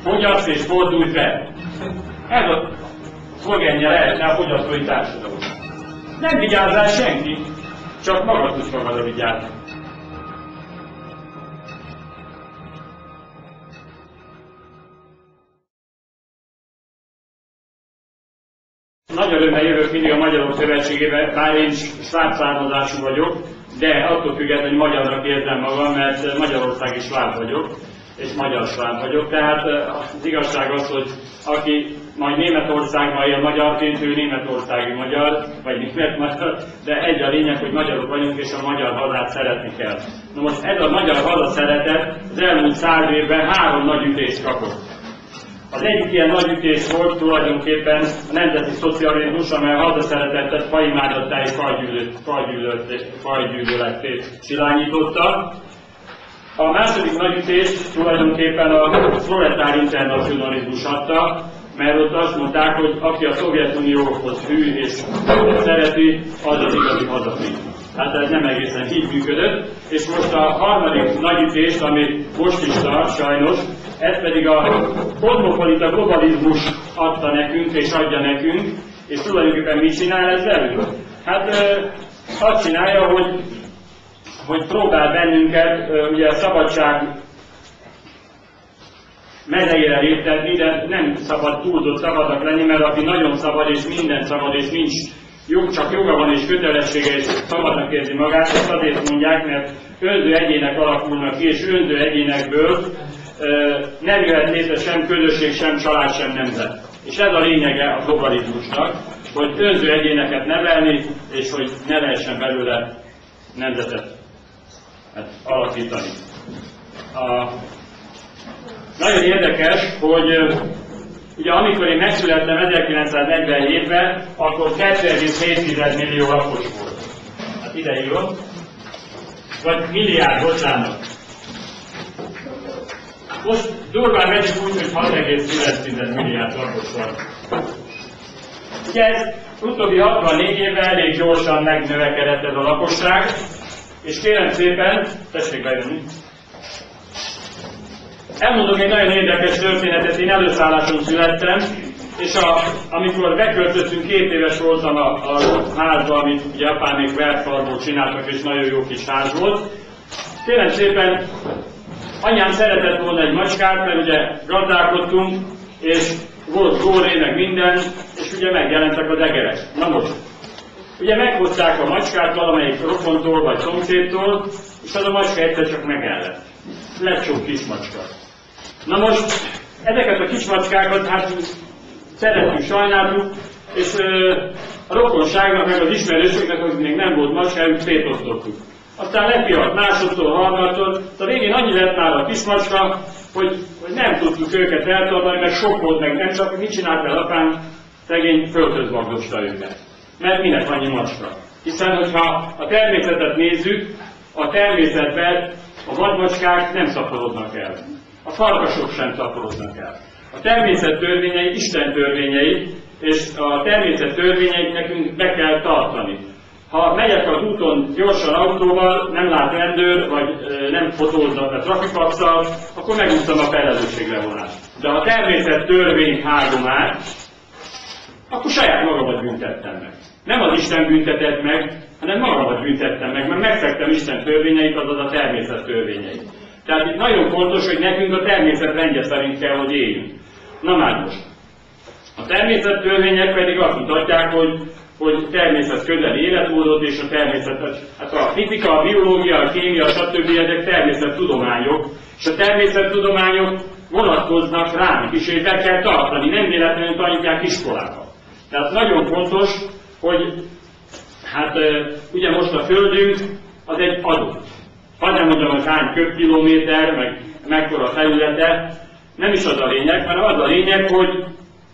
Fogyasz és fordulj be. Ez a szlogenje lehetne a fogyasztói társadalom. Nem vigyázzál senki, csak magad tudsz magadra vigyázni. Nagy örömmel jövök mindig a Magyarok Szövetségébe, bár én sváb származású vagyok, de attól függetlenül magyarnak érzem magam, mert Magyarországi sváb vagyok, és magyar sváb vagyok. Tehát az igazság az, hogy aki majd Németországban él magyarként, ő németországi magyar, vagy német magyar, de egy a lényeg, hogy magyarok vagyunk, és a magyar hazát szeretni kell. Na most ez a magyar haza szeretet az elmúlt 100 évben 3 nagy ütést kapott. Az egyik ilyen nagy ütés volt tulajdonképpen a nemzeti szocializmus, amely a hazaszeretettet faimádattá és fajgyűlöletté silányította. A második nagy ütést tulajdonképpen a proletár internacionalizmus adta, mert ott azt mondták, hogy aki a Szovjetunióhoz hű és szereti, az az igazi hazafi. Hát ez nem egészen így működött, és most a harmadik nagy ütést, ami most is tart sajnos, ez pedig a kozmopolita globalizmus adta nekünk és adja nekünk, és tulajdonképpen mit csinál ez velünk? Hát azt csinálja, hogy próbál bennünket ugye a szabadság mezejére léptetni, de nem szabad túlzott szabadnak lenni, mert aki nagyon szabad és minden szabad és nincs csak joga van és kötelessége és szabadnak érzi magát, ezt azért mondják, mert önző egyének alakulnak ki, és önző egyénekből nem jöhet létre sem közösség, sem család, sem nemzet. És ez a lényege a globalizmusnak, hogy önző egyéneket nevelni, és hogy ne lehessen belőle nemzetet alakítani. Nagyon érdekes, hogy ugye amikor én megszülettem 1947-ben, akkor 2,7 millió lakos volt. Hát ide írom. Vagy milliárd, bocsánat. Most durván megyünk úgy, hogy 6,9 milliárd lakos van. Ugye ez utóbbi 64 évben elég gyorsan megnövekedett ez a lakosság, és kérem szépen, tessék bejönni. Elmondok egy nagyon érdekes történetet, én előszálláson születtem, és amikor beköltöztünk, 2 éves voltam a házba, amit ugye apámék vertfarból csináltak, és nagyon jó kis ház volt. Kérem szépen, anyám szeretett volna egy macskát, mert ugye gazdálkodtunk, és volt góré, meg minden, és ugye megjelentek az egerek. Na most, ugye meghozták a macskát valamelyik rokontól, vagy szomszédtól, és az a macska egyszer csak megellett. Lett sok kis macska. Na most, ezeket a kismacskákat hát szeretjük, sajnáltuk, és a rokonságnak, meg az ismerősöknek, akik még nem volt macskájuk, szétosztottuk. Aztán lepiadt másodszor, harmadszor, a végén annyi lett már a kismacska, hogy nem tudtuk őket eltartani, mert sok volt meg, nem csak mit csinált el apám, szegény földhöz magdosta őket. Mert minek annyi macska? Hiszen, hogyha a természetet nézzük, a természetben a vadmacskák nem szaporodnak el. A farkasok sem szaporodnak el. A természet törvényei Isten törvényei, és a természet törvényeit nekünk be kell tartani. Ha megyek az úton gyorsan autóval, nem lát rendőr, vagy nem fotóznak a trafikasszal, akkor megúsztam a felelősségre vonást. De ha a természet törvényt hágom át, akkor saját magamat büntettem meg. Nem az Isten büntetett meg, hanem magamat büntettem meg, mert megszegtem Isten törvényeit, azaz a természet törvényeit. Tehát itt nagyon fontos, hogy nekünk a természet rendje szerint kell, hogy éljünk. Na már most. A természet törvények pedig azt mutatják, hogy természet közeli életmódot és a természetet, hát a fizika, a biológia, a kémia, stb. Ezek természettudományok, és a természettudományok vonatkoznak ránk is, és be kell tartani, nem véletlenül tanítják iskolában. Tehát nagyon fontos, hogy hát ugye most a Földünk az egy adott. Ha nem mondom, hogy hány köbkilométer, meg mekkora felülete, nem is az a lényeg, hanem az a lényeg, hogy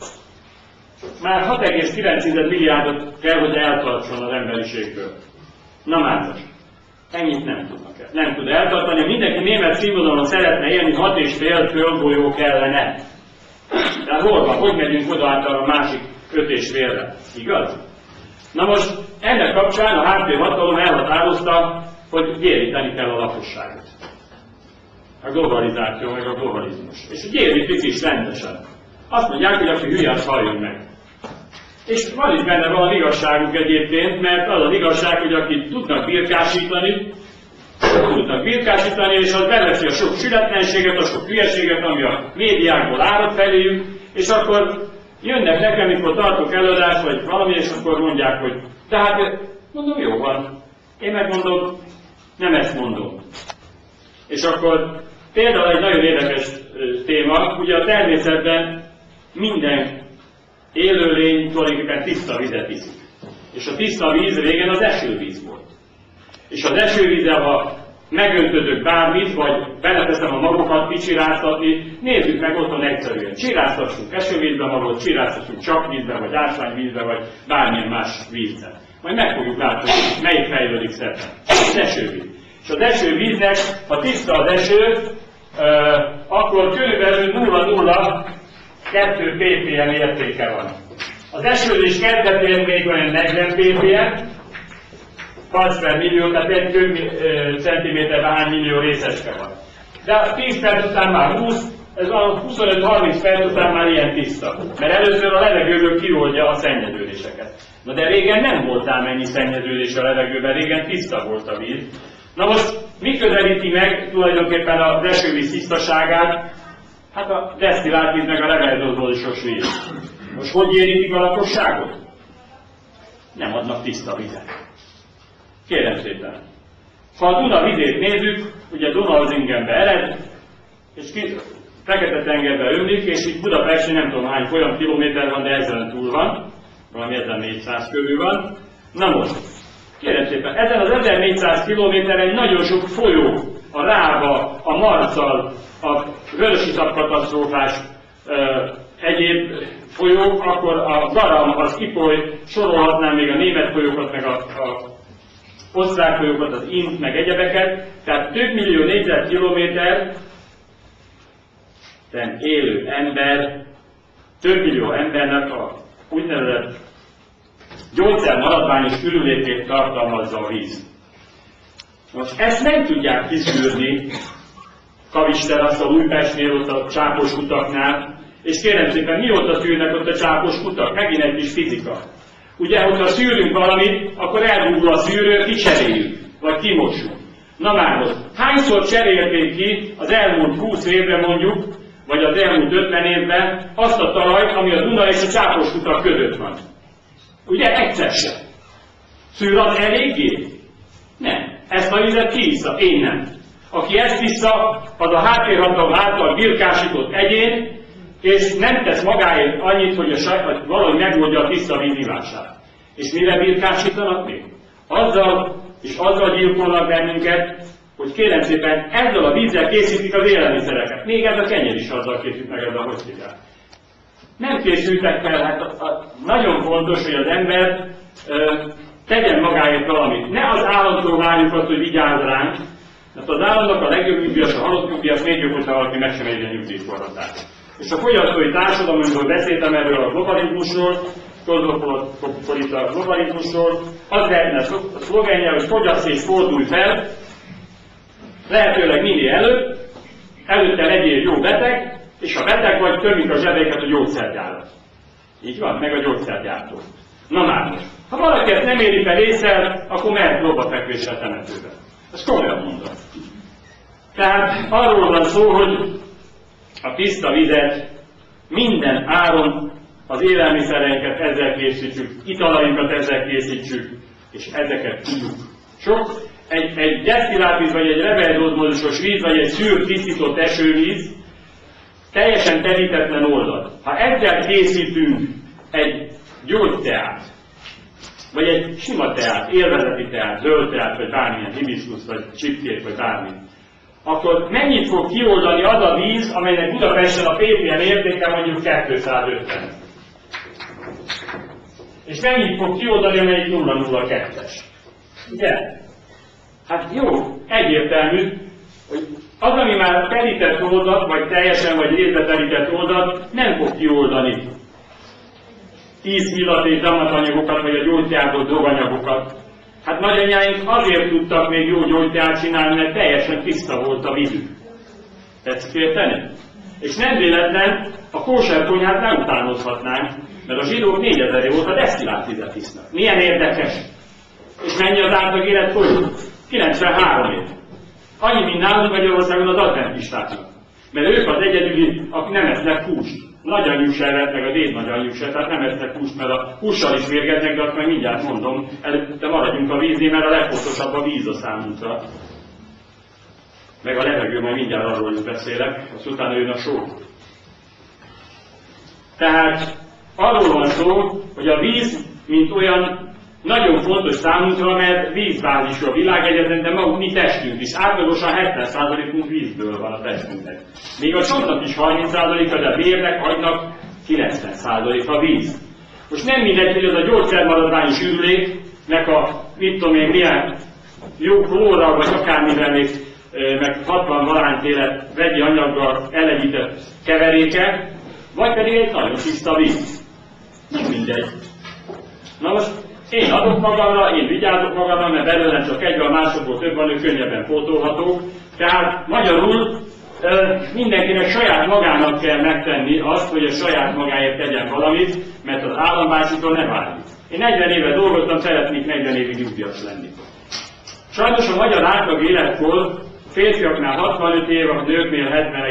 már 6,9 milliárdot kell, hogy eltartson az emberiségből. Na már most. Ennyit nem tud eltartani. Mindenki német színvonalon szeretne élni, 6,5 földgolyó kellene. De hol van? Hogy megyünk oda által a másik 5,5-re? Igaz? Na most ennek kapcsán a háttérhatalom elhatározta, hogy gyéríteni kell a lakosságot. A globalizáció, meg a globalizmus. És úgy érvítik is rendesen. Azt mondják, hogy aki hülye, az halljon meg. És van itt benne valami igazságuk egyébként, mert az az igazság, hogy akik tudnak birkásítani, és az beveszi a sok sületlenséget, a sok hülyeséget, ami a médiákból árad feléjük, és akkor jönnek nekem, mikor tartok előadást, vagy valami, és akkor mondják, hogy tehát mondom, jó van. Én megmondom, nem ezt mondom. És akkor például egy nagyon érdekes téma, ugye a természetben minden élőlény tulajdonképpen tiszta vizet iszik. És a tiszta víz régen az esővíz volt. És az esővízzel, ha megöntözök bármit, vagy beleteszem a magokat kicsiráztatni, nézzük meg otthon egyszerűen. Csiráztassunk esővízbe magot, csiráztassunk csapvízbe, vagy ásványvízbe, vagy bármilyen más vízbe. Majd meg fogjuk látni, hogy melyik fejlődik szebben. Az esővíz. És az esővíznek, ha tiszta az eső, akkor körülbelül 0,02 ppm értéke van. Az esőzés kezdetén még olyan 40 ppm, 6 per millió, tehát egy köbcentiméterben hány millió részecske van. De 10 perc után már 20, ez a 25-30 perc után már ilyen tiszta. Mert először a levegőből kioldja a szennyeződéseket. Na de régen nem volt ám ennyi szennyeződés a levegőben, régen tiszta volt a víz. Na most mi közelíti meg tulajdonképpen az esővíz tisztaságát? Hát a desztillált víz meg a leveldozódisos víz. Most hogy érintik a lakosságot? Nem adnak tiszta vizet. Kérem szépen. Ha a Duna vizét nézzük, ugye Duna az Ingenbe ered, és Fekete-tengerbe ömlik, és itt Budapesten nem tudom hány folyamkilométer van, de ezen túl van, valami 1400 körül van. Na most, kérem szépen, ezen az 1400 kilométeren nagyon sok folyó, a Rába, a Marcal, a Vörösiszap-katasztrófás egyéb folyók, akkor a Garam, az Ipoly, sorolhatnám még a német folyókat, meg a osztrák folyókat, az Int, meg egyebeket, tehát több millió négyzetkilométer élő ember, több millió embernek a úgynevezett gyógyszermaradványos ürülékét tartalmazza a víz. Most ezt nem tudják kiszűrni Kavisterasztal, Újpestnél, ott a csápos kutaknál, és kérem szépen, mióta szűrnek ott a csápos kutak? Megint egy kis fizika. Ugye, hogyha szűrünk valamit, akkor eldugul a szűrő, kicseréljük, vagy kimossuk. Na már most, hányszor cserélték ki az elmúlt 20 évben mondjuk, vagy az elmúlt 50 évben azt a talajt, ami a Duna és a csápos kutak között van? Ugye, egyszer sem. Szűr az eléggé? Nem. Ezt a vizet ki issza? Én nem. Aki ezt issza, az a háttérhatalom által birkásított egyén, és nem tesz magáért annyit, hogy valahogy megoldja a tiszta víz ivását. És mire birkásítanak még? Azzal gyilkolnak bennünket, hogy kérem szépen, ezzel a vízzel készítik az élelmiszereket. Még ez a kenyér is azzal készít meg, ezzel hogy hívják. Nem készültek fel, hát nagyon fontos, hogy az ember tegyen magáért valamit. Ne az államtól várjuk azt, hogy vigyázz ránk, mert az államnak a legjobb nyugdíjas, a halott nyugdíjas még jobb, hogyha valaki meg sem éri a nyugdíjkorhatát. És a fogyasztói társadalomról beszéltem erről a globalizmusról, kozmopolita globalizmusról, az lehetne a szlogenje, hogy fogyasz és fordulj fel, lehetőleg minél előtte legyél jó beteg, és ha beteg vagy, tömjük a zsebeket a gyógyszergyárat. Így van, meg a gyógyszergyártó. Na már most. Ha valaki ezt nem éri fel észre, akkor mehet lobafekvéssel temetőbe. Ezt komolyan mondom. Tehát arról van szó, hogy a tiszta vizet minden áron, az élelmiszereinket ezzel készítsük, italainkat ezzel készítsük, és ezeket tudjuk. Sok, egy desztillált víz, vagy egy reveldózmódusos víz, vagy egy szűrt, tisztított esővíz teljesen terítetlen oldal. Ha ezzel készítünk egy gyógyteát, vagy egy sima teát, élvezeti teát, zöld teát, vagy bármilyen hibiszkusz, vagy csipkét, vagy bármi, akkor mennyit fog kioldani az a víz, amelynek Budapesten a ppm értéke mondjuk 250. És mennyit fog kioldani, amelyik 0,02-es. Ugye? Hát jó, egyértelmű, hogy az, ami már telített oldat, vagy teljesen, vagy részben telített oldat, nem fog kioldani 10 illat és damatanyagokat, vagy a gyógyteából droganyagokat. Hát nagyanyáink azért tudtak még jó gyógyteát csinálni, mert teljesen tiszta volt a vízük. Tetszik érteni? És nem véletlen a kóser konyhát nem utánozhatnánk, mert a zsidók 4000 év óta desztillált vizet isznak. Milyen érdekes! És mennyi az átlag életkorú? 93 év. Annyi, mint nálunk Magyarországon az adventistáknak. Mert ők az egyedüli, akik nem esznek húst. Nagyanyjuk se evett, meg a dédnagyanyjuk se, tehát nem esznek húst, mert a hússal is mérgeznek, de azt meg mindjárt mondom, de maradjunk a víznél, mert a legfontosabb a víz a számunkra. Meg a levegő, majd mindjárt arról is beszélek, azt utána jön a só. Tehát arról van szó, hogy a víz, mint olyan nagyon fontos számunkra, mert vízbázisú a világegyetem, de magunk mi testünk is. Átlagosan 70%-unk vízből van a testünknek. Még a csontnak is 30%-a, de a vérnek, agynak 90%-a víz. Most nem mindegy, hogy az a gyógyszermaradványos ürüléknek a mit tudom én milyen jó klórral, vagy akármivel még meg 60 varányféle vegyi anyaggal elegyített keveréke, vagy pedig egy nagyon tiszta víz. Nem mindegy. Na most én adok magamra, én vigyázok magamra, mert belőlem csak egy van, másokból több van, ők könnyebben pótolhatók. Tehát magyarul mindenkinek saját magának kell megtenni azt, hogy a saját magáért tegyen valamit, mert az állambácsitól ne várjuk. Én 40 éve dolgoztam, szeretnék 40 évig nyugdíjas lenni. Sajnos a magyar átlag életkor férfiaknál 65 év, a nőknél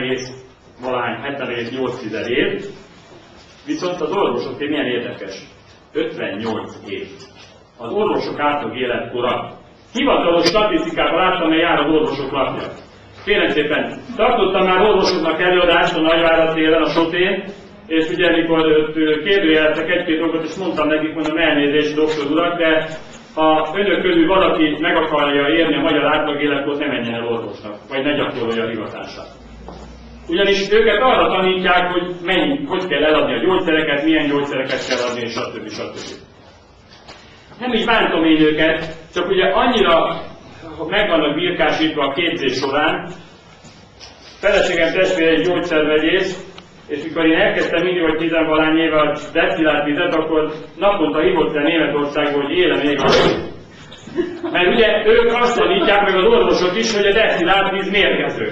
70,8 év, viszont az orvosoknél milyen érdekes. 58 év. Az orvosok átlag életkora. Hivatalos statisztikában láttam, mely jár az orvosok lapja. Kérem szépen, tartottam már orvosoknak előadást a Nagyvárad téren, a Sotén, és ugye mikor kérdőjeleztek egy-két dolgot, és mondtam nekik, mondom, elnézést, doktor urak, de ha önök közül valaki meg akarja érni a magyar átlag életkort, ne menjen el orvosnak, vagy ne gyakorolja a hivatását. Ugyanis őket arra tanítják, hogy hogy kell eladni a gyógyszereket, milyen gyógyszereket kell adni, és stb. Stb. Nem is bántom én őket, csak ugye annyira meg vannak birkásítva a képzés során. Feleségem testvére egy gyógyszervegyész, és mikor én elkezdtem mindig, hogy 10-valány éve a desztillált vizet, akkor naponta hívott el Németországból, hogy éle még az. Mert ugye ők azt tanítják meg az orvosok is, hogy a desztillált víz mérgező.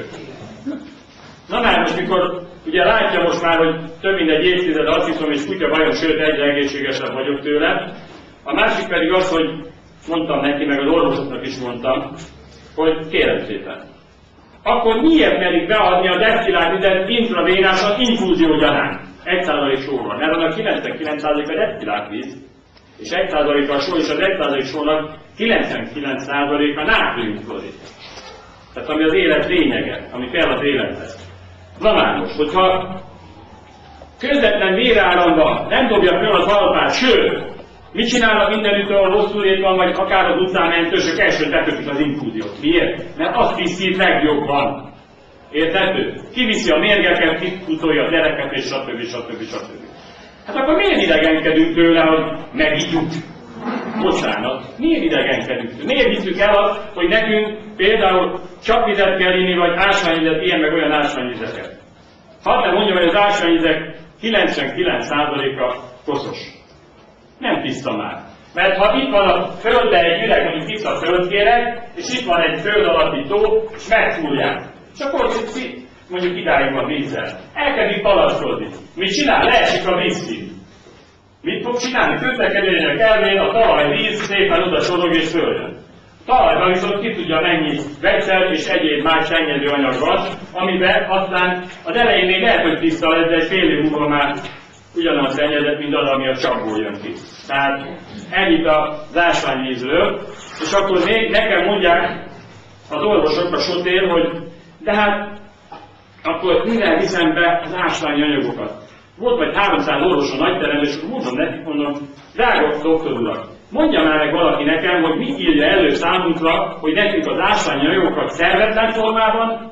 Na már most, mikor ugye látja most már, hogy több mint egy évtized azt hiszem, és kutya bajom, sőt egyre egészségesebb vagyok tőle. A másik pedig az, hogy mondtam neki, meg az orvosoknak is mondtam, hogy kérem szépen, akkor miért merik beadni a desztillált vizet intravénásan infúzió gyanán? 1% sóval, mert annak 99%-a desztillált víz, és 1%-a a só, és az 1% sónak 99%-a nátriumklorid. Tehát ami az élet lényege, ami kell az élethez. Na már most, hogyha közvetlen véráramban nem dobja fel az alpát, sőt, mit csinálnak mindenütt, ahol rosszul rét van, vagy akár az utcán mentősök, elsőt bekötik az infúziót. Miért? Mert azt tisztít legjobban. Érthető? Kiviszi a mérgeket, kikutolja a gyereket, és stb. Stb. Stb. Hát akkor miért idegenkedünk tőle, hogy megígyjuk? Bocsánat, miért idegenkedünk? Miért hiszük el azt, hogy nekünk például csak vizet kell inni, vagy ásványvizet, ilyen meg olyan ásványvizeket? Hadd nem mondjam, hogy az ásványvizek 99%-a koszos. Nem tiszta már. Mert ha itt van a földben egy üreg, mondjuk tiszta földkéreg, és itt van egy föld alatti tó, és megfúrják. És akkor mondjuk idáig van vízzel. Elkezdik palaszkodni. Mit csinál? Leesik a vízszint. Mit fog csinálni? Közlekedésnek elvén a talajvíz szépen oda sorog és följön. Talajban viszont ki tudja mennyi vegyszer és egyéb más szennyező anyag van, amiben aztán az elején még lehet, hogy tiszta lesz, de egy fél év múlva már ugyanaz szennyezett, mint az, ami a csapból jön ki. Tehát ennyit az ásványvízről, és akkor még nekem mondják az orvosok a Sotér, hogy de hát akkor mivel viszem be az ásványi anyagokat? Volt vagy 300 orvos a nagyteremben, és mondom nekik, mondom, drága doktor urak, mondja már meg valaki nekem, hogy mit írja elő számunkra, hogy nekünk az ásványi anyagokat szervetlen formában,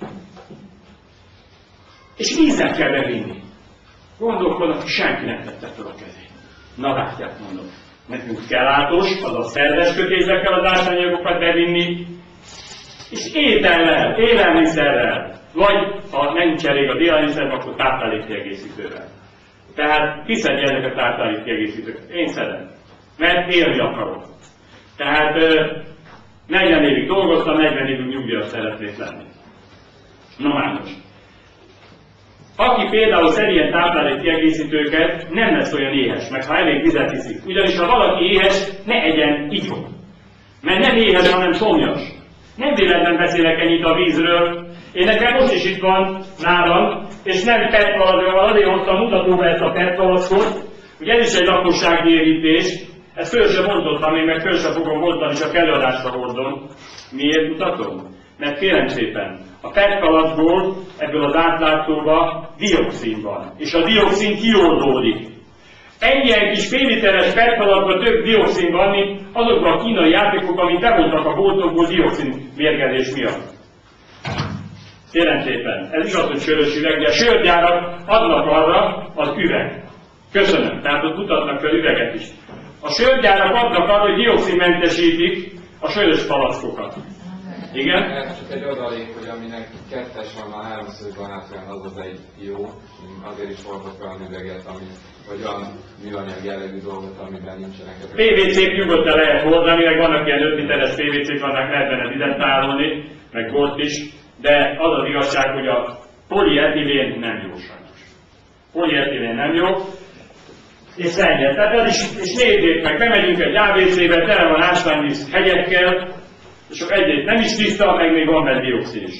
és vízzel kell bevinni. Gondolkodnak, hogy senki nem tette fel a kezét. Na látják, mondom. Nekünk kellátos, azaz szerves kötésbe kell az ásványanyagokat bevinni, és étellel, élelmiszerrel, vagy ha nem elég az élelmiszer, akkor táplálékkiegészítővel. Tehát ki szedje ezeket a táplálékkiegészítőket? Én szedem. Mert élni akarok. Tehát 40 évig dolgoztam, 40 évig nyugdíjas szeretnék lenni. Na már most. Aki például szed ilyen táplálékkiegészítőket, nem lesz olyan éhes, meg ha elég vizet iszik. Ugyanis ha valaki éhes, ne egyen igyon. Mert nem éhes, hanem szomjas. Nem véletlen beszélek ennyit a vízről. Én nekem most is itt van nálam, és nem PET palackról, azért hoztam mutatóba ezt a PET palackot, hogy ez is egy lakossági érítés. Ezt föl sem mondottam én, meg föl sem fogom mondani, csak előadásra hordom. Miért mutatom? Mert kérem szépen, a PET palackból, ebből az átlátszóba dioxin van, és a dioxin kioldódik. Egy ilyen kis fél literes PET palackban több dioxin van, mint azokban a kínai játékok, amik bevontak a boltokból dioxin mérgezés miatt. Kérem szépen, ez igaz, hogy sörös üveg, de a sörgyárak adnak arra az üveg. Köszönöm, tehát ott mutatnak fel üveget is. A sörgyárak adnak arra, hogy dioxinmentesítik a sörös palackokat. Igen? Ez csak egy adalék, hogy aminek kettes van, a háromszögben átjön, az egy jó. Azért is hordok olyan üveget, vagy olyan műanyag jellegű dolgot, amiben nincsenek. PVC-t nyugodtan lehet hordani, meg vannak ilyen 5 literes PVC-k, vannak lehet benne vizet tárolni, meg bort is, de az az igazság, hogy a polietilén nem jó sajnos. Polietilén nem jó, és szennyed. Tehát és nézzék meg, bemegyünk egy ABC-be, tele van ásványvíz hegyekkel, és akkor egyrészt nem is tiszta, meg még van benne dioxin is.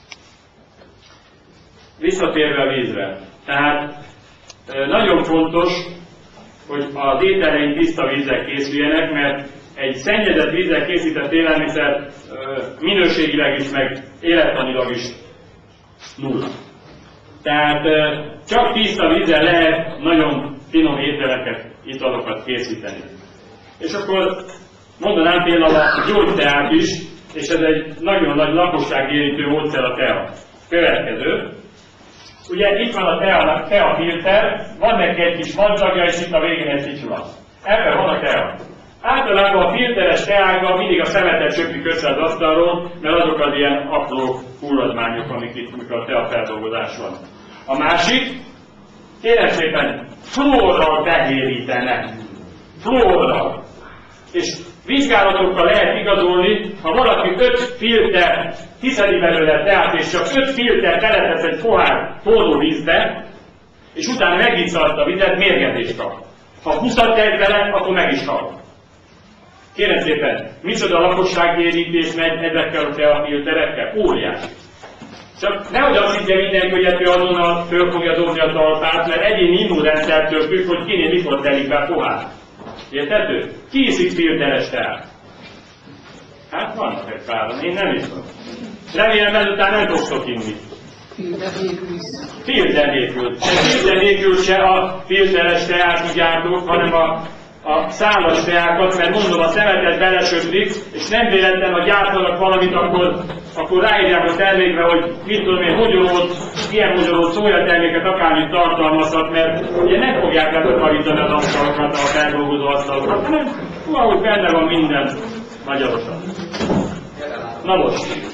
Visszatérve a vízre. Tehát nagyon fontos, hogy az ételeink tiszta vízzel készüljenek, mert egy szennyezett vízzel készített élelmiszer minőségileg is, meg élettanilag is nulla. Tehát csak tiszta vízzel lehet nagyon finom ételeket, italokat készíteni. És akkor mondanám például a gyógyteát is, és ez egy nagyon nagy lakosságérintő módszer a tea. Következő. Ugye itt van a tea filter, van neki egy kis madzagja, és itt a végén egy csicsula. Ebben van a tea. Általában a filteres teákkal mindig a szemetet csöpjük össze az asztalról, mert azok az ilyen apró hulladmányok, amik itt, mikor a tea feldolgozás van. A másik, kérem szépen, fluorral tehérítenek. Fluorral. És vizsgálatokkal lehet igazolni, ha valaki 5 filter kiszedi belőle teát, és csak 5 filter beletesz egy pohár forró vízbe, és utána megissza azt a vizet, mérgezést kap. Ha 20-at tesz bele, akkor meg is hal. Kérem szépen, micsoda lakosságérítés megy ezekkel a teafilterekkel? Óriási. Csak nehogy azt higgye mindenki, hogy ettől azonnal föl fogja dobni a talpát, mert egyéni immunrendszertől függ, hogy kinél mikor telik be a pohár. Érthető? Ki iszik filteres teát? Hát vannak egy páran, én nem iszom. Remélem ezután nem fogtok inni. Filter nélkül. Filter nélkül se a filteres teát gyártók, hanem a szálas teákat, mert mondom, a szemetet belesöprik, és nem véletlen, ha gyártanak valamit, akkor ráírják a termékbe, hogy mit tudom én, hogyolót, ilyen hogyolót, szójaterméket akármit tartalmazhat, mert ugye nem fogják letakarítani az asztalokat, a feldolgozó asztalokat, hanem valahogy benne van minden magyarosan. Na most,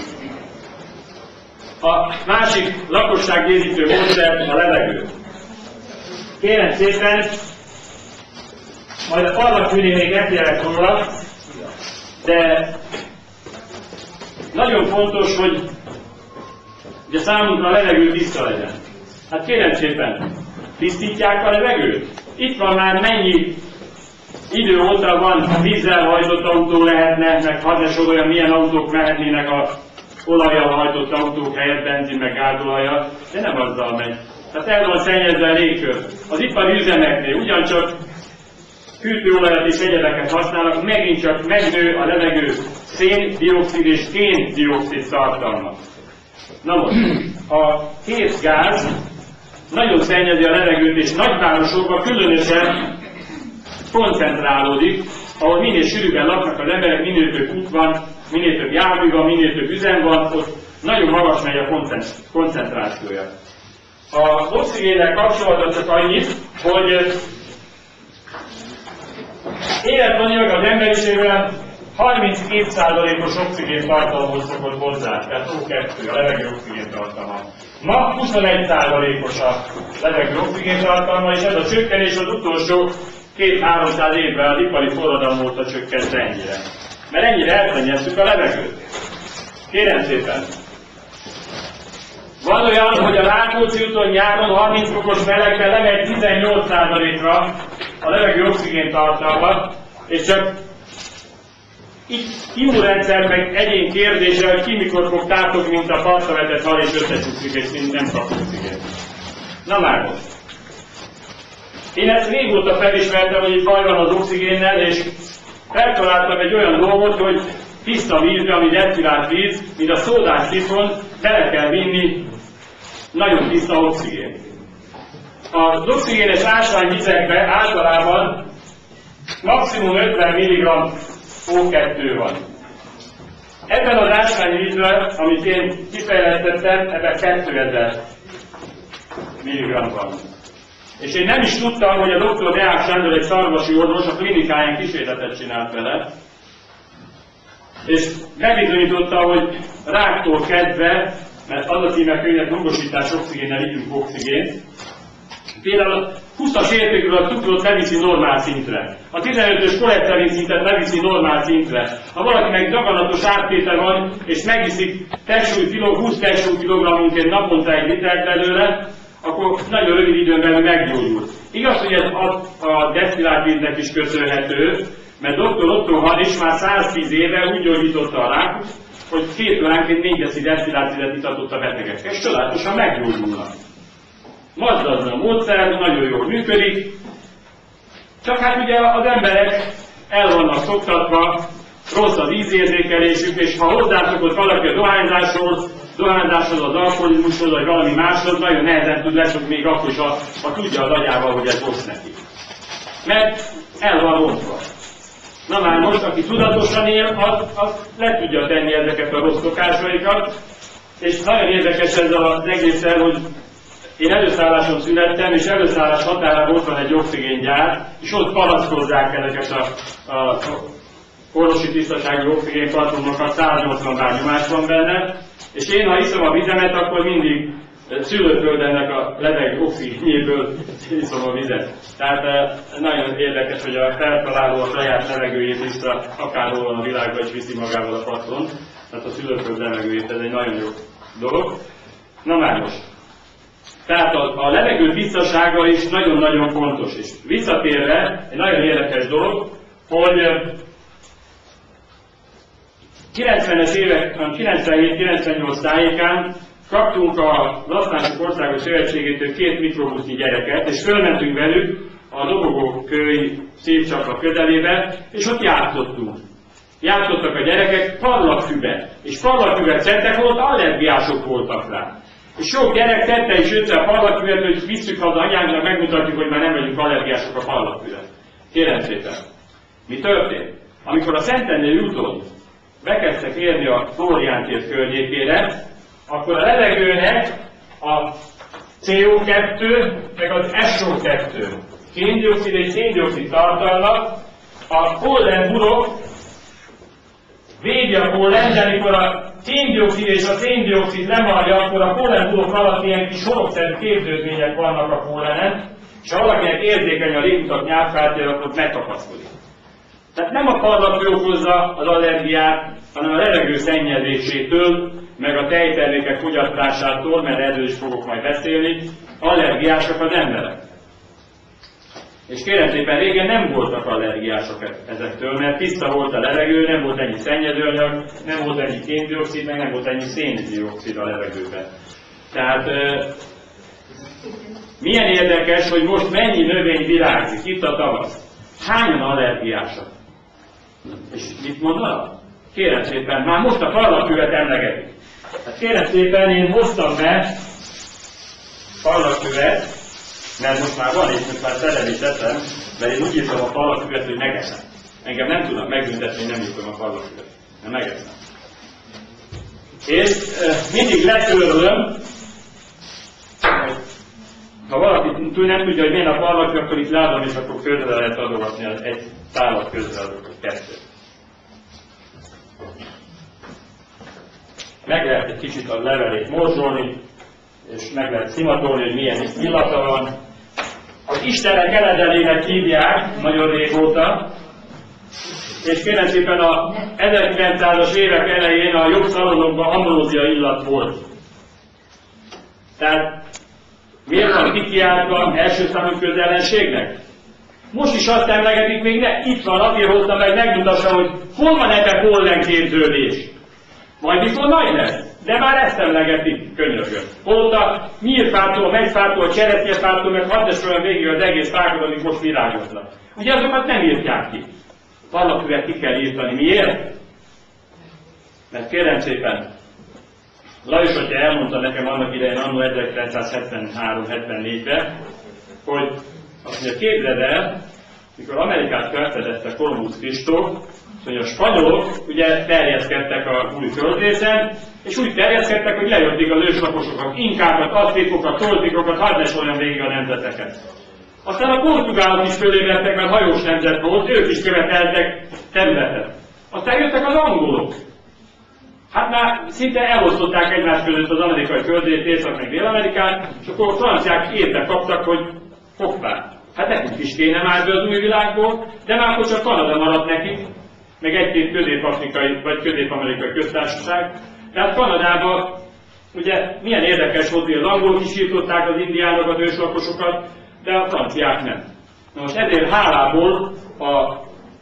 a másik lakosságérzítő módszer a levegő. Kérem szépen, majd a parlagfűnél még beszélek róla, de nagyon fontos, hogy ugye számunkra a levegő tiszta legyen. Hát kérem szépen, tisztítják a levegőt? Itt van már mennyi idő óta van vízzel hajtott autó lehetne, meg hadd ne soroljam, milyen autók mehetnének a olajjal hajtott autók helyett, benzin meg gázolajjal, de nem azzal megy. Tehát el van szennyezve a légkör. Az ipari üzemeknél ugyancsak hűtőolajat és egyebeket használnak, megint csak megnő a levegő szén-dioxid és kén-dioxid tartalma. Na most, a két gáz nagyon szennyezi a levegőt, és nagyvárosokban különösen koncentrálódik, ahol minél sűrűbben laknak az emberek, minél több út van, minél több jármű van, minél több üzem van, ott nagyon magas megy a koncentrációja. Az oxigénnel kapcsolatban csak annyit, hogy életanyag az emberiségben 32%-os oxigén tartalomhoz szokott hozzá, tehát O2, a levegő oxigén tartalma. Ma 21%-os a levegő oxigén tartalma, és ez a csökkenés az utolsó 200-300 évben az ipari forradalom óta csökkent ennyire. Mert ennyire elszennyeztük a levegőt. Kérem szépen! Van olyan, hogy a Rákóczi úton nyáron 30 fokos melegben lemegy 18%-ra a levegő oxigén tartalma, és csak immunrendszer meg egyén kérdése, hogy ki mikor fog tátogni, mint a partra vetett hal, és összecsúszik, és nem kap oxigént. Na már most. Én ezt régóta felismertem, hogy itt baj van az oxigénnel, és feltaláltam egy olyan dolgot, hogy tiszta vízbe, ami desztillált víz, mint a szódás szifon, bele kell vinni nagyon tiszta oxigént. Az oxigénes ásványvizekben általában maximum 50 mg O2 van. Ebben az ásványvízben, amit én kifejlesztettem, ebben 2000 mg van. És én nem is tudtam, hogy a dr. Deák Sándor, egy szarvasi orvos, a klinikáján kísérletet csinált vele, és bebizonyította, hogy ráktól kezdve, mert az a címe könyvnek hangosítás oxigénnel ígyünk oxigént, például 20-as értékről a cukrot leviszi normál szintre. A 15-ös koleszterin szintet leviszi normál szintre. Ha valakinek daganatos áttéte van, és megiszik 20 testsúly-kilogrammunként naponta egy litert belőle, akkor nagyon rövid időn belül meggyógyul. Igaz, hogy ez a desztillált víznek is köszönhető, mert dr. Otto Hahn is már 110 éve úgy gyógyította a rákot, hogy 2 óránként 4 deci desztillált vizet itatott a betegek, és csodálatosan meggyógyulnak. Mazdazna a módszer, nagyon jól működik, csak hát ugye az emberek el vannak szoktatva, rossz az ízérzékelésük, és ha hozzászokott valaki a dohányzáshoz, az alkoholizmushoz, vagy valami máshoz, nagyon nehezen tud leszokni, még akkor is, ha tudja az agyával, hogy ez rossz neki. Mert el van rontva. Na már most, aki tudatosan él, az le tudja tenni ezeket a rossz szokásaikat, és nagyon érdekes ezzel az egészen, hogy én előszálláson születtem, és előszállás határában ott van egy oxigéngyár, és ott palaszkozzák ezeket a orvosi tisztaságú oxigénkartonokat, 180 bár nyomás van benne, és én, ha iszom a vizemet, akkor mindig szülőföldennek a levegő oxigénjéből iszom a vizet. Tehát nagyon érdekes, hogy a feltaláló a saját levegőjét vissza, akárhol van a világban, és viszi magával a patron. Tehát a szülőföld levegőjét, ez egy nagyon jó dolog. Na már most. Tehát a levegő tisztasága is nagyon-nagyon fontos. És visszatérve, egy nagyon érdekes dolog, hogy 90-es évek, 97-98 tájékán kaptunk az Asztmások Országos Szövetségétől 2 mikrobusznyi gyereket, és fölmentünk velük a Dobogókői szívcsapra közelébe, és ott játszottunk. Játszottak a gyerekek parlagfüve, és parlagfüvet szedtek, ott allergiások voltak rá. És sok gyerek tette is össze a parlagfüvet, hogy visszük haza anyánknak, megmutatjuk, hogy már nem vagyunk allergiások a parlagfüvet. Kérem szépen. Mi történt? Amikor a Szentendrei úton bekezdtek érni a Flórián tér környékére, akkor a levegőnek a CO2 meg az SO2 kén-dioxid és szén-dioxid tartalma, a pollenburok védi a pollent, de amikor a kén-dioxid és a szén-dioxid lemarja, akkor a pollenburok alatt ilyen kis horogszerű képződmények vannak a pollenen, és ha valakinek érzékeny a légutak nyelvkártya, akkor megkapaszkodik. Tehát nem a parlagfű okozza az allergiát, hanem a levegő szennyezésétől, meg a tejtermékek fogyasztásától, mert erről is fogok majd beszélni, allergiások az emberek. És kérem szépen, régen nem voltak allergiások ezektől, mert tiszta volt a levegő, nem volt ennyi szennyezőanyag, nem volt ennyi kén-dioxid, meg nem volt ennyi szén-dioxid a levegőben. Tehát milyen érdekes, hogy most mennyi növény virágzik, itt a tavasz. Hányan allergiások? És mit mondanak? Kérem szépen, már most a parlagfüvet emlegetik. Hát kérem szépen, én hoztam be parlagfüvet, mert most már van, és most már szerelni teszem, mert én úgy írtam a parlagfüvet, hogy megeszem. Engem nem tudnak megbüntetni, hogy nem írtam a parlagfüvet, mert megeszem. És mindig letörlöm, ha valaki nem tudja, hogy milyen a parlagfű, akkor itt látom, és akkor közre lehet adogatni, egy tálat közre adok, hogy 2. Meg lehet egy kicsit a levelét morzsolni, és meg lehet szimatolni, hogy milyen illata van. Az Istenek eledelének hívják nagyon régóta, és kérem szépen a 1900-as évek elején a jogszalonokban ambrózia illat volt. Tehát miért van kikiáltva első számú közellenségnek? Most is azt emlegetik, még ne, itt van, azért hoztam meg, megmutassa, hogy hol van ebben pollen képződés. Majd mikor nagy lesz, de már ezt emlegetik, könyörgöm. Holott a nyírfától, a megyfától, a cseresznyefától, meg hadd olyan végig az egész fákon, amik most virágoznak. Ugye azokat nem írják ki. Valakivel ki kell írtani. Miért? Mert kérem szépen, Lajos atya elmondta nekem annak idején, anno 1973-74-ben, hogy azt mondja, képzeld el, mikor Amerikát felfedezte Kolumbusz Kristóf, hogy a spanyolok ugye terjeszkedtek a új földrészen, és úgy terjeszkedtek, hogy lejötték az őslakosokat, inkákat, aztékokat, toltikokat, hadd ne soroljon végig a nemzeteket. Aztán a portugálok is fölébredtek, mert hajós nemzet volt, ők is követeltek területet. Aztán jöttek az angolok. Hát már szinte elosztották egymás között az amerikai földrészt, Észak meg Dél-Amerikát, és akkor a franciák érte kaptak, hogy hoppá. Hát nekünk is kéne már be az új világból, de már akkor csak Kanada maradt nekik, meg egy-két közép-afrikai vagy közép-amerikai köztársaság. Tehát Kanadában ugye milyen érdekes volt, hogy az angolok is írtották az indiánokat, őslakosokat, de a franciák nem. Na most ezért hálából az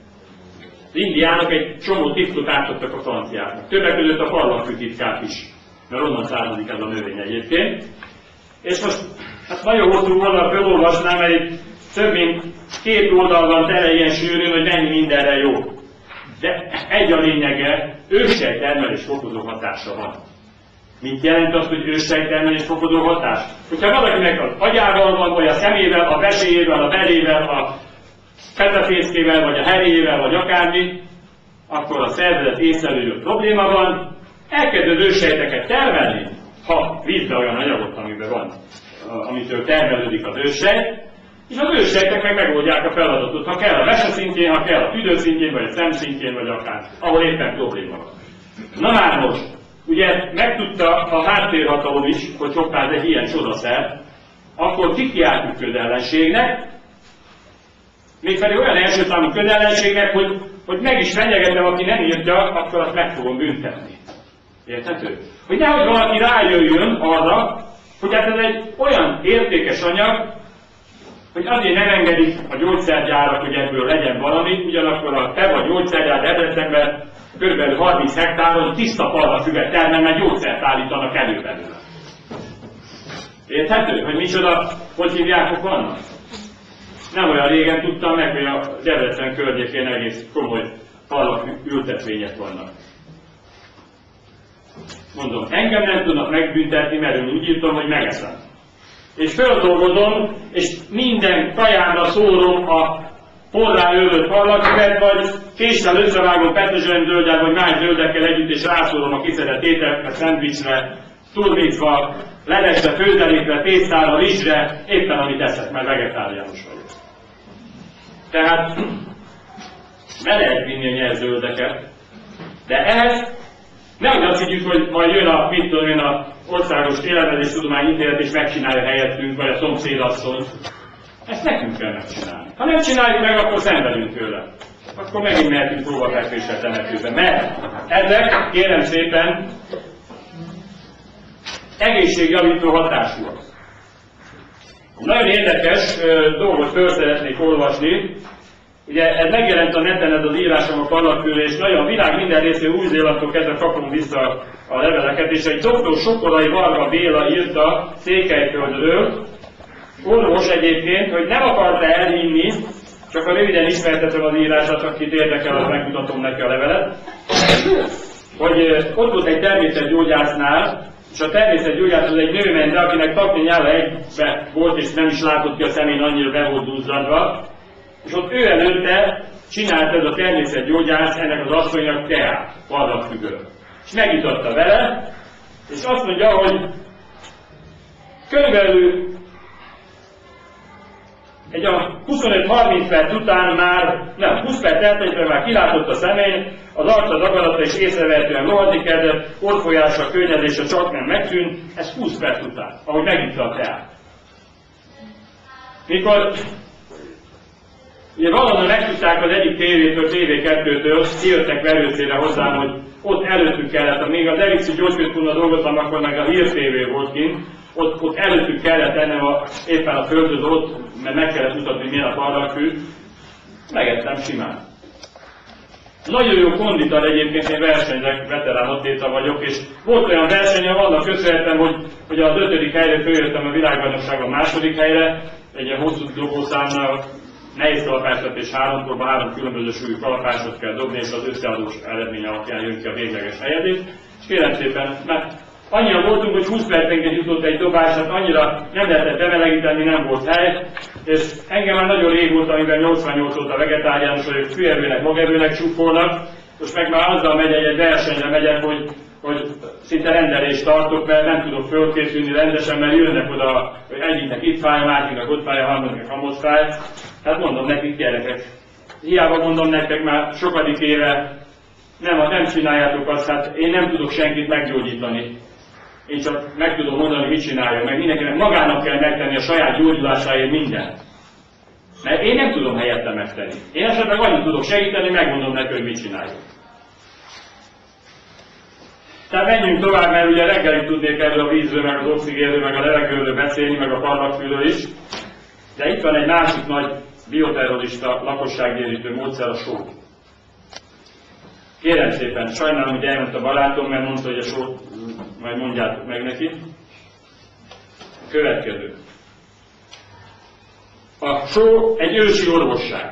indiánok egy csomó titkot átadtak a franciáknak. Többek között a parlagfű titkát is, mert onnan származik ez a növény egyébként. És most hát nagyon hosszú oldal felolvasnám, mert itt több mint 2 oldal van tele ilyen sűrűn, hogy mennyi mindenre jó. De egy a lényege, őssejtermelés fokozó hatása van. Mit jelent az, hogy őssejtermelés fokozó hatás? Hogyha valakinek az agyával van, vagy a szemével, a veséjével, a belével, a petefészkével, vagy a heréjével, vagy akármi, akkor a szervezet észlelő, hogy probléma van, elkezd az őssejteket termelni, ha visz be olyan anyagot, amiben van, amitől termelődik az őssejt, és az őssejtek meg megoldják a feladatot, ha kell a vese szintjén, ha kell a tüdő szintjén, vagy a szem szintjén, vagy akár, ahol éppen probléma van. Na már most, ugye megtudta a háttérhatalom is, hogy hoppá, ez egy ilyen csodaszer, akkor kikiáltjuk közellenségnek, mégpedig olyan első számú közellenségnek, hogy meg is fenyegetem, aki nem írja, akkor azt meg fogom büntetni. Érthető? Hogy nehogy valaki rájöjjön arra, hogy hát ez egy olyan értékes anyag, hogy azért nem engedik a gyógyszergyárak, hogy ebből legyen valami, ugyanakkor a TEVA gyógyszergyár Debrecenben kb. 30 hektáron tiszta parlagfüvet termel, mert gyógyszert állítanak elő belőle. Érthető? Hogy micsoda, hogy hívják vannak? Nem olyan régen tudtam meg, hogy a Debrecen környékén egész komoly parlagültetvények vannak. Mondom, engem nem tudnak megbüntetni, mert én úgy írtam, hogy megeszem. És földolgozom, és minden kajámra szórom a porrá ölött parlagfüvet, vagy késsel összevágom petrezselyemzölddel, vagy más zöldekkel együtt, és rászórom a kiszedett ételekre, szendvicsre, turmicba, levesre, főzelékre, tésztára, rizsre, éppen amit eszek, mert vegetáriánus vagyok. Tehát be lehet vinni a nyerzöldeket, de ehhez nehogy azt higgyük, hogy majd jön a, mit tudom én, a Országos Élelmezéstudományi Intézet és megcsinálja helyettünk, vagy a szomszédasszony. Ezt nekünk kell megcsinálni. Ha nem csináljuk meg, akkor szenvedünk tőle. Akkor megint mehetünk próbafekvésre temetőbe. Mert ezek, kérem szépen, egészségjavító hatásúak. Nagyon érdekes dolgot föl szeretnék olvasni. Ugye ez megjelent a neten, ez az írásom a parlagfűről, és nagyon a világ minden részén Új-Zélandtól kezdve kapom vissza a leveleket, és egy dr. Sokolai Varga Béla írta Székelyföldről, orvos egyébként, hogy nem akarta elhinni, csak a röviden ismertetem az írását, akit érdekel, az megmutatom neki a levelet, hogy ott volt egy természetgyógyásznál, és a természetgyógyász az egy nő ment, de akinek takni nyála egybe volt, és nem is látott ki a szemén, annyira be volt duzzadva, és ott ő előtte csinált ez a természetgyógyász ennek az asszonynak teát, parlagfüvől. És megitatta vele, és azt mondja, hogy körülbelül egy a 25-30 perc után már, nem, 20 perc elteltével már kilátott a szemén, az arca dagadata és észrevehetően rohadni kezdett, orrfolyása, könnyezése csak nem megszűnt, ez 20 perc után, ahogy megitta a teát. Mikor ugye valahol megtudták az egyik tévétől, TV2-től, kijöttek verőszére hozzám, hogy ott előttük kellett, még az Elixir gyógyközpontban dolgoztam, akkor meg a Hír TV volt kint, ott előttük kellett tennem éppen a földhöz ott, mert meg kellett mutatni, milyen a parlaghű, megettem simán. Nagyon jó kondital egyébként, én versenyzek, veterán atléta vagyok, és volt olyan verseny, annak köszönhetem, hogy az 5. helyre följöttem a világbajnokságon 2. helyre, egy ilyen hosszú dobószámnál, nehéz kalapácsot és 3 korban 3 különböző súlyú kalapácsot kell dobni, és az összeadós eredmény alapján jön ki a végleges helyezés. És kérem szépen, mert annyian voltunk, hogy 20 percenként jutott egy dobás, hát annyira nem lehetett bemelegíteni, nem volt hely, és engem már nagyon régóta, amiben 88 óta vegetáriánus vagyok, főerőnek, magevőnek csúfolnak, most meg már azzal megy egy versenyre megyek, hogy szinte rendelést tartok, mert nem tudok fölkészülni rendesen, mert jönnek oda, hogy egyiknek itt fáj, a másiknak ott fáj, a harmadiknak amott fáj. Hát mondom nekik, gyerekek, hiába mondom nektek már sokadik éve, nem csináljátok azt, hát én nem tudok senkit meggyógyítani. Én csak meg tudom mondani, mit csináljon, meg mindenkinek magának kell megtenni a saját gyógyulásáért mindent. Mert én nem tudom helyette megtenni. Én esetleg annyit tudok segíteni, megmondom neki, hogy mit csináljon. Tehát menjünk tovább, mert ugye reggelig tudnék erről a vízről, meg az oxigénről, meg a levegőről beszélni, meg a parlagfűről is. De itt van egy másik nagy bioterrorista lakossággyérítő módszer, a só. Kérem szépen, sajnálom, hogy elment a barátom, mert mondta, hogy a sót majd mondjátok meg neki. A következő. A só egy ősi orvosság.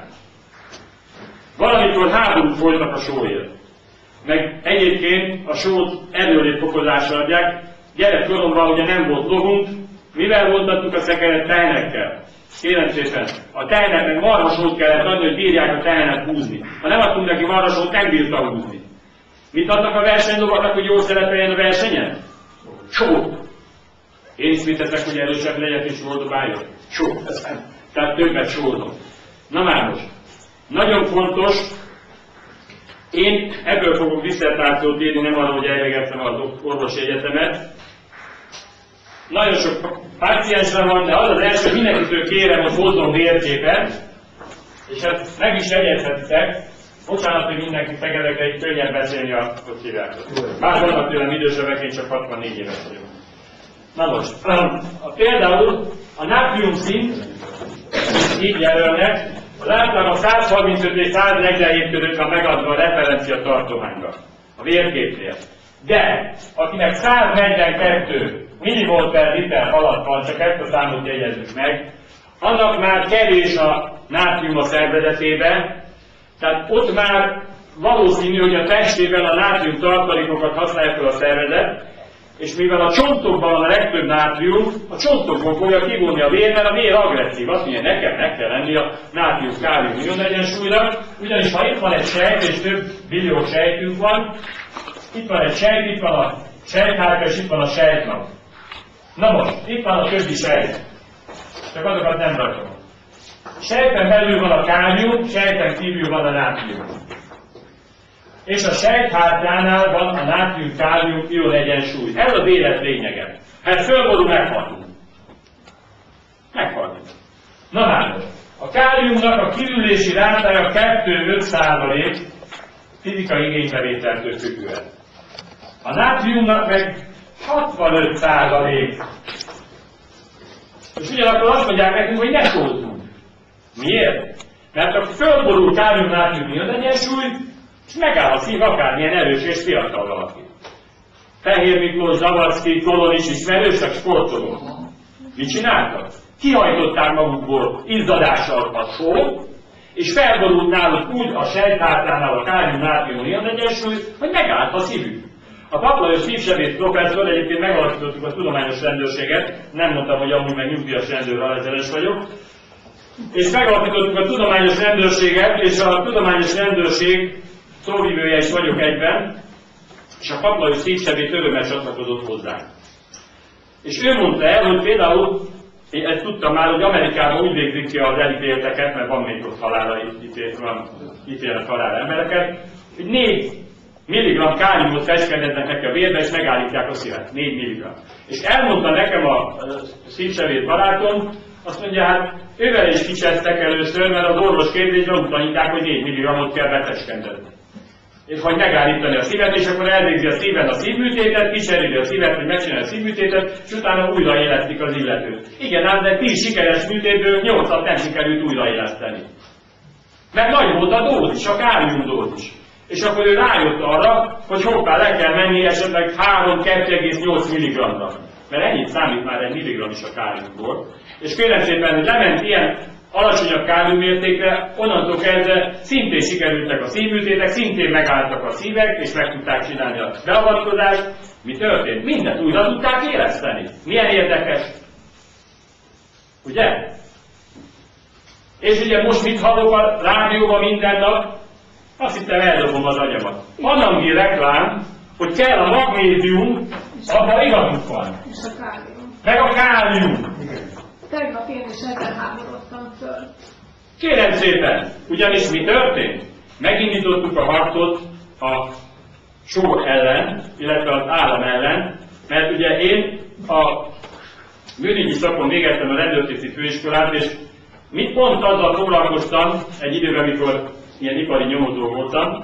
Valamikor háborút folytak a sóért. Meg egyébként a sót erőlétfokozásra adják. Gyerekkoromban ugye nem volt lovunk, mivel voltattuk a szekeret? Tehenekkel. Kérem szépen, a tehenek meg marhasót kellett adni, hogy bírják a tehenet húzni. Ha nem adtunk neki marhasót, nem bírta húzni. Mit adnak a versenylovaknak, hogy jól szerepeljen a versenyen? Sót. Én is mit teszek, hogy erősebb legyek és jól dobáljon? Sót. Tehát többet sózom. Na már most. Nagyon fontos, én ebből fogok disszertációt írni, nem arra, hogy elvégettem az orvosi egyetemet. Nagyon sok páciensre van, de az első, hogy mindenkitől kérem, hogy hozzon vérképet, és ezt meg is jegyezhetitek. Bocsánat, hogy mindenki fegedek, de így könnyebb beszélni a hívjátok. Már vannak tőlem idősebbek, én csak 64 éves vagyok. Na most, például a nátrium szint, így jelölnek, az általában 135 és 147 között van megadva a referencia tartományra, a vérképnél. De, akinek 142 millivolt per liter alatt van, csak ezt a számot jegyezzük meg, annak már kevés a nátrium a szervezetében, tehát ott már valószínű, hogy a testében a nátrium tartalékokat használja fel a szervezet, és mivel a csontokban van a legtöbb nátrium, a csontokból fogja kivonni a vér, mert a vér agresszív. Azt mondja, nekem meg kell lenni a nátrium-kálium ionegyensúlynak, ugyanis ha itt van egy sejt, és több billió sejtünk van, itt van egy sejt, itt van a sejthálka, és itt van a sejtnap. Na most, itt van a többi sejt. Csak azokat nem rakom. Sejten belül van a kálium, sejten kívül van a nátrium. És a sejthálkánál van a nátrium-kálium ion egyensúly. Ez az élet lényege. Ha ez fölborul, meghaltunk. Meghaltunk. Na már most. A káliumnak a kivülési rátája 2-5% fizikai igénybevételtől függően. A nátriumnak meg 65%. És ugyanakkor azt mondják nekünk, hogy ne sózzunk. Miért? Mert a fölborul kálium-nátrium ion egyensúly, és megáll a szív akármilyen erős és fiatal valaki. Fehér Miklós, Zavacki, Kolonis ismerősök, sportolók. Mit csináltak? Kihajtották magukból izzadással a sót, és felborult náluk úgy a sejthálkánál a kálium-nátrium ion egyensúly, hogy megállt a szívük. A Paplajos szívsebész professzor, egyébként megalapítottuk a tudományos rendőrséget, nem mondtam, hogy amúgy meg nyugdíjas rendőr alezredes vagyok, és megalapítottuk a tudományos rendőrséget, és a tudományos rendőrség szóvivője is vagyok egyben, és a Paplajos szívsebész örömmel csatlakozott hozzá. És ő mondta el, hogy például, én ezt tudtam már, hogy Amerikában úgy végzik ki az elítélteket, mert van még ott halálra ítélnek halálra embereket, hogy 4 milligramm káliumot fecskendeznek neki a vérbe, és megállítják a szívet. 4 milligramm. És elmondta nekem a szívsebész barátom, azt mondja, hát ővel is kicsesztek először, mert az orvos képzésben úgy tanítják, hogy 4 milligrammot kell befecskendezni. és vagy megállítani a szívet, és akkor elvégzi a szíven a szívműtétet, kíséri a szívet, hogy megcsinálja a szívműtétet, és utána újraélesztik az illetőt. Igen, ám de 10 sikeres műtétből 8-at nem sikerült újraéleszteni. Mert nagy volt a dózis, a káliumdózis. És akkor ő rájött arra, hogy hoppá, le kell menni esetleg 3-2,8 mg-ra. Mert ennyit számít már egy milligram is a káliumból. És kérem szépen, hogy lement ilyen alacsonyabb káliummértékre, onnantól kezdve szintén sikerültek a szívműtétek, szintén megálltak a szívek, és meg tudták csinálni a beavatkozást. Mi történt? Mindent újra tudták éleszteni. Milyen érdekes? Ugye? És ugye most mit hallok a rádióban minden nap? Azt hittem, eldobom az agyamat. Annak reklám, hogy kell a magnézium, abban igazuk van. És a kálium. Meg a kálium. Tegnap én is ezen háborodtam föl. Kérem szépen, ugyanis mi történt? Megindítottuk a harcot a só ellen, illetve az állam ellen, mert ugye én a bűnügyi szakon végeztem a rendőrtiszi főiskolát, és pont azzal foglalkoztam egy időben, amikor ilyen ipari nyomozó voltam,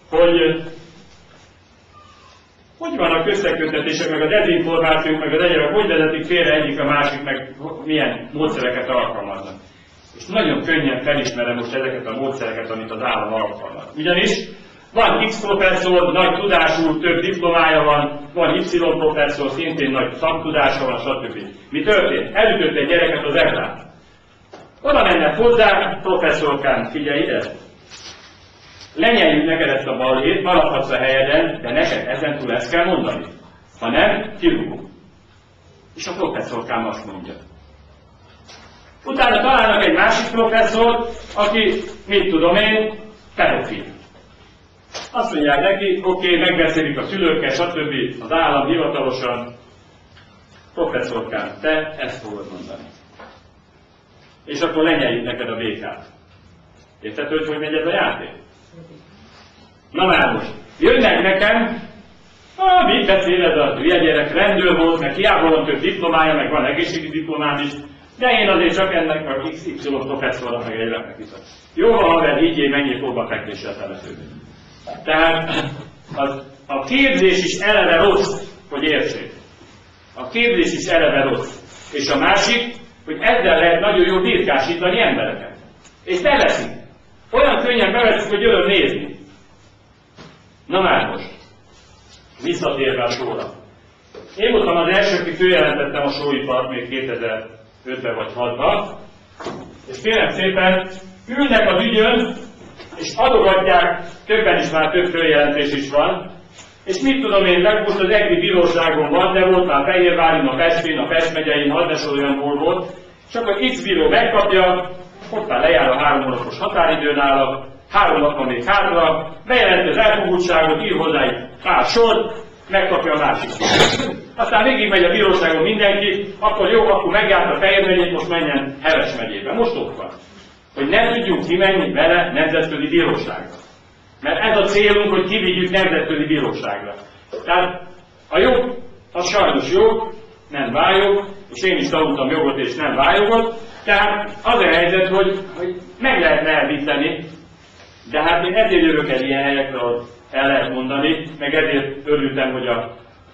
hogy van a közszegköttetések, meg a dezinformációk, meg az egyébek, hogy vezetik félre egyik a másik, meg milyen módszereket alkalmaznak. És nagyon könnyen felismerem most ezeket a módszereket, amit az állam alkalmaz. Ugyanis van X professzor, nagy tudású, több diplomája van Y professzor, szintén nagy szaktudása van, stb. Mi történt? Elütött egy gyereket az ekrán. Oda mennek hozzá, professzorkám, figyelj ide! Lenyeljük neked ezt a balhét, maradhatsz a helyeden, de neked ezentúl ezt kell mondani. Ha nem, kirúgunk. És a professzorkám azt mondja. Utána találnak egy másik professzor, aki, mit tudom én, pedofil. Azt mondják neki, oké, megbeszélik a szülőkkel, stb. Az állam hivatalosan. Professzorkám, te ezt fogod mondani. És akkor lenyeljük neked a békát. Érted, hogy megy ez a játék? Na már most, jönnek nekem, mit beszél ez a hülye gyerek, rendőr volt, meg hiába van több diplomája, meg van egészségügyi diplomám is, de én azért csak ennek a XY professzorra meg egyébnek hiszem. Jó van, haver, higgyél, mennyi próba fekvéssel temetődik. Tehát a képzés is eleve rossz, hogy értsék. A képzés is eleve rossz. És a másik, hogy ezzel lehet nagyon jól birkásítani embereket. És beveszik. Olyan könnyen beveszik, hogy öröm nézni. Na már most. Visszatérve a sóra. Én voltam az első, aki följelentettem a sóipart még 2005-ben vagy 2006-ban. És kérem szépen, ülnek az ügyön, és adogatják, többen is már több följelentés is van, és mit tudom én, most az EGRI bíróságon van, de volt már Fehérvárin, a Pestén, a Pest megyein, hadd ne soroljam, hol volt, csak a X bíró megkapja, hoppá lejár a 3 hónapos határidő nála, 3 nap van még hátra, bejelenti az elfogultságot, ír hozzá egy pár sort, megkapja a másik. Aztán végigmegy a bíróságon mindenki, akkor jó, akkor megjárt a Fejér megyét, most menjen Heves megyébe. Most ott van. Hogy ne tudjunk kimenni vele nemzetközi bíróságra. Mert ez a célunk, hogy kivigyük nemzetközi bíróságra. Tehát a jog, az sajnos jog, nem vályog, és én is tanultam jogot, és nem vályogot. Tehát az a helyzet, hogy meg lehetne elvitteni, de hát én ezért jövök el ilyen helyekről, el lehet mondani, meg ezért örültem, hogy a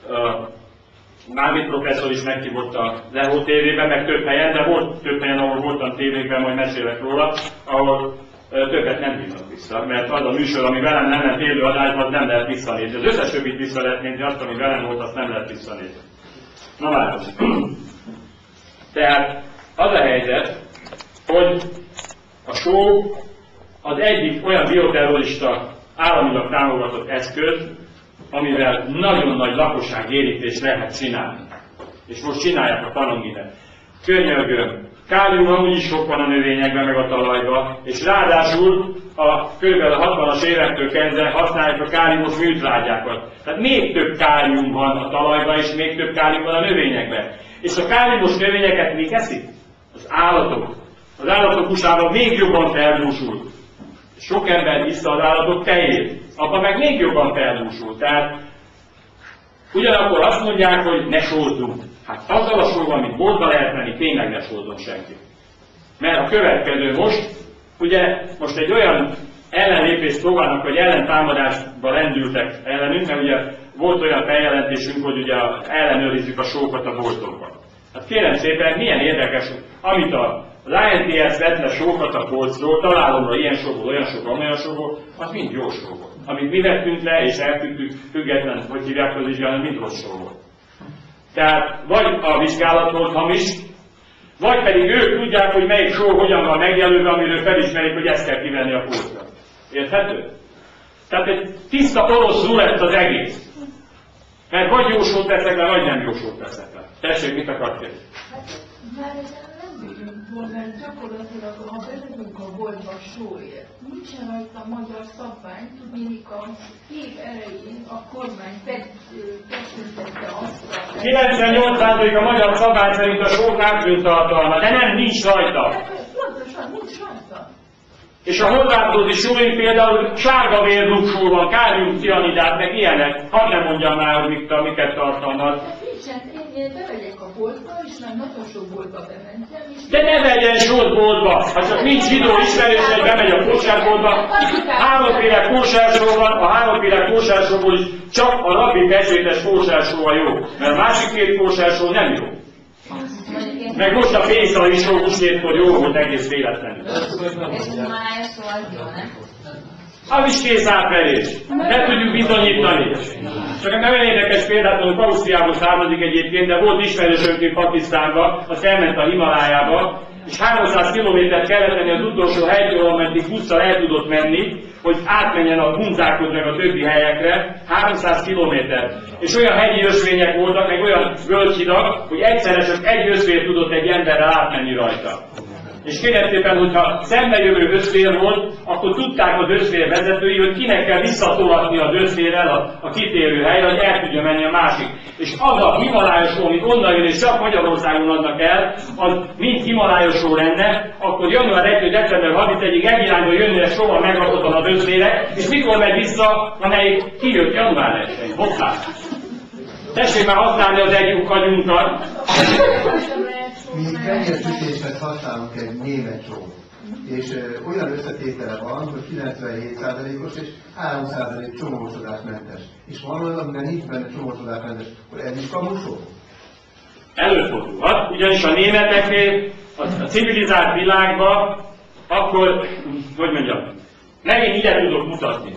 Mármit professzor is meghívott a Lehó tévében, meg több helyen, de volt több helyen, ahol voltam tévékben, majd mesélek róla, ahol többet nem hívnak vissza, mert az a műsor, ami velem nem lett élő adásban, az nem lehet visszanézni. Az összes többit vissza lehet nézni, azt, ami velem volt, azt nem lehet visszanézni. Na már tehát az a helyzet, hogy a só az egyik olyan bioterrorista államilag támogatott eszköz, amivel nagyon nagy lakosságérítést lehet csinálni. És most csinálják a Panonginet. Könyörgöm, kálium amúgy is sok van a növényekben, meg a talajban, és ráadásul kb. A 60-as évektől kezdve használják a káliumos műtrágyákat. Tehát még több kálium van a talajban, és még több kálium van a növényekben. És a káliumos növényeket még eszik? Az állatok. Az állatok húsában még jobban feldúsult. Sok ember vissza az állatok tejét, abban meg még jobban feldúsult. Tehát ugyanakkor azt mondják, hogy ne sózzunk. Hát azzal a sóval, amit boltba lehet menni, tényleg ne sózzon senki. Mert a következő most egy olyan ellenlépést próbálnak, vagy ellentámadásba rendültek ellenünk, mert ugye volt olyan feljelentésünk, hogy ugye ellenőrizzük a sókat a boltokban. Hát kérem szépen, milyen érdekes, amit az INTS vett le sókat a polcról, találomra ilyen sóból, olyan sóból, olyan sóból, az mind jó só volt. Amit mi vettünk le és elküldtük, független, hogy hívják az vizsgálni, mind rossz só volt. Tehát vagy a vizsgálat volt hamis, vagy pedig ők tudják, hogy melyik só hogyan van megjelölve, amiről felismerik, hogy ezt kell kivenni a polcra. Érthető? Tehát egy tiszta orosz rulett az egész. Mert vagy jó sót teszek le, vagy nem jó sót teszek le. Tessék, mit akart kérni? Már ezen nem bírunk volna, mert gyakorlatilag, ha bemegyünk a boltba sóért, nincsen rajta magyar szabvány, tudnék a év elején a kormány megszüntette azt a... 98% a magyar szabvány szerint a só nátriumtartalma, de nem, nincs rajta. Pontosan, nincs rajta. És a horvátdózi sóink például sárga vérluksó van, kálium-cianidát, meg ilyenek. Hadd ne mondjam már, hogy miket tartalmaz. Nincsen, én bemegyek a boltba, és már nagyon sok boltba bementem, és... De ne vegyen sót boltba! Ha csak nincs videó ismerős, hogy bemegy a kósárboltba, háromféle kósársó van, a háromféle kósársóból is csak a rabbi pecsétes kósársó a jó, mert a másik két kósársó nem jó. Meg most a pénztal is jó húsvétkor jó volt egész véletlenül. Az is kész átverés. Nem tudjuk bizonyítani. Csak egy nagyon érdekes példát, hogy Ausztriából származik egyébként, de volt ismerősönkünk Pakisztánba, az elment a Himalájába, és 300 kilométert kellett menni az utolsó helytől, ameddig busszal el tudott menni, hogy átmenjen a Hunzákhoz meg a többi helyekre, 300 kilométer. És olyan hegyi ösvények voltak, meg olyan völgyhidak, hogy egyszerre csak egy öszvér tudott egy emberrel átmenni rajta. És kérem szépen, hogyha szembejövő öszvér volt, akkor tudták az öszvér vezetői, hogy kinek kell visszatolatni az öszvérrel a kitérő helyre, hogy el tudja menni a másik. És az a himalájosó, amit onnan jön, és csak Magyarországon adnak el, az mind himalájosó lenne, akkor január 1-től december 31-ig egy irányba jönne soha megrakottan az öszvére, és mikor megy vissza, amelyik kijött január 1-én. Hoppá! Tessék már használni az egyik agyunkat! Mi kenyérsütéshez használunk egy német sót, és olyan összetétele van, hogy 97%-os és 3% csomósodásmentes. És van olyan, amiben nincs benne csomósodásmentes, hogy ez is kamusó? Előfordulhat, ugyanis a németeknél, a civilizált világban, akkor, hogy mondjam, megint ide tudok mutatni.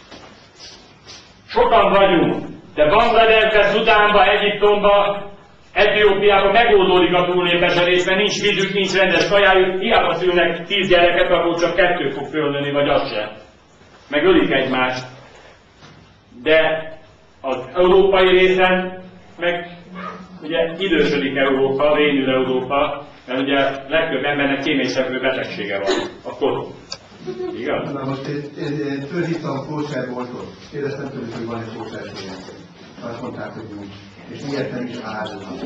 Sokan vagyunk, de Bangladesbe, Szudánba, Egyiptomba, Etiópiában megoldódik a túlnépesedés, mert nincs vízük, nincs rendes kajájuk, hiába szülnek 10 gyereket, akkor csak 2 fog fölnőni, vagy az sem. Meg ölik egymást. De az európai részen meg ugye idősödik Európa, vénül Európa, mert ugye legtöbb embernek kéményszegő betegsége van, a korú. Igaz? Na most én fölhívtam kóserboltot, kérdeztem tőlük, hogy van egy kóserboltot. Azt mondták, hogy nincs. És miért nem is árulnak?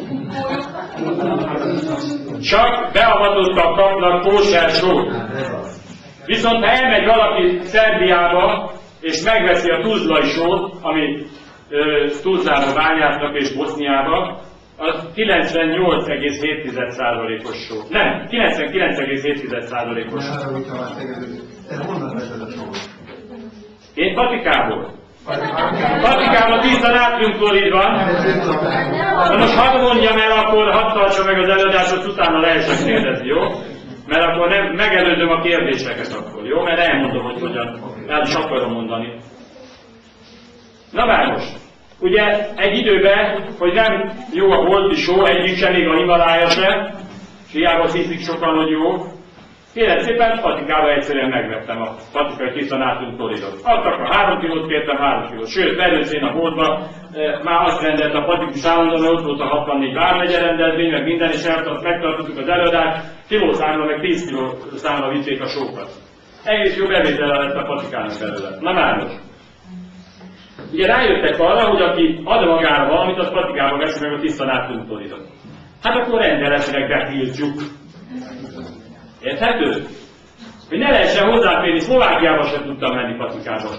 Csak beavatottak kapnak kósersót. Viszont ha elmegy valaki Szerbiába, és megveszi a tuzlai sót, ami Tuzlába bányásznak és Boszniába, az 98,7%-os só. Nem, 99,7%-os só. Te honnan veszed a sót? Én Patikából. Patikában tiszta nátriumklorid van. De most hadd mondjam el, akkor hadd tartsa meg az előadást, utána lehessen kérdezni, jó? Mert akkor nem, megelőzöm a kérdéseket akkor, jó? Mert elmondom, hogy hogyan. El is akarom mondani. Na már most. Ugye egy időben, hogy nem jó a bolti só, egyik sem, még a Himalája sem, és hiába hiszik sokan, hogy jó. Kérem szépen, Patikában egyszerűen megvettem a patikai tiszta nátriumkloridot. Adtak a 3 kilót, kértem 3 kilót. Sőt, belőszén a boltba, már azt rendelt a patikus állandóan, mert ott volt a 64 vármegye rendezvény, meg minden, és megtartottuk az előadást, kilószámra, meg 10 kilószámra vitték a sókat. Egész jó bevétele lett a Patikának belőle. Na már most. Ugye rájöttek arra, hogy aki ad magára valamit, az Patikában veszi meg a tiszta nátriumkloridot. Hát akkor rendeletileg betiltjuk. Érthető? Hogy ne lehessen hozzáférni, Szlovákiába sem tudtam menni Patikába.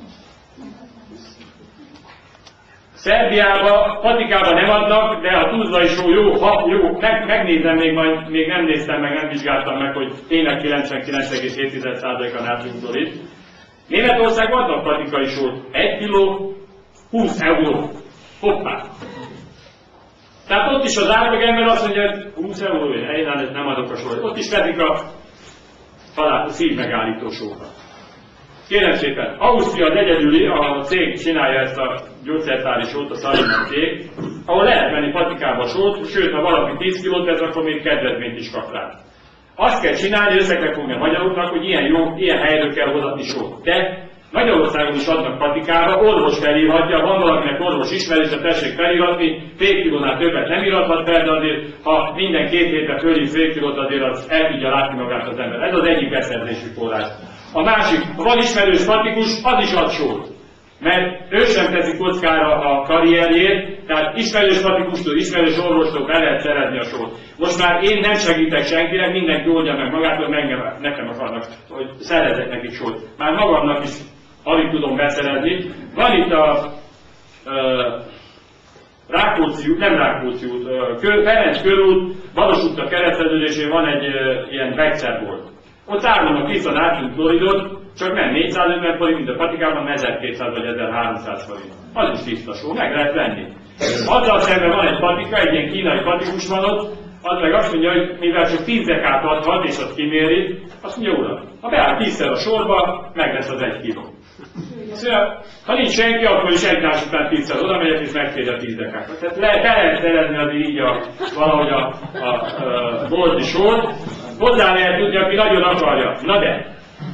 Szerbiába, Patikába nem adnak, de a tuzlai só jó, jó, megnézem még nem néztem meg, nem vizsgáltam meg, hogy tényleg 99,7% a nátriumklorid. Németországban adnak patikai sót. 1 kiló 20 euró. Hoppá! Tehát ott is az átlagember azt mondja, hogy 20 euró, én nem adok a sót. Ott is vetik a szívmegállító sókat. Kérem szépen, Ausztria az egyedüli, a cég csinálja ezt a gyógyszertári sót, a Salina cég, ahol lehet venni patikába sót, sőt, ha valaki 10 kilót vesz, akkor még kedvezményt is kap rá. Azt kell csinálni, össze kell fogni a magyaroknak, hogy ilyen helyről kell hozatni sót. De Magyarországon is adnak patikába, orvos felírhatja, van valakinek orvos ismerőse, tessék feliratni, fél kilónál többet nem irathat fel, de azért, ha minden 2 hétre fölír fél kilót, azért az el tudja látni magát az ember. Ez az egyik beszerzési forrás. A másik, ha van ismerős patikus, az is ad sót. Mert ő sem teszi kockára a karrierjét, tehát ismerős patikustól, ismerős orvostól be lehet szerezni a sót. Most már én nem segítek senkinek, mindenki oldja meg magát, hogy nekem akarnak, hogy szerezzek nekik sót. Már magamnak is alig tudom beszerezni. Van itt a Rákóczi út, nem Rákóczi út, Ferenc körút, Bados utca kereszteződésén van egy ilyen vegyszerbolt. Ott árulnak vissza nátrium-kloridot, csak nem 450 forint, mint a patikában, 1200 vagy 1300 forint. Az is tiszta só, meg lehet venni. Azzal szemben van egy patika, egy ilyen kínai patikus van ott, az meg azt mondja, hogy mivel csak 10 dekát adhat, és azt kiméri, azt mondja, uram, ha beáll 10-szer a sorba, meg lesz az 1 kiló. Szóval, ha nincs senki, akkor is egymás után 10-szer oda megyek, és megkérdez a 10 dekákat. Tehát lehet szerezni azért így valahogy a bolti sót. Hozzá lehet tudni, aki nagyon akarja. Na de,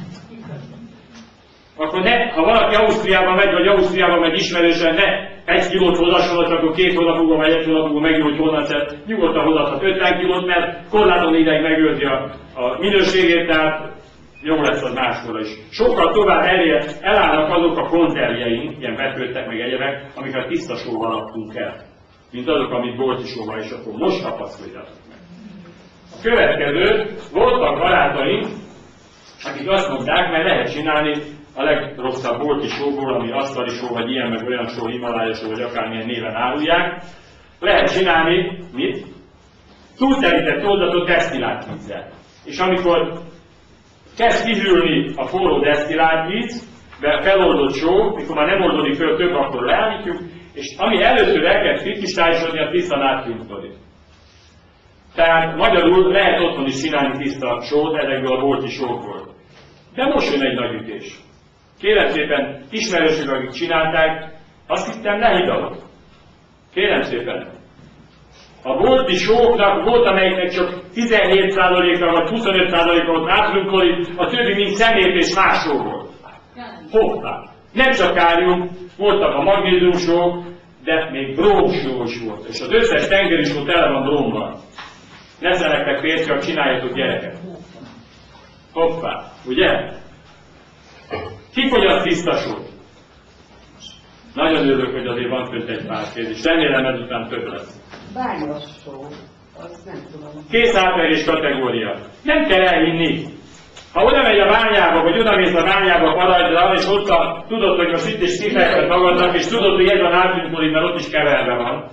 akkor ne, ha valaki Ausztriában megy, vagy Ausztriában megy ismerősen, ne 1 kilót hozasson, csak akkor 2 hónap múlva, vagy 1 hónap múlva megint, hogy honnan szed, nyugodtan hozathat 50 kilót, mert korláton ideig megőrzi a minőségét, tehát jó lesz az máskor is. Sokkal tovább elállnak azok a konzervjeink, ilyen betöltek meg egyebek, amiket tiszta sóval adtunk el, mint azok, amit bolti sóval, és akkor most tapasztaljátok meg. A következő, voltak barátaink, akik azt mondták, mert lehet csinálni a legrosszabb bolti sóból, ami asztali só, vagy ilyen, meg olyan só, Himalája só, vagy akármilyen néven árulják. Lehet csinálni, mit? Túlterített oldatot desztillált vízzel. És amikor kezd kihűlni a forró desztillált víz, de feloldott só, mikor már nem oldódik föl több, akkor leállítjuk, és ami először elkezd kristályosodni, a tiszta nátrium-klorid. Tehát magyarul lehet otthon is csinálni tiszta sót ezekből a bolti sókból. De most jön egy nagy ütés. Kérem szépen, ismerősök, akik csinálták, azt hittem lehidalok. Kérem szépen, a bolti sóknak volt, amelyiknek csak 17%-a vagy 25%-a volt nátrium-klorid, a többi mind szemét és más só volt. Hoppá! Nem csak kálium, voltak a magnézium sók, de még brómsó is volt. És az összes tengeri só tele van brómmal. Ne szelektek férfiak, csináljatok gyerekek. Hoppá, ugye? Ki fogyaszt tiszta sót? Nagyon örülök, hogy azért van közt egy pár kérdés. Remélem ezután több lesz. Bányos só, az nem tudom. Kész átverés kategória. Nem kell elhinni. Ha oda megy a bányába, vagy odamész a bányába Parajdra, és ott tudod, hogy most itt is kifejtett magadnak, és tudod, hogy ez a nátrium-klorid, mert ott is keverve van.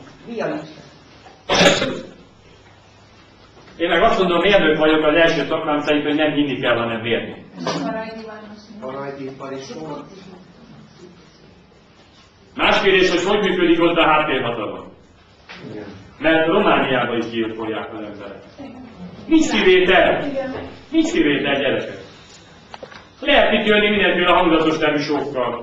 Én meg azt mondom, mérnök vagyok az első szakmám szerint, hogy nem hinni kell, hanem mérni. Más kérdés, hogy hogy működik ott a háttérhatalom. Mert Romániában is gyilkolják az emberek. Nincs kivétel. Nincs kivétel, gyerekek. Lehet itt jönni mindenféle hangzatos nemű sókkal.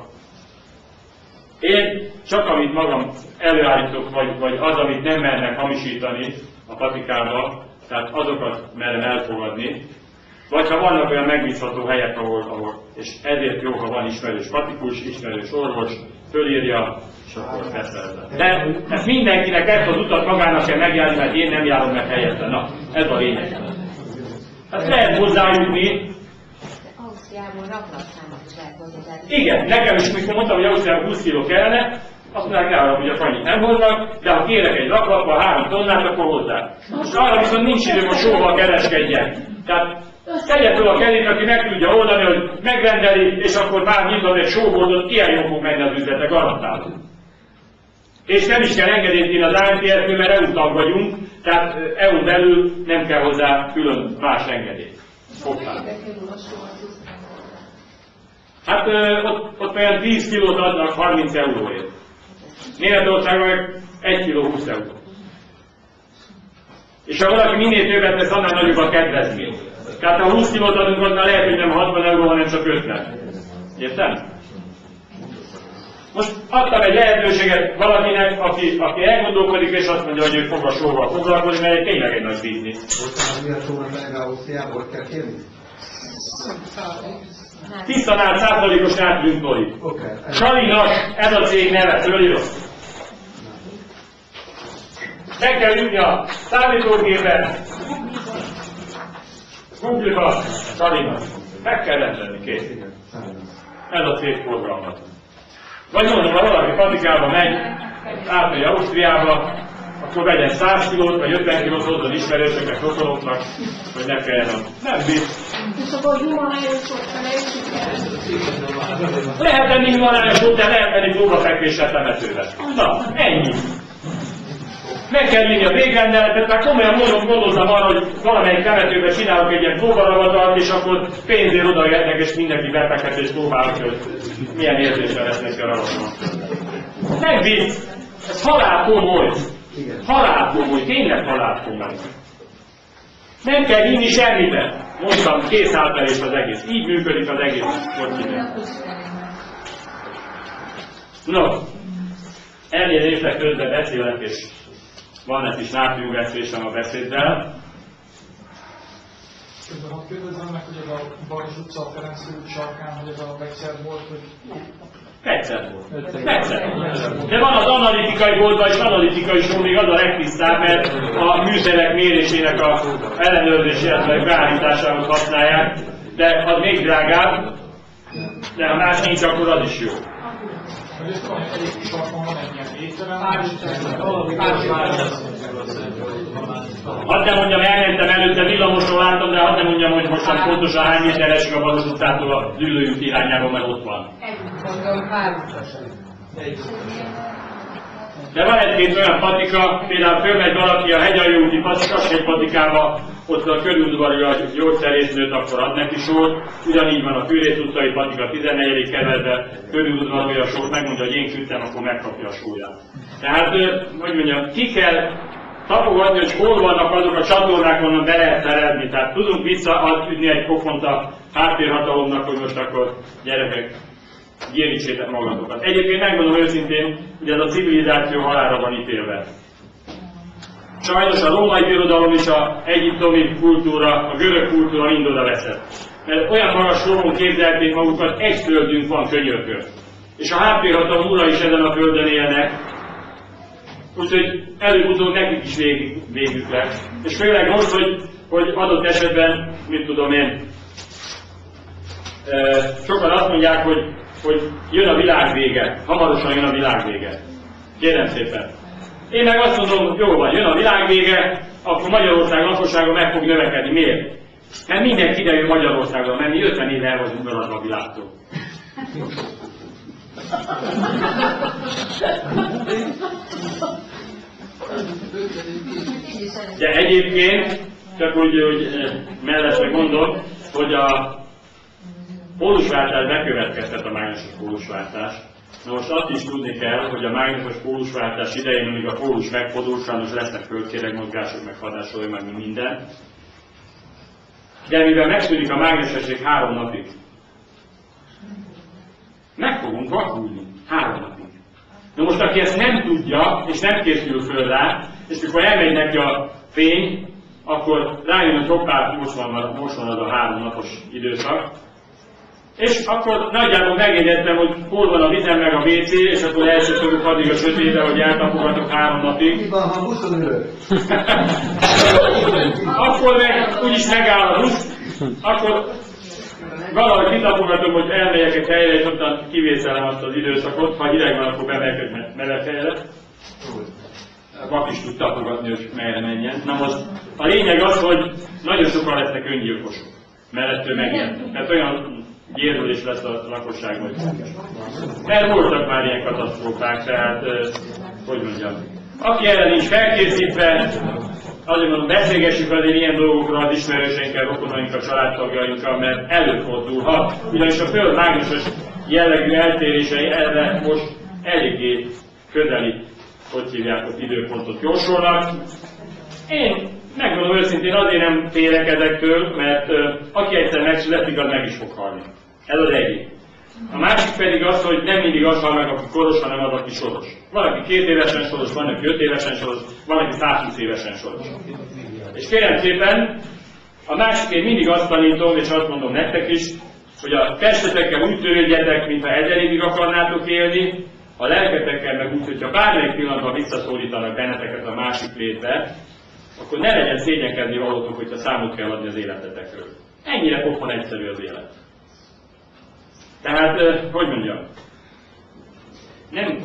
Én csak amit magam előállítok, vagy az, amit nem mernek hamisítani a patikába, tehát azokat merem elfogadni, vagy ha vannak olyan megbízható helyek, ahol és ezért jó, ha van ismerős patikus, ismerős orvos, fölírja, és akkor beszerzem. De ezt mindenkinek ezt az utat magának kell megjárni, mert én nem járom meg helyette. Na, ez a lényeg. Hát lehet hozzájutni. Ausztriából raklatszámot is lehet hozzá. Igen, nekem is, mikor mondtam, hogy Ausztriában 20 kg kellene, azt mondják, ne arra, hogy a annyit nem hoznak, de ha kérek egy raklatba 3 tonnát, akkor hozzá. Most arra viszont nincs idő, hogy sóval kereskedjen. Tehát tegye föl a kezét, aki meg tudja oldani, hogy megrendeli, és akkor már nyitott egy sóboldot, ilyen jól fog menni az üzletek, garantálom. És nem is kell engedélyt írni az ANTS-ből, mert EU tag vagyunk, tehát EU belül nem kell hozzá külön más engedély. Hát ott olyan 10 kilót adnak 30 euróért. Németországban meg 1 kiló 20 euró. És ha valaki minél többet tesz, annál nagyobb a kedvezmény. Tehát ha 20 kilót adunk, annál lehet, hogy nem 60 euró, hanem csak 50. Értem? Most adtam egy lehetőséget valakinek, aki elgondolkodik, és azt mondja, hogy ő fog a sóval foglalkozni, mert tényleg egy nagy biznisz. Mi a sónak a Ausztriából kell kérni? Tisztanál százalékos átbűntori. Salinak ez a cég neve, fölírom. Meg kell ülni a számítógépen, Google-ba, Salinak. Meg kell rendelni, kész. Ez a cég forgalmat. Vagy mondom, ha valaki patikába megy, átmegy Ausztriába, akkor vegyen 100 kilót, vagy 50 kilót hozzon ismerősöknek, rokonoknak, hogy ne kelljen a... Nem biztos. És akkor himalájos ott felejtsük el. Lehet lenni himalájos ott, de lehet lenni próbafekvéssel temetővel. Na, ennyi. Meg kell vinni a végrendeletet, mert komolyan gondoltam arra, hogy valamelyik temetőben csinálok egy ilyen próbaravatat, és akkor pénzért odaérnek, és mindenki befekhet, és próbálok, hogy milyen érzéssel lesz neki a ravatom. Nem vicc! Ez halálkomoly! Halálkomoly, tényleg halálkomoly. Nem kell hinni semmiben. Mondtam, kész átverés az egész. Így működik az egész sportminden. No, elnézést, közben beszélek, és van egy kis nátriumvesztésem a beszéddel. Közben hadd kérdezzem meg, hogy ez a Baros utca, a Ferenc út sarkán, hogy ez a vegyszer volt, hogy... Vegyszer volt. De van az analitikai boltban, és analitikai só még az a legtisztább, mert a műszerek mérésének a ellenőrzésének beállításához használják, de az még drágább, de ha más nincs, akkor az is jó. Hogy ezt van, egyik sarkon van egy ilyen étterem, Hadd nem mondjam, elmentem előtte villamosról láttam, de hadd nem mondjam, hogy mostan pontosan hány méter esik a Baros utcától a Düllőút irányába, mert ott van. De van egy-két olyan patika, például fölmegy valaki a Hegyalja úti patika, patikába, ott a körüludvari a gyógyszerésznőt, akkor ad neki sót. Ugyanígy van a Fűrész utcai patika 14. kerületben, körüludvari a sót, megmondja, hogy én küldtem, akkor megkapja a sóját. Tehát, hogy mondjam, ki kell tapogatni, hogy hol vannak azok a csatornák, onnan be lehet szerelni. Tehát tudunk visszaadni egy pofont a háttérhatalomnak, hogy most akkor gyerekek, gyérítsétek magatokat. Egyébként megmondom őszintén, hogy ez a civilizáció halálra van ítélve. Sajnos a római birodalom és az egyiptomi kultúra, a görög kultúra mind oda veszett. Mert olyan magas soron képzelték magukat, egy földünk van könyörgő. És a háttérhatalom ura is ezen a földön élnek, úgyhogy előbb-utóbb nekik is végük lesz. És főleg most, hogy adott esetben, mit tudom én, sokan azt mondják, hogy jön a világ vége, hamarosan jön a világ vége. Kérem szépen. Én meg azt mondom, jó van, jön a világ vége, akkor Magyarország lakossága meg fog növekedni. Miért? Mert mindenki ide jön Magyarországra menni, 50 éve el vagyunk maradva a világtól. De egyébként, csak úgy, hogy mellesleg mondom, hogy a pólusváltás bekövetkezhet, a mágneses pólusváltás. Na most azt is tudni kell, hogy a mágneses pólusváltás idején, amíg a pólus megfordul, sajnos lesznek földkéregmozgások, meg hatásolja, meg minden. De mivel megszűnik a mágnesesség 3 napig, meg fogunk vakulni 3 napig. Na most aki ezt nem tudja, és nem készül föl rá, és mikor elmegy neki a fény, akkor rájön, hogy hoppá, most van az a 3 napos időszak. És akkor nagyjából megjegyeztem, hogy hol van a vizem meg a WC, és akkor elsősorban addig a sötétbe, hogy eltapogatok 3 napig. Mi van, ha buszon ülök? Akkor meg úgyis megáll a busz, akkor valahogy kitapogatom, hogy elmegyek egy helyre, és ottan kivészelem azt az időszakot, ha hideg van, akkor bemegyek egy meleg helyre. A pap is tud tapogatni, hogy merre menjen. Na most a lényeg az, hogy nagyon sokan lesznek öngyilkosok, mert ettől megijedtek. Tehát olyan gyérülés lesz a lakosságban. Mert voltak már ilyen katasztrófák, tehát, hogy mondjam, aki erre nincs felkészítve, azért mondom, beszélgessük azért ilyen dolgokról az ismerőseinkkel, rokonainkkal, családtagjainkkal, mert előfordulhat. Ugyanis a föld mágneses jellegű eltérései erre most eléggé közeli, hogy hívják, az időpontot jósolnak. Én megmondom őszintén, azért nem félek ezektől, mert aki egyszer megszületik, az meg is fog halni. Ez az egyik. A másik pedig az, hogy nem mindig az hal meg, aki koros, hanem az, aki soros. Van, aki 2 évesen soros, van, aki 5 évesen soros, van, aki 120 évesen soros. És kérem szépen, a másik, én mindig azt tanítom, és azt mondom nektek is, hogy a testetekkel úgy törődjetek, mintha 1000 évig akarnátok élni, a lelketekkel meg úgy, hogyha bármelyik pillanatban visszaszólítanak benneteket a másik létbe, akkor ne legyen szégyenkezni valótok, hogyha számot kell adni az életetekről. Ennyire pofon egyszerű az élet. Tehát, hogy mondjam, nem,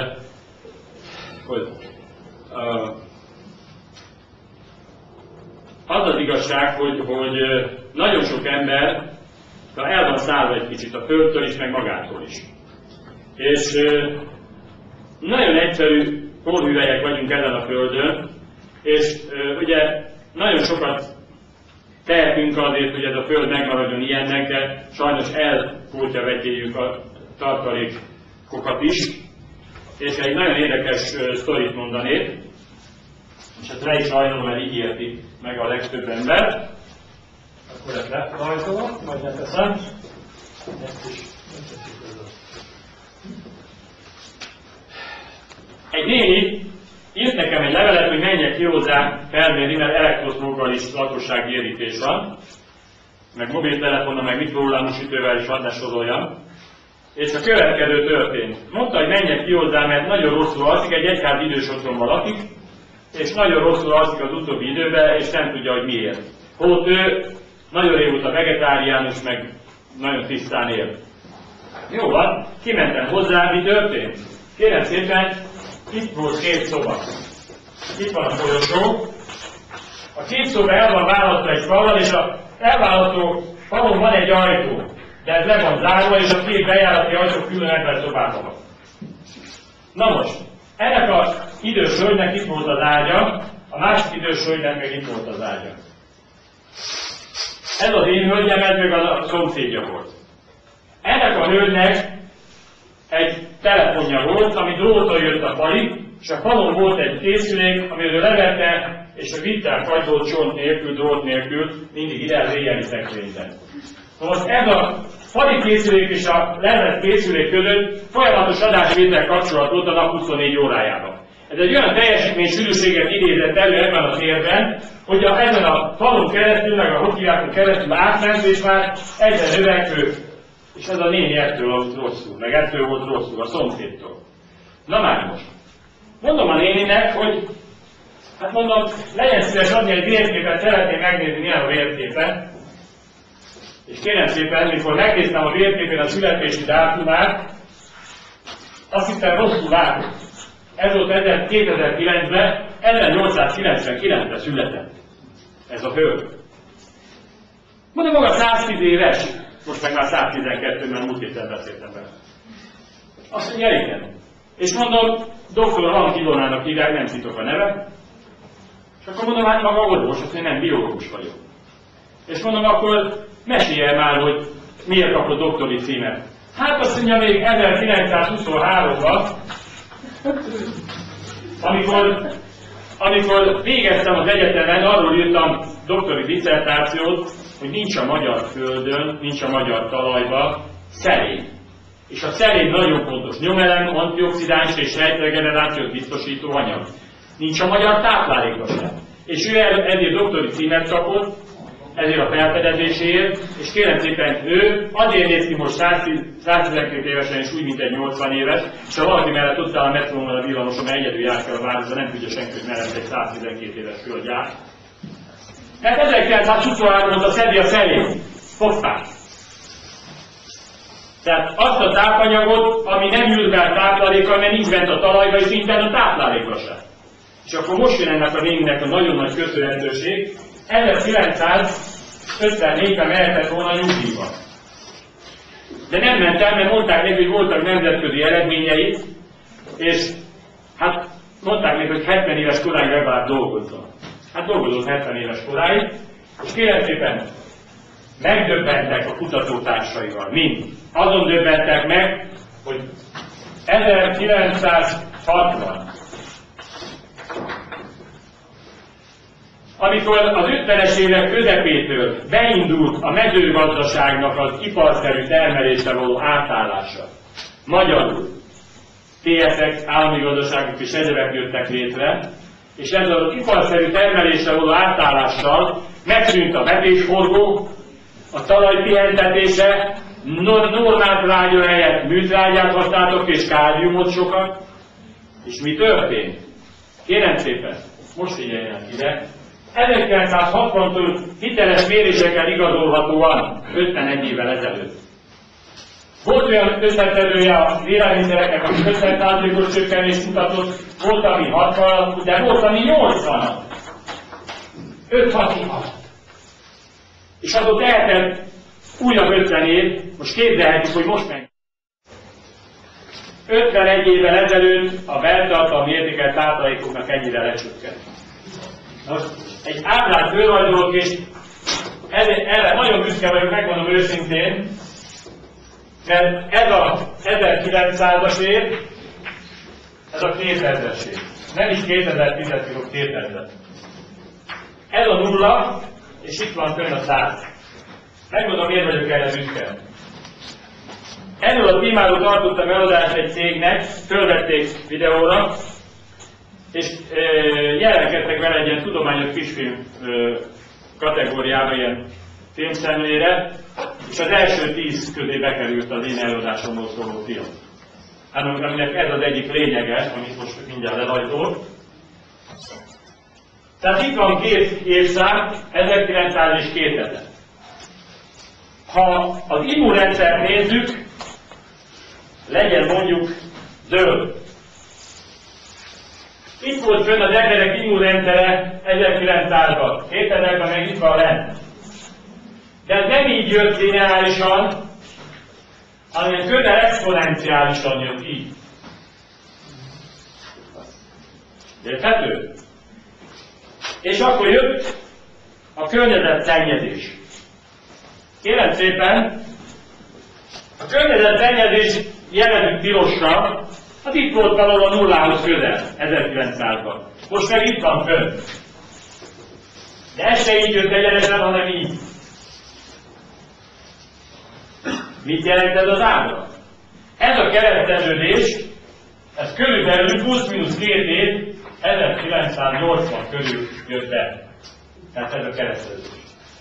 az az igazság, hogy nagyon sok ember el van szállva egy kicsit a földtől is, meg magától is. És nagyon egyszerű porhüvelyek vagyunk ezen a földön, és ugye nagyon sokat tehetünk azért, hogy ez a föld megmaradjon ilyennek, de sajnos elpultja vetéljük a tartalékokat is. És egy nagyon érdekes sztorit mondanék, és ezt le is rajzolom, mert így érti meg a legtöbb ember. Akkor ezt lerajzolom, majd leteszem. Ezt is. Egy néni írt nekem egy levelet, hogy menjek ki hozzá felmérni, mert elektroszmogalis lakossági érítés van, meg mobiltelefonnal, meg mikrohullámosütővel is van, ne soroljam. És a következő történt. Mondta, hogy menjek ki hozzá, mert nagyon rosszul alszik, egy egyházi idős otthonban lakik, és nagyon rosszul alszik az utóbbi időben, és nem tudja, hogy miért. Holott ő nagyon régóta vegetáriánus, meg nagyon tisztán él. Jó van, kimentem hozzá, mi történt? Kérem szépen, itt volt 2 szoba. Itt van a folyosó. A 2 szoba el van választva egy falval, és az elválasztó falon van egy ajtó. De ez le van zárva, és a 2 bejárati ajtó külön ebben szobában van. Na most, ennek az idős hölgynek itt volt az ágya, a másik idős hölgynek meg itt volt az ágya. Ez az én hölgyem, ez meg a szomszédja volt. Ennek a hölgynek egy telefonja volt, ami dróttal jött a falig, és a falon volt egy készülék, amiről levette, és a vitte a kagylót csont nélkül, drót nélkül, mindig ide az éjjeli szekrényben. Most ez a fali készülék és a levett készülék között folyamatos adásvétel kapcsolat volt a nap 24 órájában. Ez egy olyan teljesítménysűrűséget idézett elő ebben a térben, hogy ezen a falon keresztül, meg a hokiákon keresztül átment, és már egyre növekvő. És ez a néni ettől volt rosszul, meg ettől volt rosszul, a szomszédtól. Na már most. Mondom a néninek, hogy hát mondom, legyen szíves adni egy vérképet, szeretném megnézni, milyen a vérképe. És kérem szépen, mikor megnéztem a vérképén a születési dátumát, azt hittem rosszul látott. Ez volt 2009-ben, 1899-ben született ez a hölgy. Mondom, maga 110 éves, most meg már 112, mert múlt héten beszéltem vele. Azt mondja, igen. És mondom, dr. Rank Ilonának hívják, nem titok a neve. És akkor mondom, hát maga orvos, azt mondja, nem, biológus vagyok. És mondom, akkor mesélj el már, hogy miért kapott doktori címet. Hát azt mondja, még 1923-ban, amikor végeztem az egyetemen, arról írtam doktori disszertációt, hogy nincs a magyar földön, nincs a magyar talajban szelén. És a szelén nagyon fontos nyomelem, antioxidáns és sejtregenerációt biztosító anyag. Nincs a magyar táplálékban sem. És ő ezért doktori címet kapott, ezért a felfedezéséért, és kérem szépen, ő azért néz ki most 112 évesen és úgy, mint egy 80 éves, és ha valaki mellett ott áll a metrónál a villamoson, mert egyedül jár kell a városba, nem tudja senki, hogy mellett egy 112 éves hölgy jár. Mert 1923 óta szedi a szelét, hoppá! Tehát azt a tápanyagot, ami nem ülgál táplálékkal, mert nincs bent a talajba, és nincs bent a táplálékba sem. És akkor most jön ennek a néninek a nagyon nagy köszönhetőség, 1954-ben mehetett volna nyugdíjba. De nem ment el, mert mondták neki, hogy voltak nemzetközi eredményei, és hát mondták neki, hogy 70 éves koráig legalább dolgozzon. Hát dolgozott 70 éves koráig, és kérem szépen, megdöbbentek a kutatótársaival, mind. Azon döbbentek meg, hogy 1960, amikor az 50-es évek közepétől beindult a mezőgazdaságnak az iparszerű termelésre való átállása, magyarul TSZ-ek, állami gazdaságok és egyebek jöttek létre, és ezzel az iparszerű termelésre való átállással megszűnt a vetésforgó, a talaj pihentetése, normál trágya helyett műtrágyát használtak és káliumot sokat. És mi történt? Kérem szépen, most figyeljenek ide. 1960-tól hiteles mérésekkel igazolhatóan 51 évvel ezelőtt. Volt olyan összetevője a élelmiszereknek, ami 50%-os csökkenést mutatott, volt, ami 60, de volt, ami 80. 5-6 év alatt. És azóta eltelt újabb 50 év, most képzelhetjük, hogy most meg. 51 évvel ezelőtt a beltartalmi értékelt táplálékoknak ennyire lecsökkent. Most egy ábrát fölrajzolok, és erre nagyon büszke vagyok, megmondom őszintén, mert ez a 1900-as év, ez a 2000-es év. Nem is 2010-es, hanem 2000. Ez a 0, és itt van fönn a 100. Megmondom, miért vagyok erre büszke. Erről a témáról tartottam előadást egy cégnek, fölvették videóra, és jelenkedtek vele egy ilyen tudományos kisfilm kategóriába, ilyen filmszemlére, és az első 10 közé bekerült az én előadásomról szóló film. Aminek ez az egyik lényege, amit most mindjárt lerajzol. Tehát itt van két évszám, 1900 és 2000. Ha az immunrendszert nézzük, legyen mondjuk zöld. Itt volt fönn az emberek immunrendszere 1900-ban, 2000-ben meg itt van lent. De ez nem így jött lineárisan, hanem közel exponenciálisan jött így. Érthető? És akkor jött a környezetszennyezés. Kérem szépen, a környezetszennyezés jelentük pirosra, az itt volt valahol a nullához közel, 1900-ban. Most meg itt van fönn. De ez se így jött egyenesen, hanem így. Mit jelent ez az ábra? Ez a kereszteződés, ez körülbelül plusz-minusz 2 év, 1980 körül jött be. Tehát ez a kereszteződés.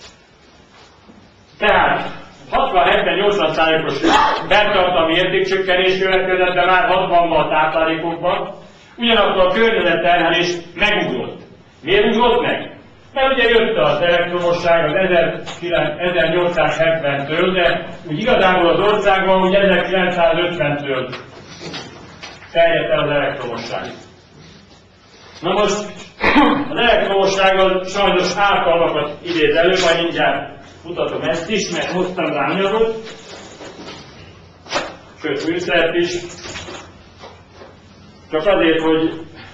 Tehát 60-70-80%-os beltartalmi értékcsökkenés következett be már 60-ban a táplálékokban, ugyanakkor a környezetterhelés megugrott. Miért ugrott meg? Mert ugye jött az elektromosság az 1870-től, de úgy igazából az országban úgy 1950-től terjedt el az elektromosság. Na most az elektromossággal sajnos ártalmakat idéz elő, majd mindjárt mutatom ezt is, mert hoztam rá anyagot, sőt műszert is, csak azért, hogy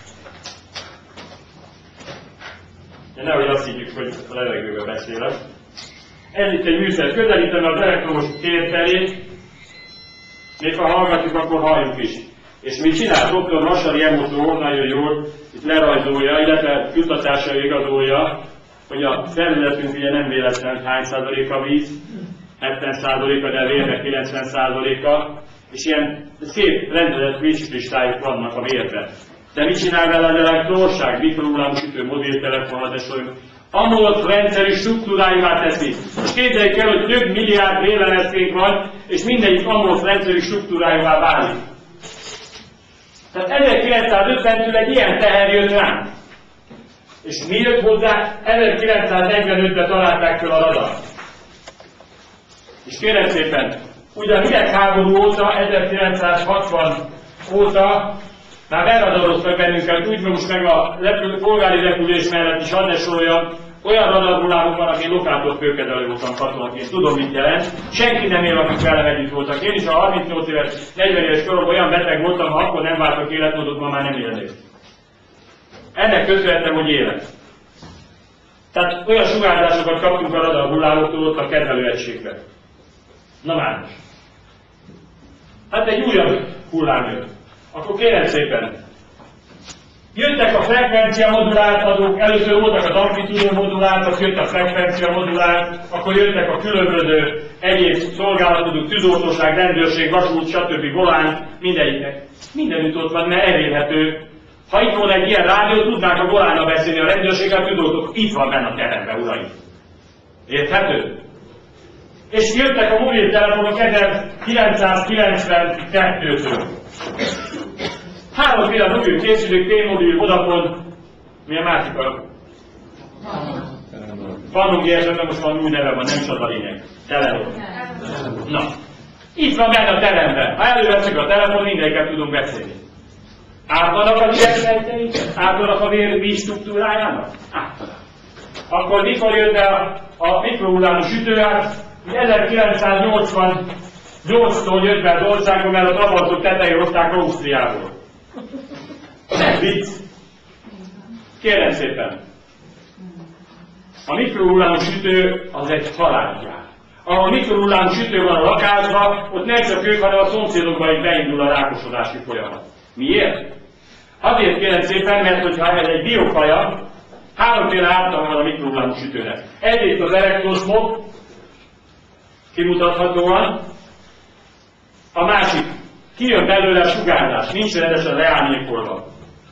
nehogy azt higgyük, hogy a levegőbe beszélek. Ez itt egy műszer, közelítem az elektromos tér felé, még ha hallgatjuk, akkor halljuk is. És mit csinál? Dr. Vasari Emotó nagyon jól itt lerajzolja, illetve kutatásra igazolja, hogy a területünk ugye nem véletlen hány százaléka víz, 70%-a, de vérnek 90%-a, és ilyen szép rendezett vízkristályok vannak a vérben. De mit csinál vele az elektromosság? Mikrohullámosütő, mobiltelefon, de szóval amolc rendszerű struktúrájává teszi. És képzeljük el, hogy több milliárd vérlemezkénk van, és mindegyik amolc rendszerű struktúrájává válik. Tehát 1950-től egy ilyen teher jött ránk. És mi jött hozzá? 1945-ben találták fel a radart. És kérem szépen, ugye a hidegháború óta, 1960 óta már beradaroztak bennünket, úgy most meg a polgári repülés mellett is hadd ne soroljam, olyan radarhullámok van, aki lokátor főkezelő voltam katonaként, tudom mit jelent. Senki nem él, akik velem együtt voltak. Én is a 38 éves, 40 éves koromban olyan beteg voltam, ha akkor nem váltak életmódot, ma már nem élnék. Ennek köszönhetem, hogy élek. Tehát olyan sugárzásokat kaptunk a radar hullámoktól ott a kedvelőegységbe. Na már. Hát egy újabb hullám jött. Akkor kérem szépen, jöttek a frekvencia modulált adók, először voltak az amplitúdó moduláltak, jött a frekvencia modulált, akkor jöttek a különböző egyéb szolgálatok, tűzoltóság, rendőrség, vasút, stb. Volán, mindegyiknek. Mindenütt ott van, mert elérhető. Ha itt volna egy ilyen rádió, tudnánk a Volánnal beszélni a rendőrséggel, tűzoltók, itt van benne a teremben, uraim. Érthető? És jöttek a mobiltelefonok 1992-től. Háromféle mobil készülők, T-Mobil, Vodafone, mi a másik a? Pannum GSM, most van új neve van, nem is az a lényeg. Telefon. Na, itt van benne a teremben. Ha előveszünk a telefon, mindenkivel tudunk beszélni. Átadnak az idegszejtei? Átadnak a víz struktúrájának? Átadnak. Akkor mikor jött el a mikrohullámú sütőáll? 1988-tól jött be az országban, mert a Trabantok tetején hozták Ausztriából. Nem vicc. Kérem szépen. A mikrohullámú sütő az egy halálgyár. Ahol mikrohullámú sütő van a lakásban, ott nem csak ők, hanem a szomszédokban is beindul a rákosodási folyamat. Miért? Azért kérem szépen, mert hogyha ez egy biofaja, háromféle ártalma van a mikrohullámú sütőnek. Egyrészt az elektroszmog, kimutathatóan, a másik, kijön belőle a sugárzás, nincs rendesen leárnyékolva.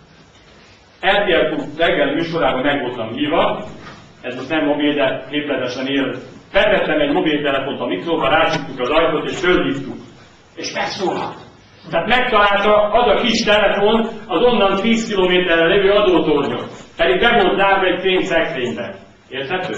RTL reggel műsorában meg voltam hívva, ez most nem mobil, de képletesen él. Felvettem egy mobiltelefont a mikróba, rácsuktuk az ajtót és fölhívtuk. És megszólalt. Tehát megtalálta az a kis telefon az onnan 10 kilométerre lévő adótornyot. Pedig be volt zárva egy fényszekrénybe. Érthető?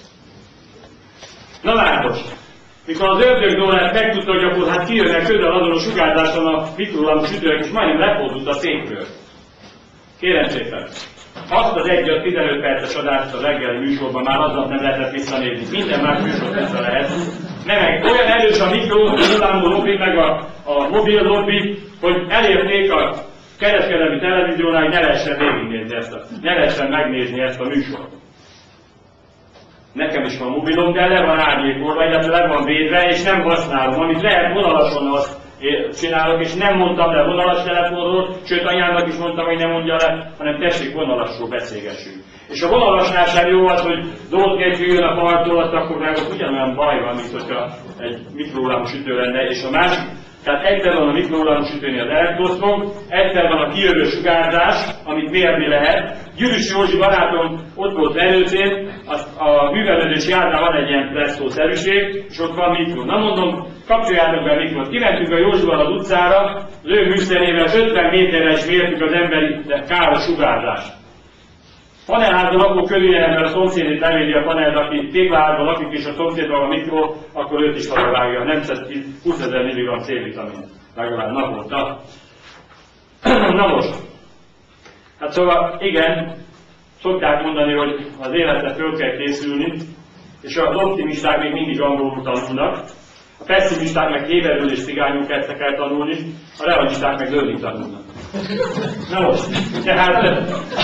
Na látod, mikor az ördögdónát megtudta, hogy akkor hát kijönnek közel azon a sugárzáson a mikrohullámú sütőek, és majdnem lefordult a székről. Kérem szépen, azt az 1-15 perces adást a reggeli műsorban már aznap nem lehetett visszanézni. Minden más műsor vissza lehet. Olyan erős a mikrohullámú lobby, meg a mobil lobby, hogy elérték a kereskedelmi televíziónál, hogy ne lehessen végignézni ne lehessen megnézni ezt a műsort. Nekem is van mobilom, de le van árnyékolva, illetve le van védve, és nem használom. Amit lehet vonalason azt csinálok, és nem mondtam le vonalas telefonról, sőt anyámnak is mondtam, hogy nem mondja le, hanem tessék vonalasról beszélgessünk. És a vonalasnál sem jó az, hogy dolg nélkül jön a parttól, azt akkor meg ott ugyanolyan baj van, mint hogyha egy mikrohullámú sütő lenne, és a másik. Tehát egyszer van a mikrohullámú sütőnél az elektroszmog, egyszer van a kijövő sugárzás, amit mérni lehet. Gyűrűs Józsi barátom ott volt előtén, a művelődési járdán van egy ilyen presszószerűség, és ott van mikro. Na mondom, kapcsoljátok be a mikrot. Kimentünk a Józsival az utcára, az ő műszerével 50 méterre is mértük az emberi káros sugárzást. Panelházban lakó körüljelent, mert a szomszédét levédi a panelt, aki téglaházban lakik és a szomszédban a mikro, akkor őt is hazavágja. Nem szed 20 000 mg C-vitamin legalább naponta. Na most. Hát szóval igen, szokták mondani, hogy az életre föl kell készülni, és az optimisták még mindig angolul tanulnak, a pessimisták meg héberül és cigányul kezdtek el tanulni, a realisták meg zöldig tanulnak. Na most, tehát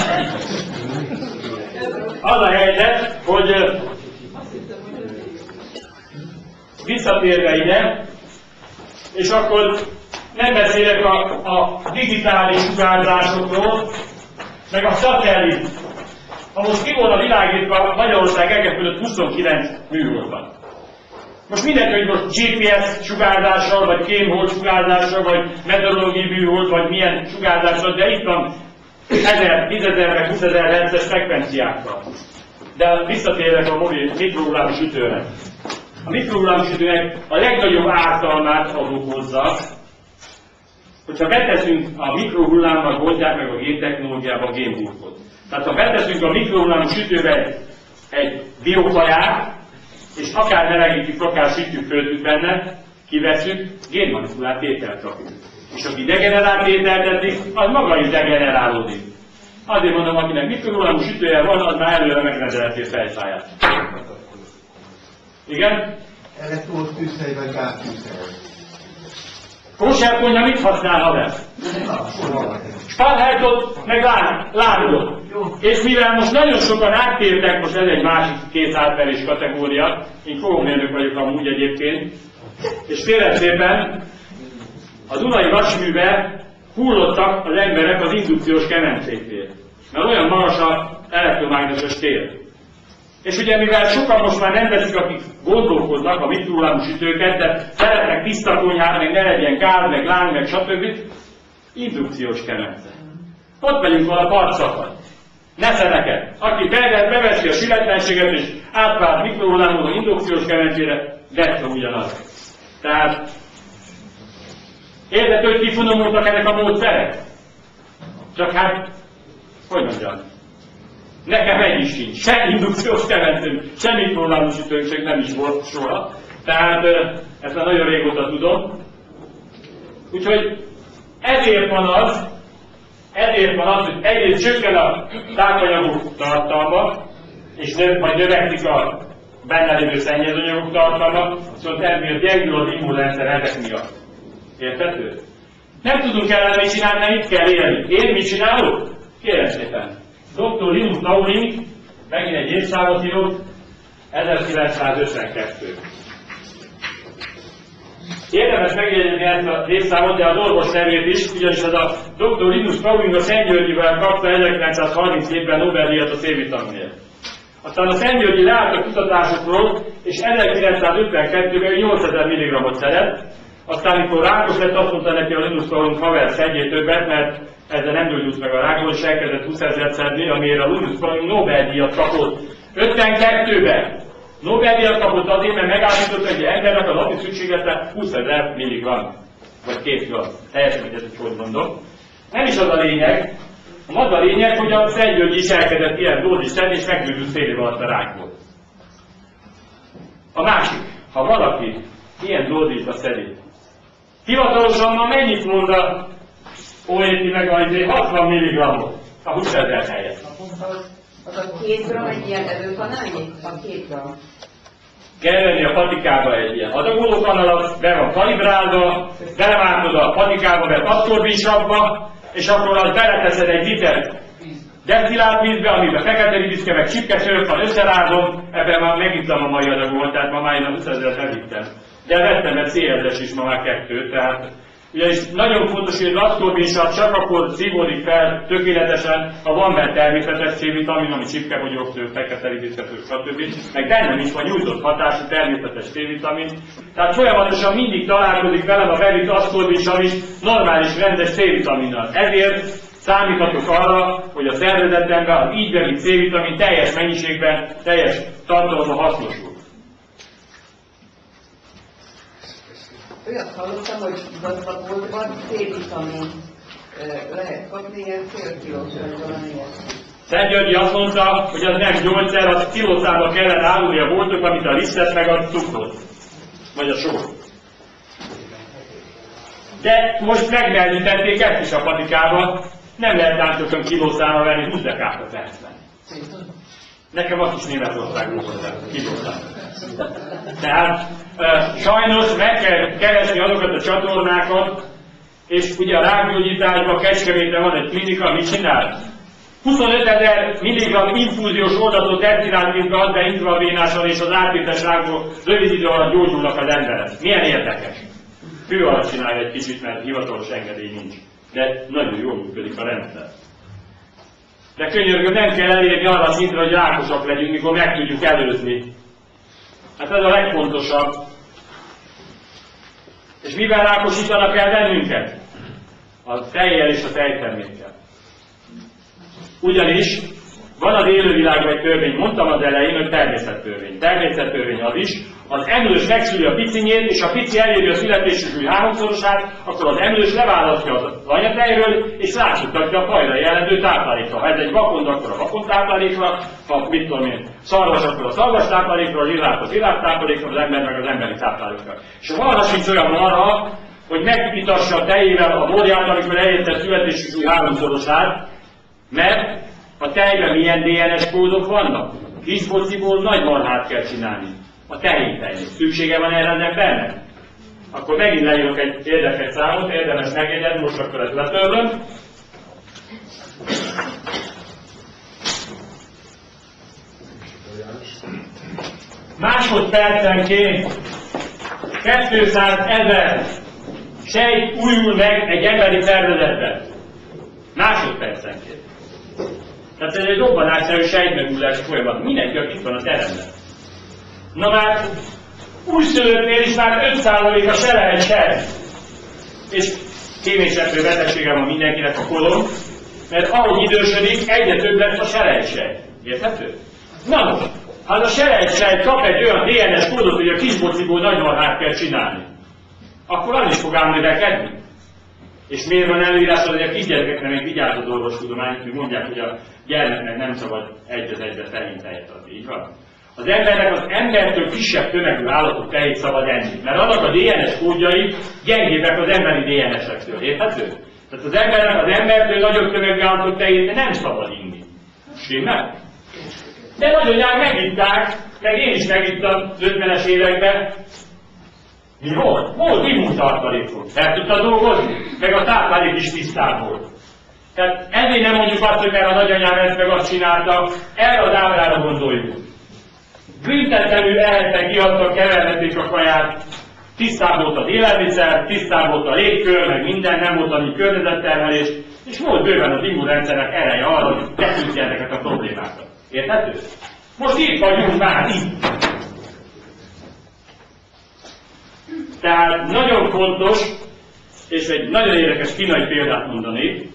az a helyzet, hogy visszatérve ide, és akkor nem beszélek a digitális sugárzásokról, meg a szatellit. Ha most ki volna világítva, Magyarország ege fölött 29 műhold van. Most mindegy, hogy most GPS sugárzással, vagy kémhold sugárzással, vagy meteorológiai műhold, vagy milyen sugárzással, de itt van 1000, 10.000 meg 20.000 rendszer frekvenciákkal. De visszatérek a mobil mikrohullámú sütőnek. A mikrohullámú sütőnek a legnagyobb ártalmát okozza, hogyha beteszünk a mikrohullámmal, mondják meg a géntechnológiába a génburkot. Tehát ha beteszünk a mikrohullámú sütőbe egy biofaját, és akár melegítjük, akár sütjük, föltük benne, kiveszünk, génmanipulált ételt kapjuk. És aki degenerált ételt eszik, az maga is degenerálódik. Azért mondom, akinek mikrohullámú sütője van, az már előre megrendelheti a fejfáját. Igen? Elektrós tűzhely vagy gáztűzhely? Kóserkonyha mit használna be? Sparheltot, meg lángot. És mivel most nagyon sokan áttértek, most ez egy másik két átverés kategória, én kómérnök vagyok amúgy egyébként, és kérem szépen, a Dunai Vasműbe hullottak az emberek az indukciós kemencéktől, mert olyan magas az elektromágneses tér. És ugye mivel sokan most már nem veszik, akik gondolkodnak a mikrohullámú sütőket, de szeretnek tiszta konyhát, meg ne legyen gáz, meg láng, meg stb. Indukciós kemence. Ott megyünk a partszakad. Neszeneket. Aki beveszi a sületlenséget és átvált mikrohullámú indukciós kemencére, dettó ugyanaz. Tehát érdekel, hogy kifinomultak ennek a módszerek? Csak hát, hogy mondjam, nekem egy is sincs. Se indukciós kemencünk, se mikrohullámú sütőnk nem is volt soha. Tehát ezt már nagyon régóta tudom. Úgyhogy ezért van az, hogy egyrészt csökken a tápanyagok tartalma, és majd növekszik a benne lévő szennyezőanyagok tartalma, szóval emiatt gyengül az immunrendszer ezek miatt. Érthető? Nem tudunk ellene csinálni, mert itt kell élni. Én mit csinálok? Kérem szépen. Dr. Linus Pauling, megint egy évszámot írott, 1952. Érdemes megjegyezni ezt a évszámot, de az orvos nevét is, ugyanis az a Dr. Linus Pauling a Szentgyörgyivel kapta 1937-ben Nobel-díjat a C-vitaminért. Aztán a Szentgyörgyi leállt a kutatásokról, és 1952-ben 8000 mg-ot szedett. Aztán, amikor rákos lett, azt mondta neki a Linus Pauling, haver, szedjél többet, mert ezzel nem gyógyult meg a rákból, és elkezdett 20 000 szedni, amire a Linus Pauling Nobel-díjat kapott. 52-ben Nobel-díjat kapott azért, mert megállított egy embernek a napi szükséglete 20 000 mg, vagy 2 g. Teljesen mindegy, hogy mondom. Nem is az a lényeg, az a lényeg, hogy a Szentgyörgyi is elkezdett ilyen dózist szedni, és meggyógyult fél év alatt a rákból. A másik, ha valaki ilyen dózisba szedi, hivatalosan ma mennyit mond a OET meg a 60 mg-ot a 20 000 helyett? Az a 2 gram egy ilyen evőkanálnyi? A 2 gram. Kell venni a patikába egy ilyen adagolókanalat, be van kalibrálva, belevágod a patikába, be aszkorbincsapba, és akkor azt beleteszed egy liter desztillált vízbe, amiben fekete ribiszke, meg csipkesőt van, összerázom, ebben már megittam a mai adagomat, tehát ma már én a 20 000-et nem vittem. De vettem egy CSS is ma már 2, tehát ugyanis nagyon fontos, hogy az aszkorbincsap csak akkor szívódik fel tökéletesen, ha van benne természetes C-vitamin, ami csipkefogyóktől, fekete ribiszketől, stb. Meg bennem is van nyújtott hatású természetes C-vitamin. Tehát folyamatosan mindig találkozik velem a bevitt aszkorbincsap is normális, rendes C-vitaminnal. Ezért számíthatok arra, hogy a szervezetemben az így bevitt C-vitamin teljes mennyiségben, teljes tartalomban hasznosul. Olyat hallottam, hogy gazdaboltban C-vitamin lehet kapni ilyen fél kilós, vagy valami ilyesmi. Szentgyörgyi azt mondta, hogy az nem gyógyszer, az kilószámba kellett árulni a boltok, amit a lisztet meg a cukrot. Vagy a sót. De most megmelítették ezt is a patikába, nem lehet láncokon kilószámba venni 20 dekát a percben. Nekem azt is Németországban voltam, kilószámba. Tehát sajnos meg kell keresni azokat a csatornákat, és ugye a rákgyógyításban Kecskeméten van egy klinika, mit csinál? 25 000 mg infúziós oldatot desztillált vízbe ad be intravénásan, és az átvétes rákból rövid idő alatt gyógyulnak az emberek. Milyen érdekes. Fő alatt csinálja egy kicsit, mert hivatalos engedély nincs. De nagyon jól működik a rendszer. De könyörgöm, nem kell elérni arra szintre, hogy rákosak legyünk, mikor meg tudjuk előzni. Hát ez a legfontosabb. És mivel rákosítanak el bennünket? A tejjel és a tejtermékkel. Ugyanis van az élővilágban egy törvény, mondtam az elején, hogy természettörvény. Természettörvény az is, az emlős megszüli a picinyét, és a pici eléri a születési súly 3-szorosát, akkor az emlős leválasztja az anyatejről, és rásutatja a fajra jelentő táplálékra. Ha ez egy vakond, akkor a vakond táplálékra, ha mit tudom én, szarvas, akkor a szarvas táplálékra, a zsirát a zsirát táplálékra, az ember meg az emberi táplálékra. És a marha sincs olyan arra, hogy megvitassa a tejével a borját, amikor elérte a születési súly 3-szorosát, mert a tejben milyen DNS kódok vannak? Kisfociból nagy marhát kell csinálni. A tejétejnek. Szüksége van erre az embernek? Akkor megint leírok egy érdekes számot, érdemes megjegyezni, most akkor ezt letörlöm. Másodpercenként 200 000 sejt újul meg egy emberi szervezetben. Másodpercenként. Tehát ez egy robbanásszerű sejtmegújulás folyamat. Mindenki, aki itt van a teremben. Na már újszülöttnél is már 5% a selejtsejt. És kéményseprő betegsége van mindenkinek a kolom, mert ahogy idősödik, egyre több lesz a selejtsejt. Érthető? Na most, ha az a selejtsejt kap egy olyan DNS kódot, hogy a kisbociból nagymarhát kell csinálni, akkor az is fog ám növekedni. És miért van előírás, hogy a kisgyerekeknek még vigyáz az orvostudomány, hogy mondják, hogy a gyermeknek nem szabad egy az egybe fején tejet adni. Így van? Az embernek az embertől kisebb tömegű állatok tejét szabad enni, mert annak a DNS kódjai gyengébbek az emberi DNS-ektől. Érthető? Tehát az embernek az embertől nagyobb tömegű állatok tejét nem szabad inni. Stimmel? De nagyanyák megitták, meg én is megittam az 50-es években. Mi volt? Volt immuntartalékunk. El tudta dolgozni? Meg a táplálék is tisztább volt. Tehát ezért nem mondjuk azt, hogy mert a nagyanyám ezt meg azt csinálta, erre az ábrára gondoljuk. Büntetlenül ehettek, kiadtak, keverhették a kaját, tisztább volt az élelmiszer, tisztább volt a légkör, meg minden, nem volt annyi környezetterhelés, és volt bőven az immunrendszernek ereje arra, hogy leküzdje ezeket a problémákat. Érthető? Most itt vagyunk már, itt. Tehát nagyon fontos, és egy nagyon érdekes kínai példát mondanék.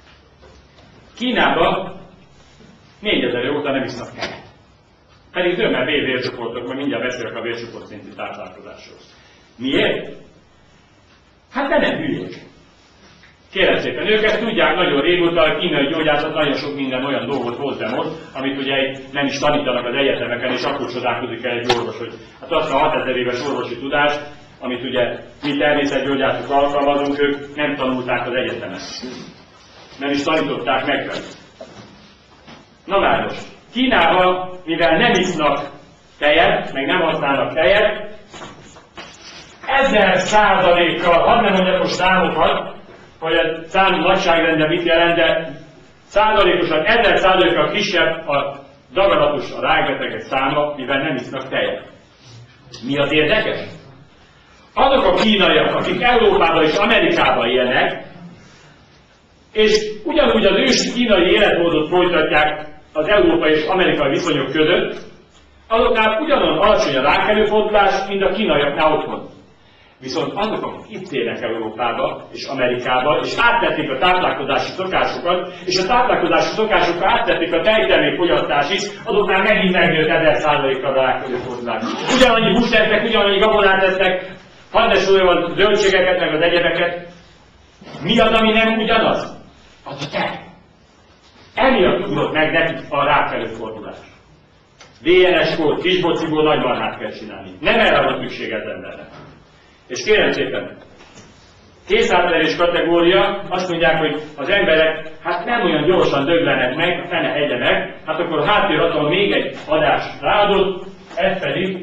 Kínában 4000 év óta nem isznak tejet. Pedig zömmel B-vércsoportok, majd mindjárt beszélek a vércsoport szintű táplálkozásról. Miért? Hát de nem hülyék. Kérem szépen, ők ezt tudják nagyon régóta, a kínai gyógyászat nagyon sok minden olyan dolgot hozzámot, amit ugye nem is tanítanak az egyetemeken, és akkor csodálkozik el egy orvos, hogy hát azt a 6000 éves orvosi tudást, amit ugye mi természetgyógyászok alkalmazunk, ők nem tanulták az egyetemen. Nem is tanították meg velük. Na már most, Kínában, mivel nem isznak tejet, meg nem használnak tejet, 1000%-kal, hadd nem mondjak most számokat, hogy a szám nagyságrendben mit jelent, de százalékosan 1000%-kal kisebb a daganatos a rákbetegek száma, mivel nem isznak tejet. Mi az érdekes? Azok a kínaiak, akik Európában és Amerikában élnek, és ugyanúgy az ősi kínai életmódot folytatják az európai és amerikai viszonyok között, azoknál ugyanolyan alacsony a rákelőfordulás, mint a kínaiaknál otthon. Viszont azok, akik itt élnek Európába és Amerikába, és átvették a táplálkozási szokásokat, és a táplálkozási szokásokkal átvették a tejtermék fogyasztás is, azoknál megint megnőtt 1000%-kal a rákelőfordulás. Ugyanannyi húst ettek, ugyanannyi gabonát ettek, hadd ne soroljam a zöldségeket, meg az egyebeket. Mi az, ami nem ugyanaz? Az a tej. Emiatt tudott meg nekik a rákelőfordulás. DNS kód, kisbociból nagymarhát kell csinálni. Nem erre van szükség az embernek. És kérem szépen, készáltalás kategória, azt mondják, hogy az emberek hát nem olyan gyorsan döglenek meg, a fene egyenek, hát akkor a háttérhatalom még egy adást ráadott, ez pedig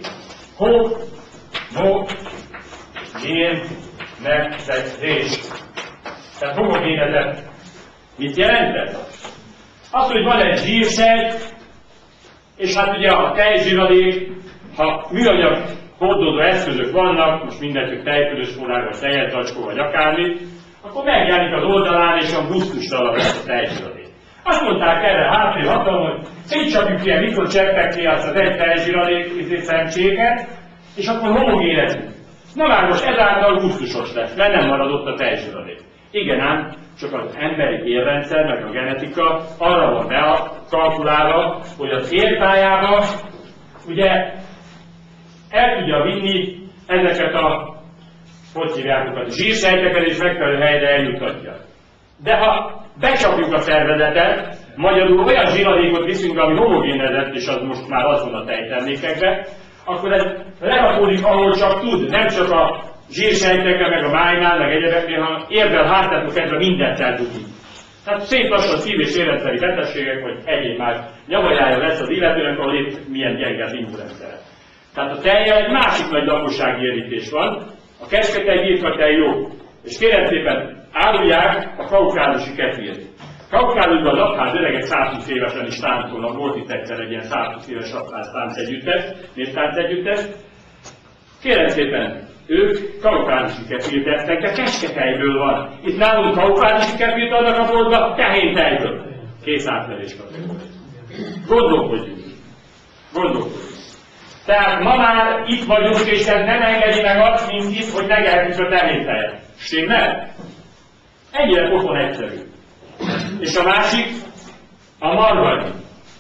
homogénezés. Tehát homogénezett. Mit jelent ez? Az, hogy van egy zsírsejt, és hát ugye a tejzsiradék, ha műanyag hordozó eszközök vannak, most mindentől tejfölös forrás, vagy tejet, vagy akármi, akkor megjelenik az oldalán, és a gusztustalan lesz a tejzsiradék. Azt mondták erre a háttérhatalom, hogy szétcsapjuk ilyen mikrocseppekké azt az egy tejzsiradék szemcséket, és akkor homogénezzük. Na már most ezáltal gusztusos lesz, mert nem maradott a tejzsiradék. Igen ám, csak az emberi érrendszer, meg a genetika arra van bekalkulálva, hogy az érpályába ugye el tudja vinni ezeket a, hogy hívják, zsírsejteket, és megfelelő helyre eljutatja. De ha becsapjuk a szervezetet, magyarul olyan zsíradékot viszünk, ami homogénezett, és az most már az van a tejtermékekben, akkor ez lerakódik, ahol csak tud, nem csak a zsírsejtekre, meg a májnál, meg egyebeknél, hanem érvel hátától kezdve mindent eldugni. Tehát szép lassan szív- és érrendszeri betegségek, vagy egyéb más nyavajája lesz az illetőnek, ahol itt milyen gyenge az immunrendszere. Tehát a tejjel egy másik nagy lakossági érítés van, A kesketej birkatej jó. És kérem szépen, árulják a kaukázusi kefirt. Kaukázusban a lapház öregek 120 évesen is táncolnak, volt itt egyszer egy ilyen 120 éves lapház táncegyüttes, néptáncegyüttes. Kérem szépen, ők kaukázusi kefirt esznek, de kesketejből van. Itt nálunk kaukázusi kefirt adnak a boltba, tehéntejből. Kész átverés kapcsolatban. Gondolkodjunk. Gondolkodjunk. Tehát ma már itt vagyunk, és ez nem engedi meg azt, mint itt, hogy megehetjük a tehéntejet. Stimmel? Ennyire pofon egyszerű. És a másik, a margarin.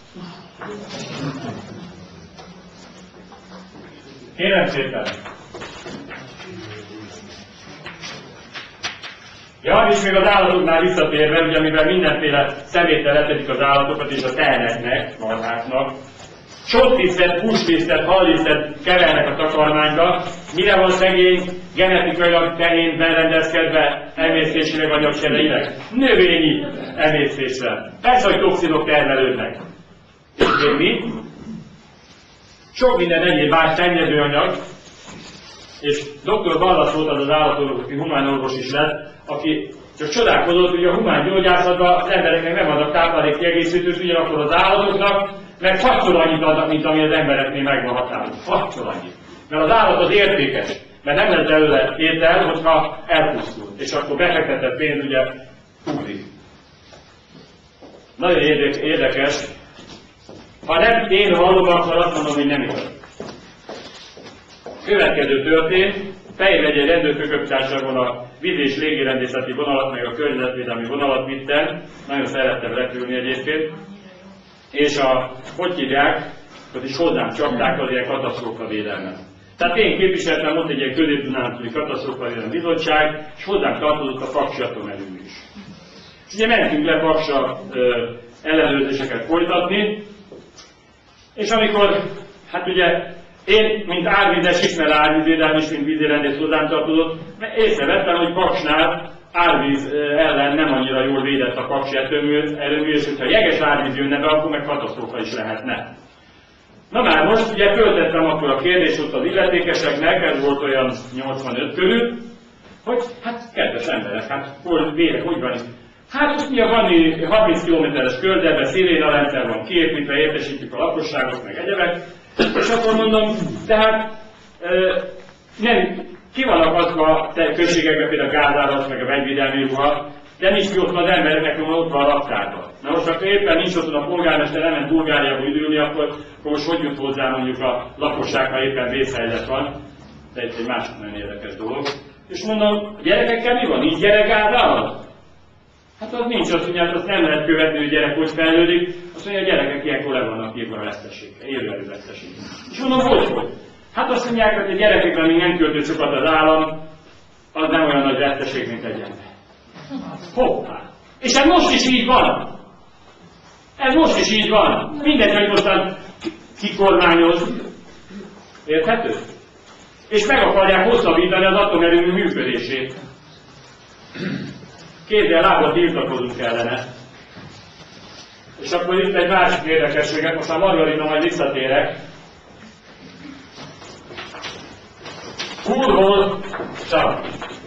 Kérem szépen. Ja, és még az állatoknál visszatérve, ugye, amivel mindenféle szeméttel letetik az állatokat és a teheneknek, marháknak, sottlisztet, húslisztet, hallisztet kevernek a takarmányba, mire van szegény, genetikailag tehén berendezkedve emésztésileg vagy anyagcsereileg? Növényi emésztésre. Persze, hogy toxinok termelődnek. És még mi? Sok minden egyéb más szennyezőanyag, és dr. Ballas volt az állatorvos, aki humánorvos is lett, aki csak csodálkozott, hogy a humán gyógyászatban az embereknek nem adnak táplálékkiegészítőt, ugyanakkor az állatoknak meg 6-szor annyit adnak, mint ami az embereknél megvan határozva. 6-szor annyit. Mert az állat az értékes, mert nem lesz belőle étel, hogyha elpusztul. És akkor befektetett pénz ugye ugrik. Nagyon érdekes. Ha nem én hallom, akkor azt mondom, hogy nem igaz. Következő történt, Fejér egy rendőrfőköptársagon a víz- és légirendészeti vonalat, meg a környezetvédelmi vonalat vittem, nagyon szerettem repülni egyébként, és hogy hívják, hogy is hozzám csapták az ilyen katasztrófavédelmet. Tehát én képviseltem ott egy ilyen Közép-Dunántúli katasztrófavédelmi bizottság, és hozzám tartozott a Paksi atomerőmű is. És ugye mentünk le Paksra ellenőrzéseket folytatni, és amikor, hát ugye én, mint árvízes, ismer árvízvédelmi is, mint vízirendész hozzám tartozott, mert észrevettem, hogy Paksnál árvíz ellen nem annyira jól védett a Paksi erőmű, és hogyha jeges árvíz jönne be, akkor meg katasztrófa is lehetne. Na már most ugye föltettem akkor a kérdést ott az illetékeseknek, ez volt olyan 85 körül, hogy hát kedves emberek, hát hol vérek, hogy van itt? Hát ott mi a Vanni 30 km-es körzetben szirénarendszer van kiépítve, értesítjük a lakosságot, meg egyebek, és akkor mondom, tehát nem, ki vannak azok a községekben, például a gázárat, meg a vegyvédelmi ruha, de nincs ki ott az embereknek, hogy ott van a raktárban. Na most akkor éppen nincs ott a polgármester, nem ment Bulgáriába üdülni, akkor most hogy jut hozzá mondjuk a lakosság, ha éppen vészhelyzet van. De itt egy másik nagyon érdekes dolog. És mondom, gyerekekkel mi van? Nincs gyerekgázárat? Hát az nincs, azt mondja, azt nem lehet követni, hogy gyerek hogy fejlődik. Azt mondja, a gyerekek ilyenkor le vannak írva a veszteségre, élőerő veszteségre. És mondom, hogy? Hát azt mondják, hogy a gyerekekben még nem költött sokat az állam, az nem olyan nagy veszteség, mint egy ember. Hoppá! És ez most is így van! Ez most is így van! Mindegy, hogy mostan kikormányoz. Érthető? És meg akarják hosszabbítani az atomerőmű működését. Kézzel lábra tiltakozunk ellene. És akkor itt egy másik érdekességet, most a margarina majd visszatérek. Hol csak.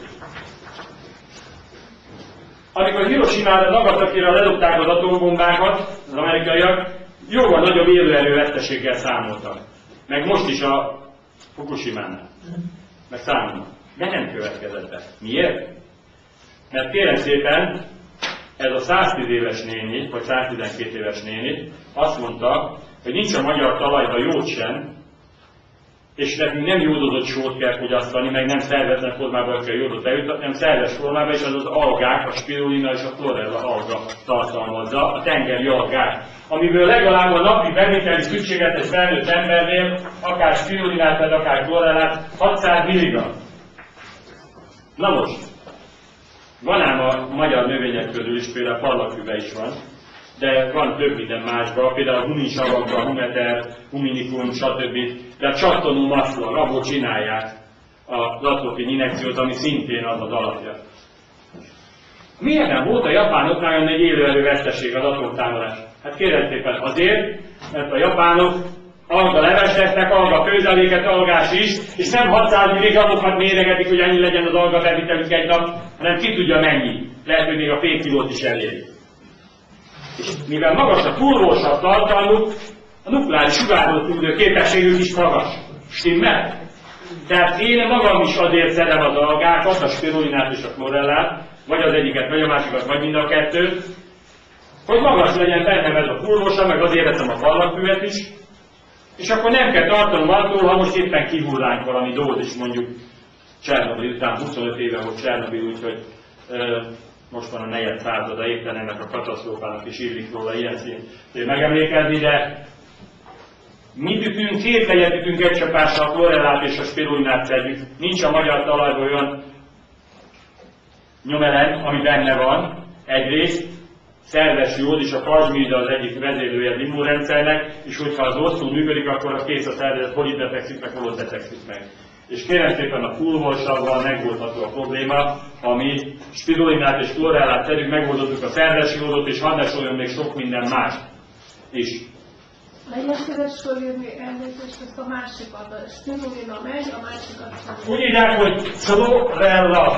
Amikor Hiroshimára, Nagasakira ledobták az atombombákat, az amerikaiak, jóval nagyobb élőerő veszteséggel számoltak. Meg most is a Fukushimánál. Meg számolnak. De nem következett be. Miért? Mert kérem szépen, ez a 110 éves néni, vagy 112 éves néni azt mondta, hogy nincs a magyar talajban jód sem, és nekünk nem jódozott sót kell fogyasztani, meg nem szervetlen formában kell jódot bejutatni, hanem szerves formában, és az az algák, a spirulina és a chlorella alga tartalmazza, a tengeri algák, amiből legalább a napi bevételi szükségletes felnőtt embernél, akár spirulinát, vagy akár chlorellát, 600 mg. Na most, van ám a magyar növények közül is, például parlagfűben is van, de van több minden másban, például a huminsavakban, humeter, huminikum, stb. De a csattanó maszlon, abból csinálják az atropin injekciót, ami szintén az az alapja. Miért nem volt a japánoknál olyan egy élőerő veszteség az atomtámadás? Hát kérem szépen azért, mert a japánok alga leves lettek, alga algafőzeléket algás is, és nem 600 mg-okat méregetik, hogy ennyi legyen az algabevitelük egy nap, hanem ki tudja mennyi. Lehet, hogy még a fél kilót is eléri. És mivel magas a túlvósabb tartalmuk, a nukleáris sugárzott küldő képességük is magas. Stimmel? Tehát én magam is azért szedem az algákat, a spirulinát és a chlorellát, vagy az egyiket, vagy a másikat, vagy mind a kettőt, hogy magas legyen bennem ez a pulvosa, meg azért veszem a barlangfüvet is, és akkor nem kell tartanom attól, ha most éppen kihullánk valami dózis, mondjuk Csernobil után 25 éve volt Csernobil, úgyhogy most van a 4. százada, éppen ennek a katasztrófának is illik róla ilyen szintén megemlékezni, de mi ütünk, két legyet ütünk egy csapással, a chlorellát és a spirulinát szedjük. Nincs a magyar talajban olyan nyomelem, ami benne van, egyrészt, szerves jód, és a pazsmida az egyik vezérlője az immunrendszernek, és hogyha az rosszul működik, akkor a kész a szervezet, hol itt betegszik meg, hol ott betegszik meg. És kérem szépen a pulvorsavval megoldható a probléma, ami spirulinát és chlorellát szedjük, megoldottuk a szerves jódot, és hadd ne soroljon még sok minden más is. Legyen szíves fölírni elnézést, ezt a másikat, a spirulina megy, a másikat sem. Úgy írják, hogy chlorella.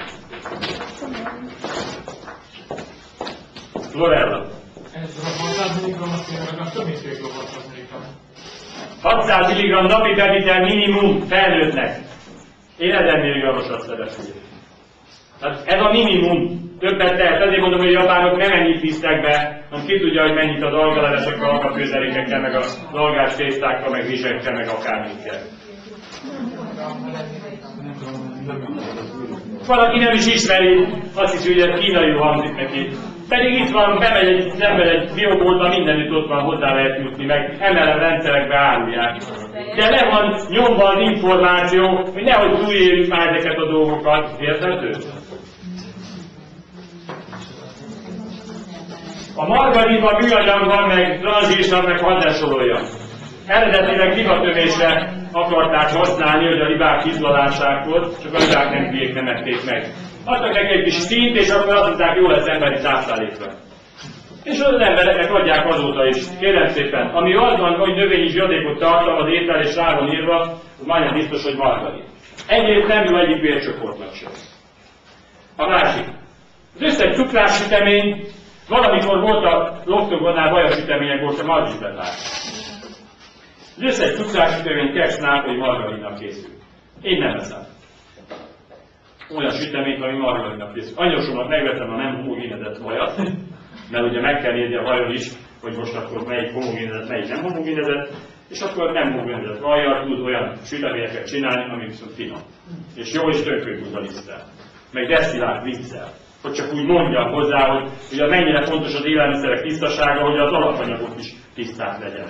Chlorella. Ez a 600 mg-at tényleg több mint fél kiló 600 mg. 600 mg napi bevitel minimum felnőttnek. Én 1000 mg-osat szeretnék. Tehát ez a minimum. Többet tehet. Ezért mondom, hogy a japánok nem ennyit visznek be, hanem ki tudja, hogy mennyit az algaleveszekkel, algafőzelékekkel, meg az algás tésztákkal, meg rizsekkel, meg akármikkel. Valaki nem is ismeri, azt hiszi, hogy ez kínaiul hangzik neki. Pedig itt van, bemegy az ember egy bioboltba, mindenütt ott van, hozzá lehet jutni, meg MLM rendszerekbe árulják. De le van nyomva az információ, hogy nehogy túlérjük már ezeket a dolgokat. Érthető? A margarinban műanyag van, meg tranzsírsav, meg hadd ne soroljam. Eredetileg libatömésre akarták használni, hogy a libák hizlalásákkor, csak a libák nem hülyék, nem ették meg. Adtak neki egy kis színt, és akkor azt mondták, jó lesz emberi táplálékra. És az embereknek adják azóta is. Kérem szépen, ami az van, hogy növényi zsadékot tartalmaz az étel, és rá van írva, az majdnem biztos, hogy margarin. Egyrészt nem jó egyik vércsoportnak sem. A másik. Az összes cukrássütemény, valamikor volt a Loktogonnál bajasütemények, most a margizbetár. Az összes cukrássütemény keks nápolyi margarinnak készül. Én nem eszem. Olyan süteményt, ami margarinnak készül. Anyósomnak megvettem a nem homogénezett vajat, mert ugye meg kell nézni a vajon is, hogy most akkor melyik homogénezett, melyik nem homogénezett, és akkor nem homogénezett vajjal tud olyan süteményeket csinálni, ami viszont finom. És jó is tönkről tud a liszttel. Meg desztillált vízzel. Hogy csak úgy mondjam hozzá, hogy mennyire fontos az élelmiszerek tisztasága, hogy az alapanyagok is tiszták legyenek.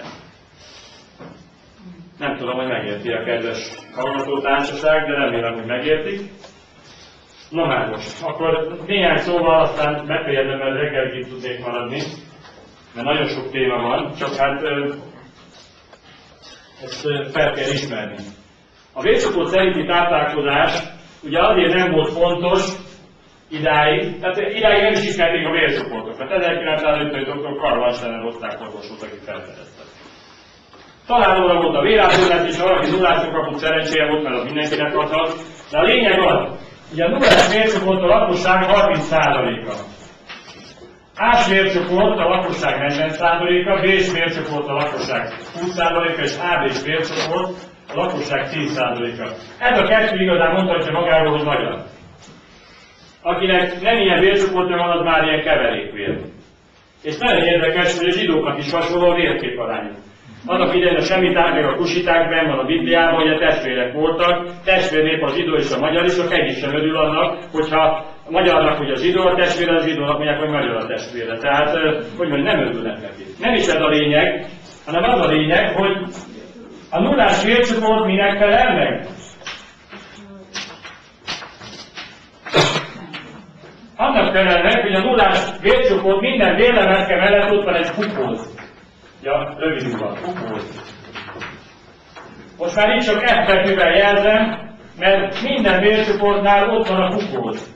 Nem tudom, hogy megérti a kedves hallgatótársaság, de remélem, hogy megértik. Na már most, akkor néhány szóval aztán befejezem, mert reggelkig tudnék maradni, mert nagyon sok téma van, csak hát ezt fel kell ismerni. A vércsoport szerinti táplálkozás ugye azért nem volt fontos idáig, tehát idáig nem is ismerték a vércsoportokat. 1950 dr. Karl Landsteiner osztálykorvos volt, aki felfedezte. Találóra volt a vérállomás, és ha valaki nullásra kapott, szerencséje volt, mert az mindenkinek adhat. De a lényeg az, ugye a nullás vércsoport a lakosság 30%-a. A-s vércsoport a lakosság 40%-a, B-s vércsoport a lakosság 20%-a, és AB-s vércsoport a lakosság 10%-a. Ez a kettő igazán mondhatja magáról, hogy magyar. Akinek nem ilyen vércsoportja van, az már ilyen keverékvér. És nagyon érdekes, hogy a zsidókat is hasonló a vérképarányuk. Annak idején a semiták meg a kusiták benn van a Bibliában, hogy a testvérek voltak, testvérnép a zsidó és a magyar is, csak egyik sem örül annak, hogyha a magyarnak, hogy a zsidó a testvére, a zsidónak mondják, hogy magyar a testvére. Tehát, hogy mondjuk, nem örülnek neki. Nem is ez a lényeg, hanem az a lényeg, hogy a nullás vércsoport minek felel meg? Annak felel meg, hogy a nullás vércsoport minden vérlemezke mellett ott van egy kupóz. Ja, rövidül van, kupóz. Most már itt csak F betűvel jelzem, mert minden vércsoportnál ott van a kupóz.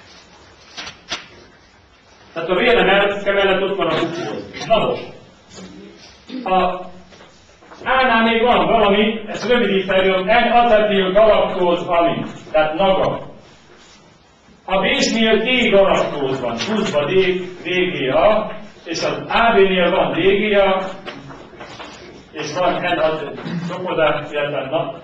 Tehát a vérlemezke mellett ott van a kupóz. Na most, a A-nál még van valami, ezt rövidíteni, N-acetil-galaktóz-amin, tehát NAGA. A B-snél D-galaktóz van, pluszba DGA, és az AB-nél van DGA, és van N-acetil-galaktóz, illetve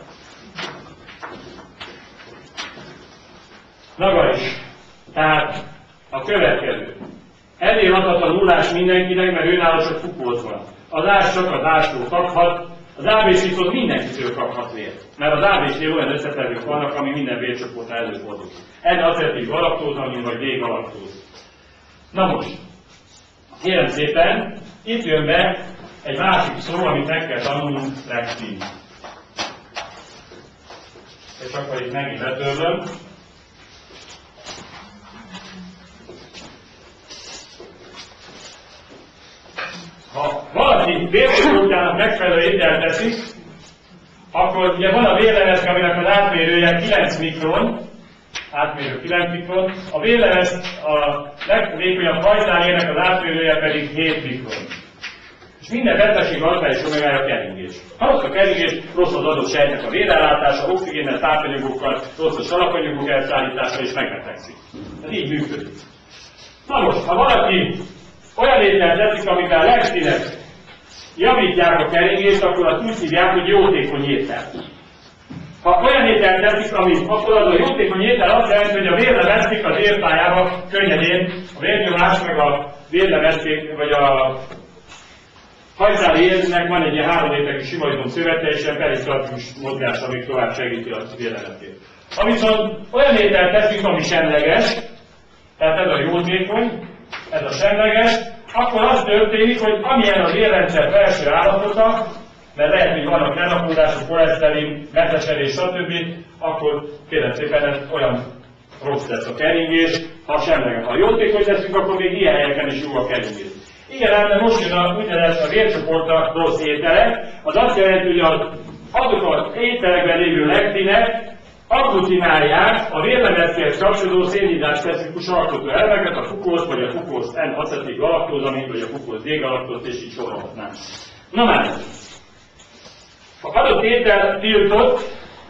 NAGA is. Tehát a következő. Ezért adhat a nullás mindenkinek, mert őnála csak fukóz van. Az ás csak az ástól kaphat, az ABC-től mindenkitől kaphat vért. Mert az ABC-nél olyan összetevők vannak, ami minden vércsoportnál előfordul. N-acetil-galaktóz-amin vagy D-galaktóz. Na most, kérem szépen, itt jön be egy másik szó, amit meg kell tanulnunk, lektin. És akkor itt megint betörlöm. Ha valaki vércsoportjának megfelelő ételt teszik, akkor ugye van a vérlemezke, aminek az átmérője 9 mikron, átmérő 9 mikron, a vérlemez a legvékonyabb hajszálérnek az átmérője pedig 7 mikron. És minden betegség alfa és omegája keringés. Ha rossz a keringés, rossz az adott sejtnek a vérellátása, oxigénnel, tápanyagokkal, rossz a salakanyagok elszállítása és megbetegszik. Ez így működik. Na most, ha valaki olyan ételt teszik, amivel lektinek javítják a keringést, akkor azt úgy hívják, hogy jótékony étel. Ha olyan ételt teszik, akkor az a jótékony étel azt jelenti, hogy a vérlemezték az értájába könnyedén, a vérnyomás meg a vérlemezték, vagy a hajszáli érnek van egy ilyen 3 rétegű sima izom szövete, és ilyen perisztaltikus mozgás, ami tovább segíti a vérlemeztét. Ha viszont olyan ételt teszünk, ami semleges, tehát ez a jótékony, ez a semleges, akkor az történik, hogy amilyen az érrendszer felső állapota, mert lehet, hogy vannak lerakódások, koleszterin, meteserés, stb., akkor kérem szépen ez olyan rossz lesz a keringés, ha semleges. Ha jótékony leszünk, akkor még ilyen helyeken is jó a keringés. Igen, ám most jön ugyanez a vércsoportra rossz ételek, az azt jelenti, hogy azok az ételekben lévő lektinek agglutinálják a vérlemezkéhez kapcsolódó szénhidrát-specifikus alkotó elemeket, a fukóz vagy a fukóz N-acetil-galaktóz-amin, vagy a fukóz D-galaktózt, és így sorolhatnánk. Na már, ha adott étel tiltott,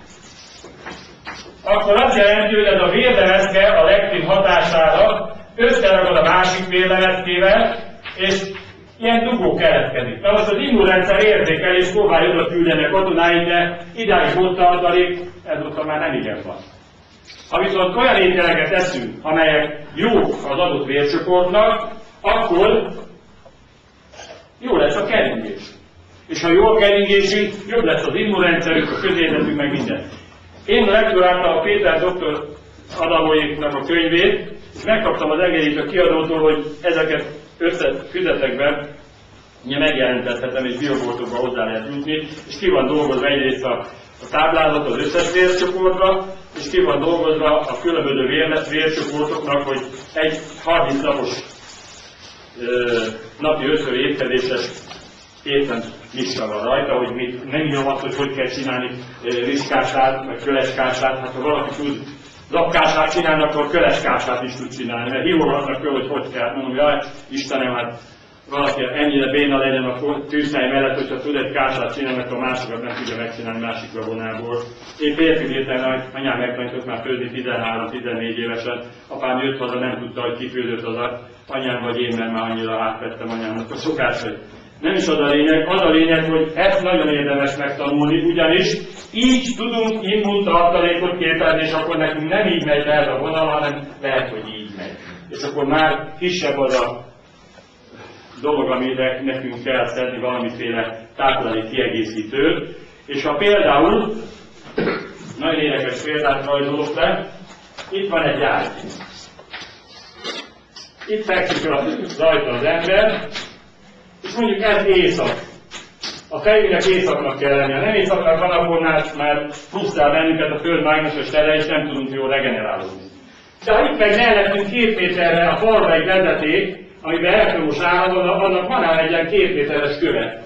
akkor azt jelenti, hogy ez a vérlemezke a lektin hatására összeragad a másik vérlemezkével, és ilyen dugó keletkezik. Na most az immunrendszer érzékel, és próbálja oda küldeni a katonáit, de idáig volt tartalék, ezúttal már nem igen van. Ha viszont olyan ételeket eszünk, amelyek jók az adott vércsoportnak, akkor jó lesz a keringés. És ha jó a keringésünk, jobb lesz az immunrendszerünk, a közérzetünk, meg minden. Én lektoráltam a Péter doktor Adamoéknak a könyvét, és megkaptam az engedélyt a kiadótól, hogy ezeket összefüzetekben megjelentethetem, és bioboltokba hozzá lehet jutni, és ki van dolgozva egyrészt a táblázat az összes vércsoportra, és ki van dolgozva a különböző vércsoportoknak, hogy egy 30 napos napi 5 étkezéses étlen lista van rajta, hogy nem írom azt, hogy kell csinálni rizskását, vagy köleskását, hát ha valaki tud zapkását csinálni, akkor köleskását is tud csinálni, mert hívogatnak föl, hogy kell, mondom, jaj, Istenem, hát valaki ennyire béna legyen a tűzhely mellett, hogyha tud egy kását csinálni, akkor a másokat nem tudja megcsinálni másik gabonából. Én férfi léten, anyám megtanított már főzni 13-14 évesen, apám jött haza, nem tudta, hogy kifőzött az anyám vagy én, mert már annyira átvettem anyámnak a szokás, hogy nem is az a lényeg, hogy ezt nagyon érdemes megtanulni, ugyanis így tudunk immuntartalékot képezni, és akkor nekünk nem így megy le ez a vonal, hanem lehet, hogy így megy. És akkor már kisebb az a dolog, amire nekünk kell szedni valamiféle táplálék kiegészítőt. És ha például, nagyon érdekes példát rajzolok le, itt van egy ágy. Itt fekszik rajta az ember, és mondjuk ez éjszak. A fejünknek éjszaknak kell lennie. Nem éjszaknak van, akkor már frusztrál bennünket a föld mágneses tere, és nem tudunk jól regenerálódni. De ha itt meg mellettünk 2 méterre a falra egy vezeték, amiben elektromos áram van, annak van ám egy ilyen 2 méteres köve.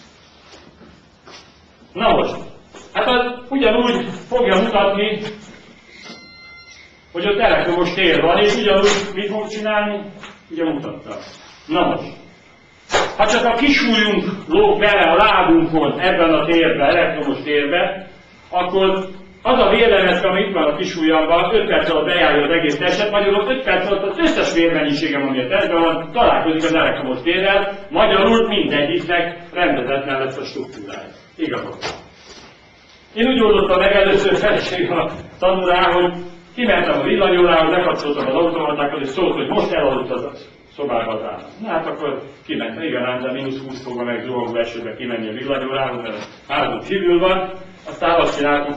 Na most, hát az ugyanúgy fogja mutatni, hogy ott elektromos tér van, és ugyanúgy mit fog csinálni? Ugye mutatta. Na most. Ha csak a kisúlyunk lóg bele a lábunkon ebben a térben, elektromos térben, akkor az a vérlemezke, ami itt van a kisúlyamban, 5 perc alatt bejárja az egész testet, magyarul 5 perc alatt az összes vérmennyiségem, ami a testben van, találkozik az elektromos térrel, magyarul mindegyiknek rendezetlen lesz a struktúrája. Igazok. Én úgy oldottam meg először feleség a tanulán, hogy kimentem a villanyórához, lekapcsoltam az automatákat, és szólt, hogy most elaludt az szobába az állam. Na hát akkor kimentem, igen, de mínusz 20 fokban meg zuhogó esőben kimenni a villanyórához, mert a házunk kívül van. Aztán azt csináltuk,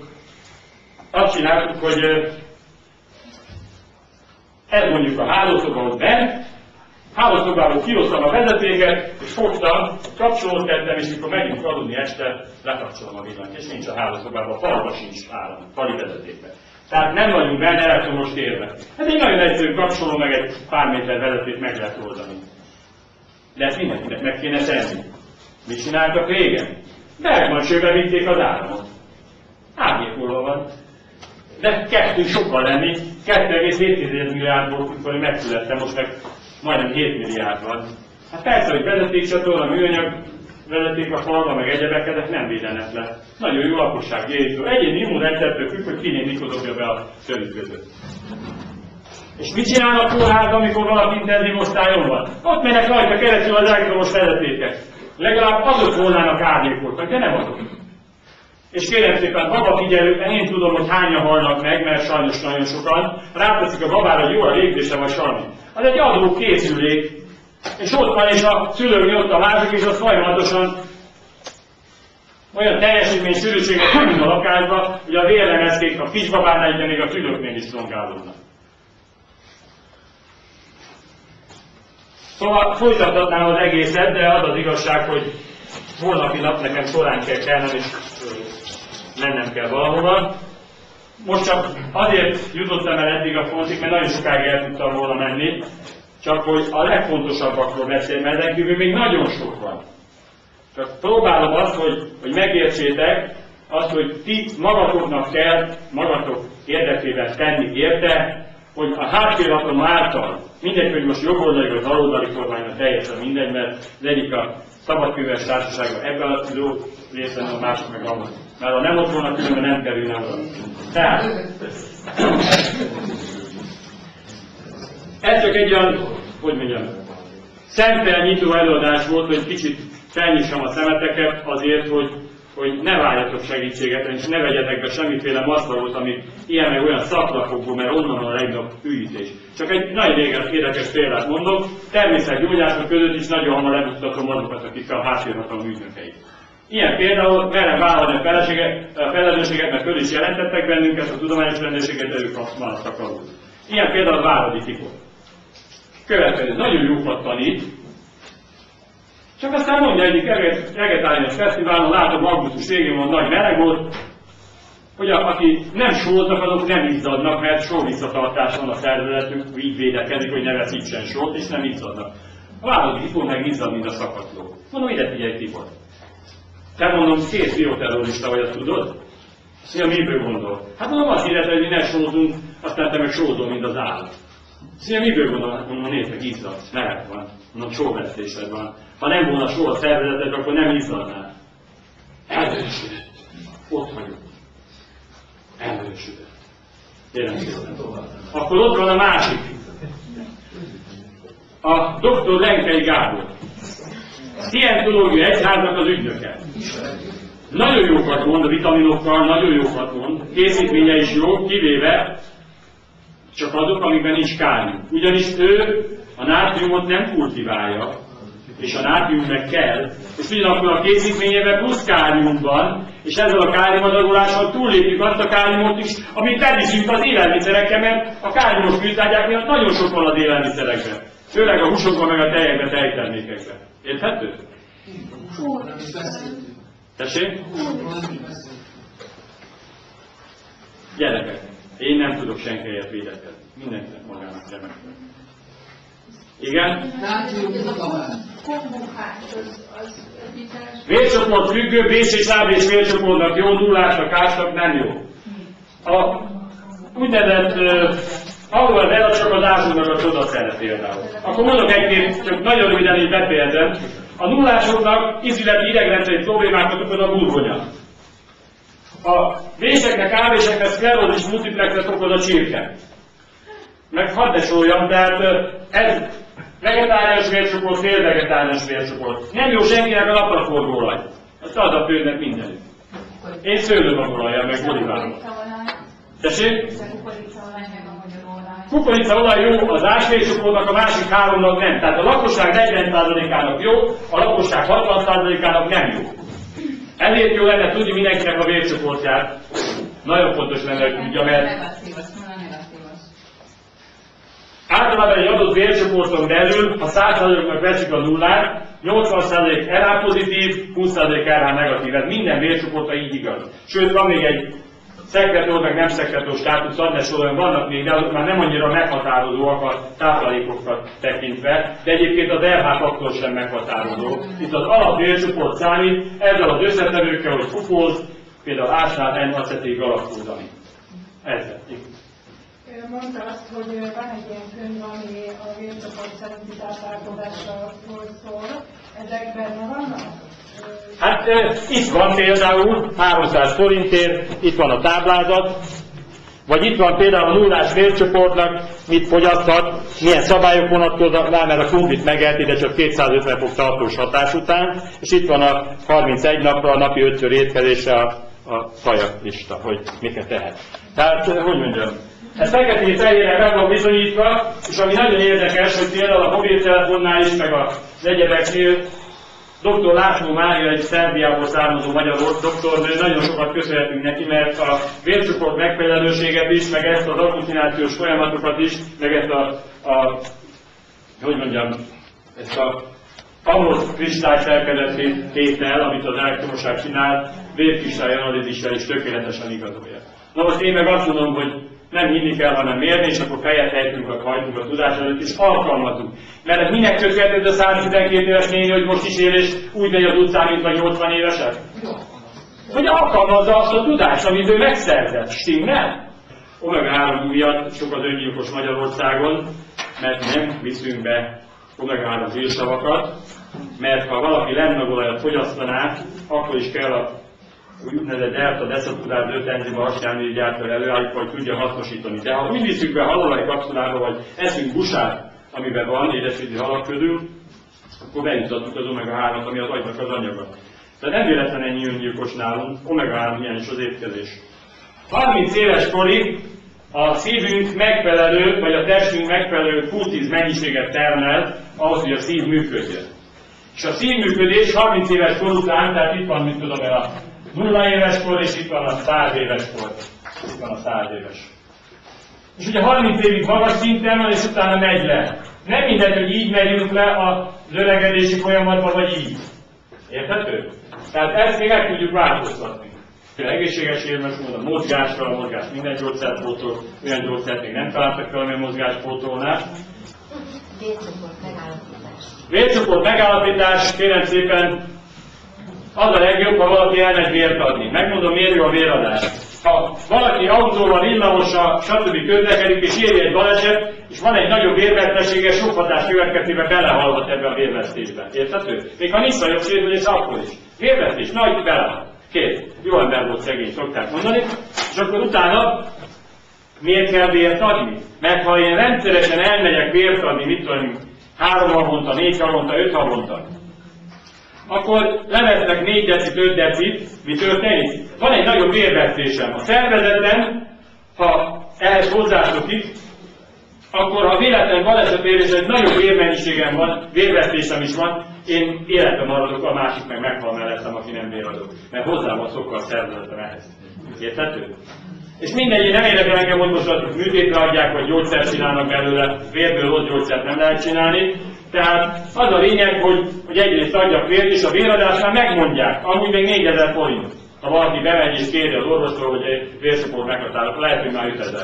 hogy elmondjuk a hálószobához bent, hálószobából kihoztam a vezetéket, és fogtam, kapcsolót tettem, és mikor megyünk aludni este, lekapcsolom a villanyt, és nincs a hálószobában, a falba sincs áram, fali vezetékben. Tehát nem vagyunk benne elektromos térben. Ez egy nagyon egyszerű kapcsoló, meg egy pár méter vezetét meg lehet oldani. De ezt mindenkinek meg kéne tenni. Mit csináltak régen? Bergmancsőbe vitték az áramot. Árnyékolva van. De kettő sokkal lenni, 2,7 milliárd volt, amikor megszülettem, most meg majdnem 7 milliárd van. Hát persze, hogy vezetékcsatorna, műanyag vezeték a falba, meg egyebek, ezek nem védenek le. Nagyon jó lakossági építő. Egyéni immunrendszertől függ, hogy kinél mikor dobja be a szörnyű között. És mit csinál a kórház, amikor valaki intenzív osztályon van? Ott mennek rajta keresztül az elektromos vezetékek. Legalább azok volnának árnyékoltak, de nem azok. És kérem szépen, babafigyelőkben én tudom, hogy hányan halnak meg, mert sajnos nagyon sokan, ráteszik a babára, hogy jó a légzése vagy semmi. Az egy adó készülék, és ott van, és a szülők ott a másik, és az folyamatosan olyan teljesítmény sűrűséget van a lakásban, hogy a vérlemezkék a kisbabánál, de még a szülőknél is szolgálódnak. Szóval folytathatnám az egészet, de az az igazság, hogy holnapi nap nekem során kell kelnem, és mennem kell valahova. Most csak azért jutottam el eddig a fontig, mert nagyon sokáig el tudtam volna menni, csak hogy a legfontosabbakról beszélni, mert ezen kívül még nagyon sok van. Csak próbálom azt, hogy megértsétek azt, hogy ti magatoknak kell, magatok érdekében tenni érte, hogy a háttérhatalom által, mindegy, hogy most jobboldali vagy baloldali kormánynak teljesen mindegy, mert az egyik a szabadkönyves társaságban ebben a tudó részben, a másik meg abban. Mert ha nem ott volna, különben nem kerülne oda. Tehát, ez csak egy olyan, hogy mondjam, szemfelnyitó előadás volt, hogy kicsit felnyissam a szemeteket azért, hogy ne várjatok segítséget, és ne vegyetek be semmiféle maszlagot, amit ilyen meg olyan szaklapokból, mert onnan a legnagyobb ügyítés. Csak egy nagyon érdekes példát mondok, természetgyógyászok között is nagyon hamar lebuktatom azokat, akik a háttérhatalom ügynökei. Ilyen például merem vállalni a felelősséget, mert föl is jelentettek bennünket, a tudományos rendőrséget, de ők maradtak alul. Ilyen például Váradi Tibor. Következő, nagyon jókat tanít, csak aztán mondja egyik vegetáriánus fesztiválon, látom augusztus végén van, nagy meleg volt, hogy aki nem sóznak, azok nem izzadnak, mert sóvisszatartás van a szervezetük, így védekezik, hogy ne veszítsen sót, és nem izzadnak. A Váradi Tibor meg izzad, mint a szakadló. Mondom, ide figyelj Tibor. Te mondom, két bioterrorista vagy, azt tudod? Szia, miből gondol? Hát mondom, azt írta, hogy mi ne sózunk, aztán te meg sózol, mint az állat. Szia, miből gondol? Mondom, nézd meg, izzadsz, meleg van. Mondom, sóvesztésed van. Ha nem volna só a szervezeted, akkor nem izzadnál. Elvörösödött. Ott vagyok. Elvörösödött. Kérem szépen. Akkor ott van a másik. A dr. Lenkei Gábor. Szientológia egyháznak az ügynöke. Nagyon jókat mond a vitaminokkal, nagyon jókat mond. Készítménye is jó, kivéve csak azok, amikben nincs kálium. Ugyanis ő a nátriumot nem kultiválja, és a nátrium meg kell, és ugyanakkor a készítményében plusz kálium van, és ezzel a káliumadagolással túllépjük azt a káliumot is, amit beviszünk az élelmiszerekkel, mert a káliumos műtárgyák miatt nagyon sok van az élelmiszerekben. Főleg a húsokban, meg a tejekben, tejtermékekben. Érthető? Tessék? Gyerekek, én nem tudok senki helyet védekezni. Mindenkinek magának remek. Igen? Vércsoport függő, BC láb és vércsoportnak jó, nullásnak, ásnak nem jó. A úgynevezett ahol el csak az ásónak a csodaszere például. Akkor mondok egy-két, csak nagyon röviden így befejezem. A nullásoknak ízületi idegrendszeri problémákat okoz a burgonya. A véseknek, álvéseknek szklerózis multiplexet okoz a csirke. Meg hadd ne sóljam, tehát ez vegetáriánus vércsoport, félvegetáriánus vércsoport. Nem jó senkinek a napraforgóolaj. Azt ad a főnek mindenütt. Én szőlőmagolajjal, meg olivával. Tessék? Kukoricaolaj jó, az ásvércsoportnak, a másik háromnak nem. Tehát a lakosság 40%-ának jó, a lakosság 60%-ának nem jó. Ezért jó lenne tudni mindenkinek a vércsoportját. Nagyon fontos lenne, hogy tudja, mert általában egy adott vércsoporton belül, ha 100%-nak veszik a nullát, 80% RH pozitív, 20% RH negatív. Ez minden vércsoportra így igaz. Sőt, van még egy szekretó, meg nem szekretó státusz, adnesoroljon vannak még, de azok már nem annyira meghatározóak a táplálékokat tekintve, de egyébként az RH faktor sem meghatározó. Itt az alapvércsoport számít, ezzel az összetevőkkel, hogy fukóz, például ásnál N-acetil galaktózamid. Ezzel. Mondta azt, hogy van egy ilyen könyv, ami a vércsoport szerinti táplálkozásról szól. Ezek benne vannak? Hát itt van például 300 forintért, itt van a táblázat, vagy itt van például a nullás vércsoportnak, mit fogyaszthat, milyen szabályok vonatkoznak rá, mert a krumplit megeheti, de csak 250 fok tartós hatás után, és itt van a 31 napra, a napi 5-ször étkezésre a kajaklista, hogy miket tehet. Tehát, hogy mondjam, ez feketén-fehérre meg van bizonyítva, és ami nagyon érdekes, hogy például a mobiltelefonnál is, meg az egyebeknél, Dr. László Mária, egy Szerbiából származó magyar doktornő, nagyon sokat köszönhetünk neki, mert a vércsoport megfelelőséget is, meg ezt az agglutinációs folyamatokat is, meg ezt hogy mondjam, ezt a Amos kristály szerkezetét tétel, amit az elektromosság csinál, vérkristály analízissel is tökéletesen igazolja. Na most én meg azt mondom, hogy nem hinni kell, hanem mérni, és akkor fejet hajtunk a tudás előtt, és alkalmazunk. Mert minek köszönhető ez a 112 éves néni, hogy most is él, és úgy megy az utcán, mint vagy 80 évesek? Hogy alkalmazza azt a tudást, amit ő megszerzett. Stimmel? Omega-3 miatt sok az öngyilkos Magyarországon, mert nem viszünk be omega-3 zsírsavakat, mert ha valaki lemnagolajat fogyasztaná, akkor is kell a úgynevezett delta deszaturát 5 enzima használni gyártól előállítva, hogy tudja hasznosítani. De ha úgy viszünk be halolaj kapszulába, vagy eszünk busát, amiben van édesvízi halak közül, akkor bejutatjuk az omega-3-at, ami az agynak az anyaga. Tehát nem véletlen ennyi öngyilkos nálunk, omega-3 hiány is az étkezés. 30 éves korig a szívünk megfelelő, vagy a testünk megfelelő Q10 mennyiséget termel ahhoz, hogy a szív működjön. És a szívműködés 30 éves kor után, tehát itt van, mint tudom el, a 0 éves kor, és itt van a 100 éves kor. Itt van a 100 éves. És ugye 30 évig magas szinten van, és utána megy le. Nem mindegy, hogy így megyünk le az öregedési folyamatba, vagy így. Érthető? Tehát ezt még meg tudjuk változtatni. Például egészséges érmes módon, a mozgás minden gyógyszert pótol, olyan gyógyszert még nem találtak fel, ami a mozgást pótolná. Vércsoport megállapítás. Vércsoport megállapítás, kérem szépen, az a legjobb, ha valaki elmegy vért adni. Megmondom, miért jó a véradás. Ha valaki autóval, villamossal, stb. Közlekedik, és éri egy baleset, és van egy nagyobb vérvesztesége, sok hatás következtében belehallgat ebbe a vérvesztésbe. Érthető? Még ha nincs nagyobb sérülés, akkor is. Vérvesztés, nagy belehal. Két. Jó ember volt szegény, szokták mondani. És akkor utána miért kell vért adni? Mert ha én rendszeresen elmegyek vért adni, mit tudom, 3 havonta, 4 havonta, 5 havonta, akkor levesznek 4 decit, 5 decit, mi történik? Van egy nagyobb vérvesztésem. A szervezetem, ha ehhez hozzászokik, akkor ha véletlen baleset ér, és egy nagyobb vérmennyiségem van, vérvesztésem is van, én életben maradok, a másik meg meghal mellettem, aki nem véradok. Mert hozzá van szokva a szervezetem ehhez. Érthető? És mindegy, nem érdekel engem, hogy most műtétre adják, vagy gyógyszert csinálnak belőle, vérből ott gyógyszert nem lehet csinálni. Tehát az a lényeg, hogy egyrészt adjak vért, és a véradásnál megmondják, amúgy még 4000 forint. Ha valaki bemegy és kéri az orvostól, hogy egy vércsoport meghatárok, lehet, hogy már 5000.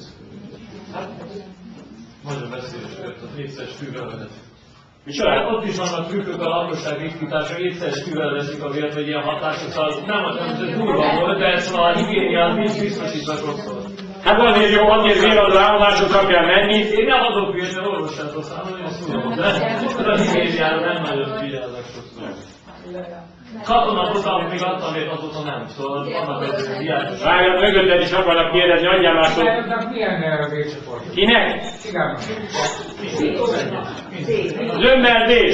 Nagyon beszéles volt az étszeres fűvel vezet. Micsoda? Ott is vannak trükök a lakosság ritkítása, étszeres fűvel veszik a vért, vagy ilyen hatásos, nem az, hogy durva volt, de ezt a higiéniát biztosítva sokszor. Hát azért jó, azért véradó állomásokra kell menni. Én nem adok vért, mert orvosától számolni, azt tudom, de a higiéniára nem nagyon figyelnek sokszor. Katonapotam még adtam, még azóta nem, szóval annak az hiányos. Várjad, mögötted is akarnak kérdezni, adjál már szó. Milyen vércsoport? Kinek? Cigának. Zömmel B.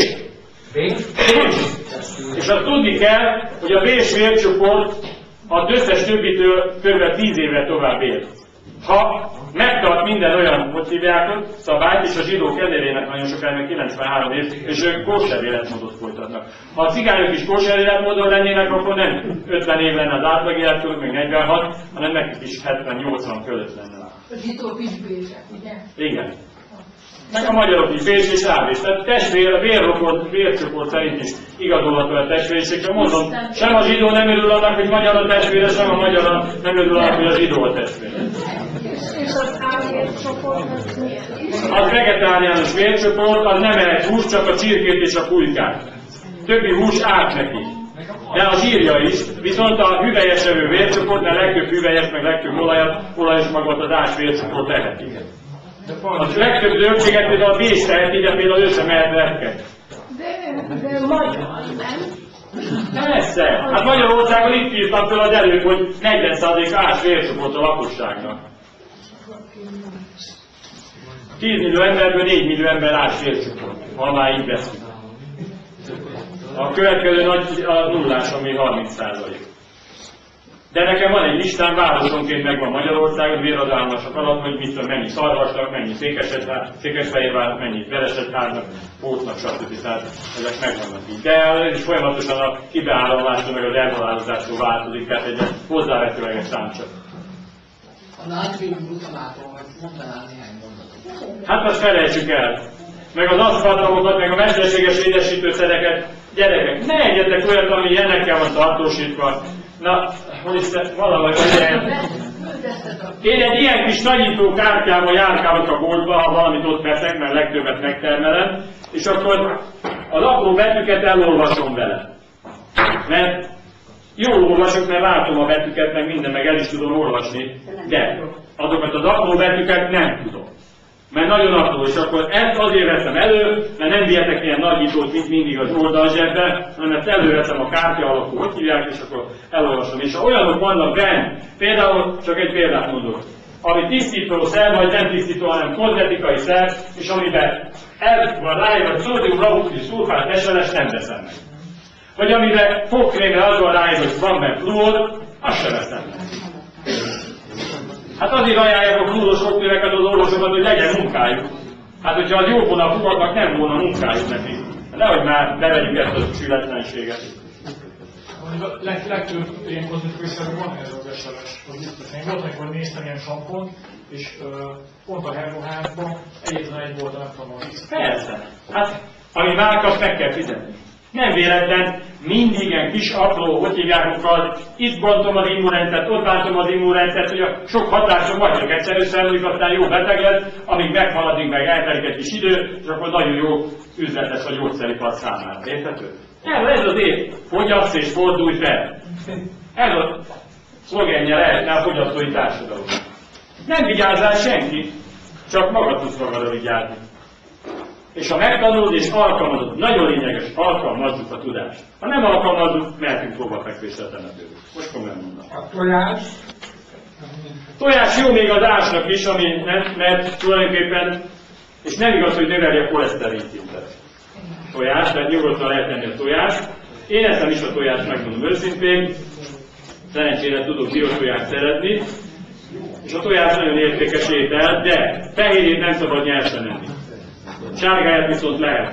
És azt tudni kell, hogy a B-s vércsoport az összes többitől kb. 10 évre tovább él. Ha megtart minden olyan, hogy hívják, szabályt, és a zsidók elérjenek nagyon sokáig, meg 93 év, és ők kóser életmódot folytatnak. Ha a cigányok is kóser életmódon lennének, akkor nem 50 év lenne az átlag életkor, meg 46, hanem nekik is 70-80 fölött lenne. A zsidók is bések, ugye? Igen. Meg a magyarok is bés és ábés. Tehát testvér, a vérrokon, vércsoport szerint is igazolható a testvériségre. Mondom, sem a zsidó nem örül annak, hogy magyar a testvére, sem a magyar nem örül annak, hogy a zsidó a testvére. És az A-vércsoport az milyen? Az vegetáriánus vércsoport, az nem egy hús, csak a csirkét és a pulykát. Többi hús árt neki. De a zsírja is, viszont a hüvelyes evő vércsoport, mert legtöbb hüvelyes, meg legtöbb olajos magot az ás vércsoport teheti. A legtöbb zöldséget például a bés teheti, de például összemehet lepket. De magyar, nem? Persze! Hát Magyarországon itt írtam fel az előbb, hogy 40% ás vércsoport a lakosságnak. 10 millió emberből 4 millió ember ás vércsoport, ha már így beszélünk. A következő nagy a nullás, ami 30%. De nekem van egy listám, városonként megvan Magyarországon, véradálmasok alatt, hogy mit tudom, mennyi Szarvasnak, mennyi Székesfehérvár, mennyi Vereshethárnak, Pótnak, stb. Tehát ezek megvannak így. De ez is folyamatosan a kibeáramlásról, meg az elhalálozásról változik, tehát egy hozzávetőleges szám csak. A nátrium glutamáton, vagy mondanál néhány mondatot? Hát azt felejtsük el. Meg az aszfaltamokat, meg a mesterséges édesítőszereket. Gyerekek, ne egyetek olyat, ami ilyenekkel van tartósítva. Na, hogy is valahogy én egy ilyen kis nagyító kártyával járkálok a boltba, ha valamit ott veszek, mert legtöbbet megtermelem, és akkor az apró betűket elolvasom vele. Mert jól olvasok, mert látom a betűket, meg minden, meg el is tudom olvasni, de azokat az apró betűket nem tudom. Mert nagyon apró, és akkor ezt azért veszem elő, mert nem vihetek ilyen nagyítót, mint mindig az oldalzsebbe, hanem ezt előveszem a kártya alapú, hogy hívják, és akkor elolvasom. És ha olyanok vannak benne, például, csak egy példát mondok, ami tisztító szer, vagy nem tisztító, hanem kozmetikai szer, és amiben el van ráírva, hogy szódium labutil szulfát SLS, nem veszem meg. Vagy amiben fogkrémre az van ráírva, hogy van benne fluor, azt sem veszem meg. Hát azért ajánlják a fluoros fogkrémeket az orvosokat, hogy legyen munkájuk. Hát hogyha az jó volna a fogaknak, nem volna munkájuk neki. Nehogy már bevegyük ezt a sületlenséget. Legtöbb ilyen kozmetikai szerű van ez az SLS, az biztos. Én volt, amikor néztem ilyen sampont, és pont a Herboházban egyetlen egy volt, nem tudom, hogy persze. Hát, ami márkas, meg kell fizetni. Nem véletlen, mindig ilyen kis apró, hogy hívjákokkal, itt bontom az immunrendszert, ott váltom az immunrendszert, hogy a sok hatáson vagyok egyszer összeemlik, aztán jó beteg lesz, amíg meghaladik, meg eltelik egy kis idő, és akkor nagyon jó üzlet lesz a gyógyszeripar számára. Érthető? Ez az év, fogyasz és fordulj fel. Ez a szlogenje lehetne a fogyasztói társadalom. Nem vigyázzál senki, csak magad tudsz magadra vigyázni. És ha megtanulod és alkalmazod, nagyon lényeges, alkalmazzuk a tudást. Ha nem alkalmazzuk, mehetünk próbafekvésre a temetőbe. Most komolyan mondom. A tojás? Tojás jó még az ásnak is, ami nem, mert tulajdonképpen, és nem igaz, hogy növeli a koleszterin szintet. Tojás, tehát nyugodtan lehet tenni a tojást. Én eszem is a tojást, megmondom őszintén. Szerencsére tudok biotojást szeretni. És a tojás nagyon értékes étel, de fehérjét nem szabad nyersen enni. Sárgáját viszont lehet.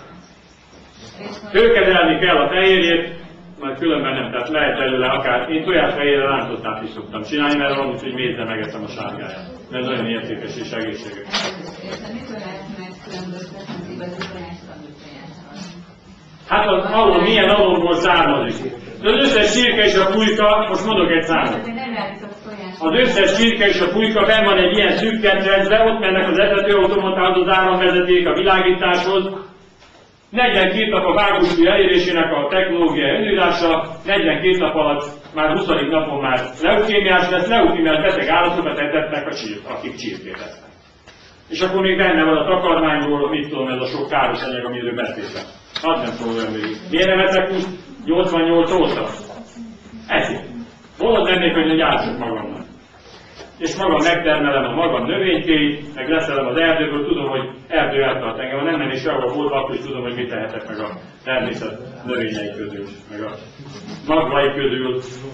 Hőkezelni kell a fehérjét, majd különben nem, tehát lehet belőle akár. Én tojásfehérre rántottát is szoktam csinálni, mert van, hogy mézre megeszem a sárgáját. Mert nagyon értékes és egészséges. Mitől lehet megkülönböztetni az igazi tojást a tojással? Hát az alul, milyen alulból származik. Az összes csirke és a pulyka, most mondok egy számot. Az összes csirke és a pulyka benn van egy ilyen szűk ketrecbe, ott mennek az etetőautomatához, az áramvezeték, a világításhoz. 42 nap a vágósúly elérésének a technológiai előírása, 42 nap alatt már 20. napon már leukémiás lesz, leukémiás beteg állatokat etetnek, akik csirkét esznek. És akkor még benne van a takarmányból, mit tudom, ez a sok káros anyag, amiről beszéltem. Az nem szól olyan végig. Miért nem eszek úgy 88 óta? Ezért. Volna mennék, hogy gyártsuk magamnak. És magam megtermelem a magam növénykéit, meg leszelem az erdőből, tudom, hogy erdő eltart engem. Ha nem mennék sehol a boltba, akkor is tudom, hogy mit tehetek meg a természet növényei közül, meg a magvai közül.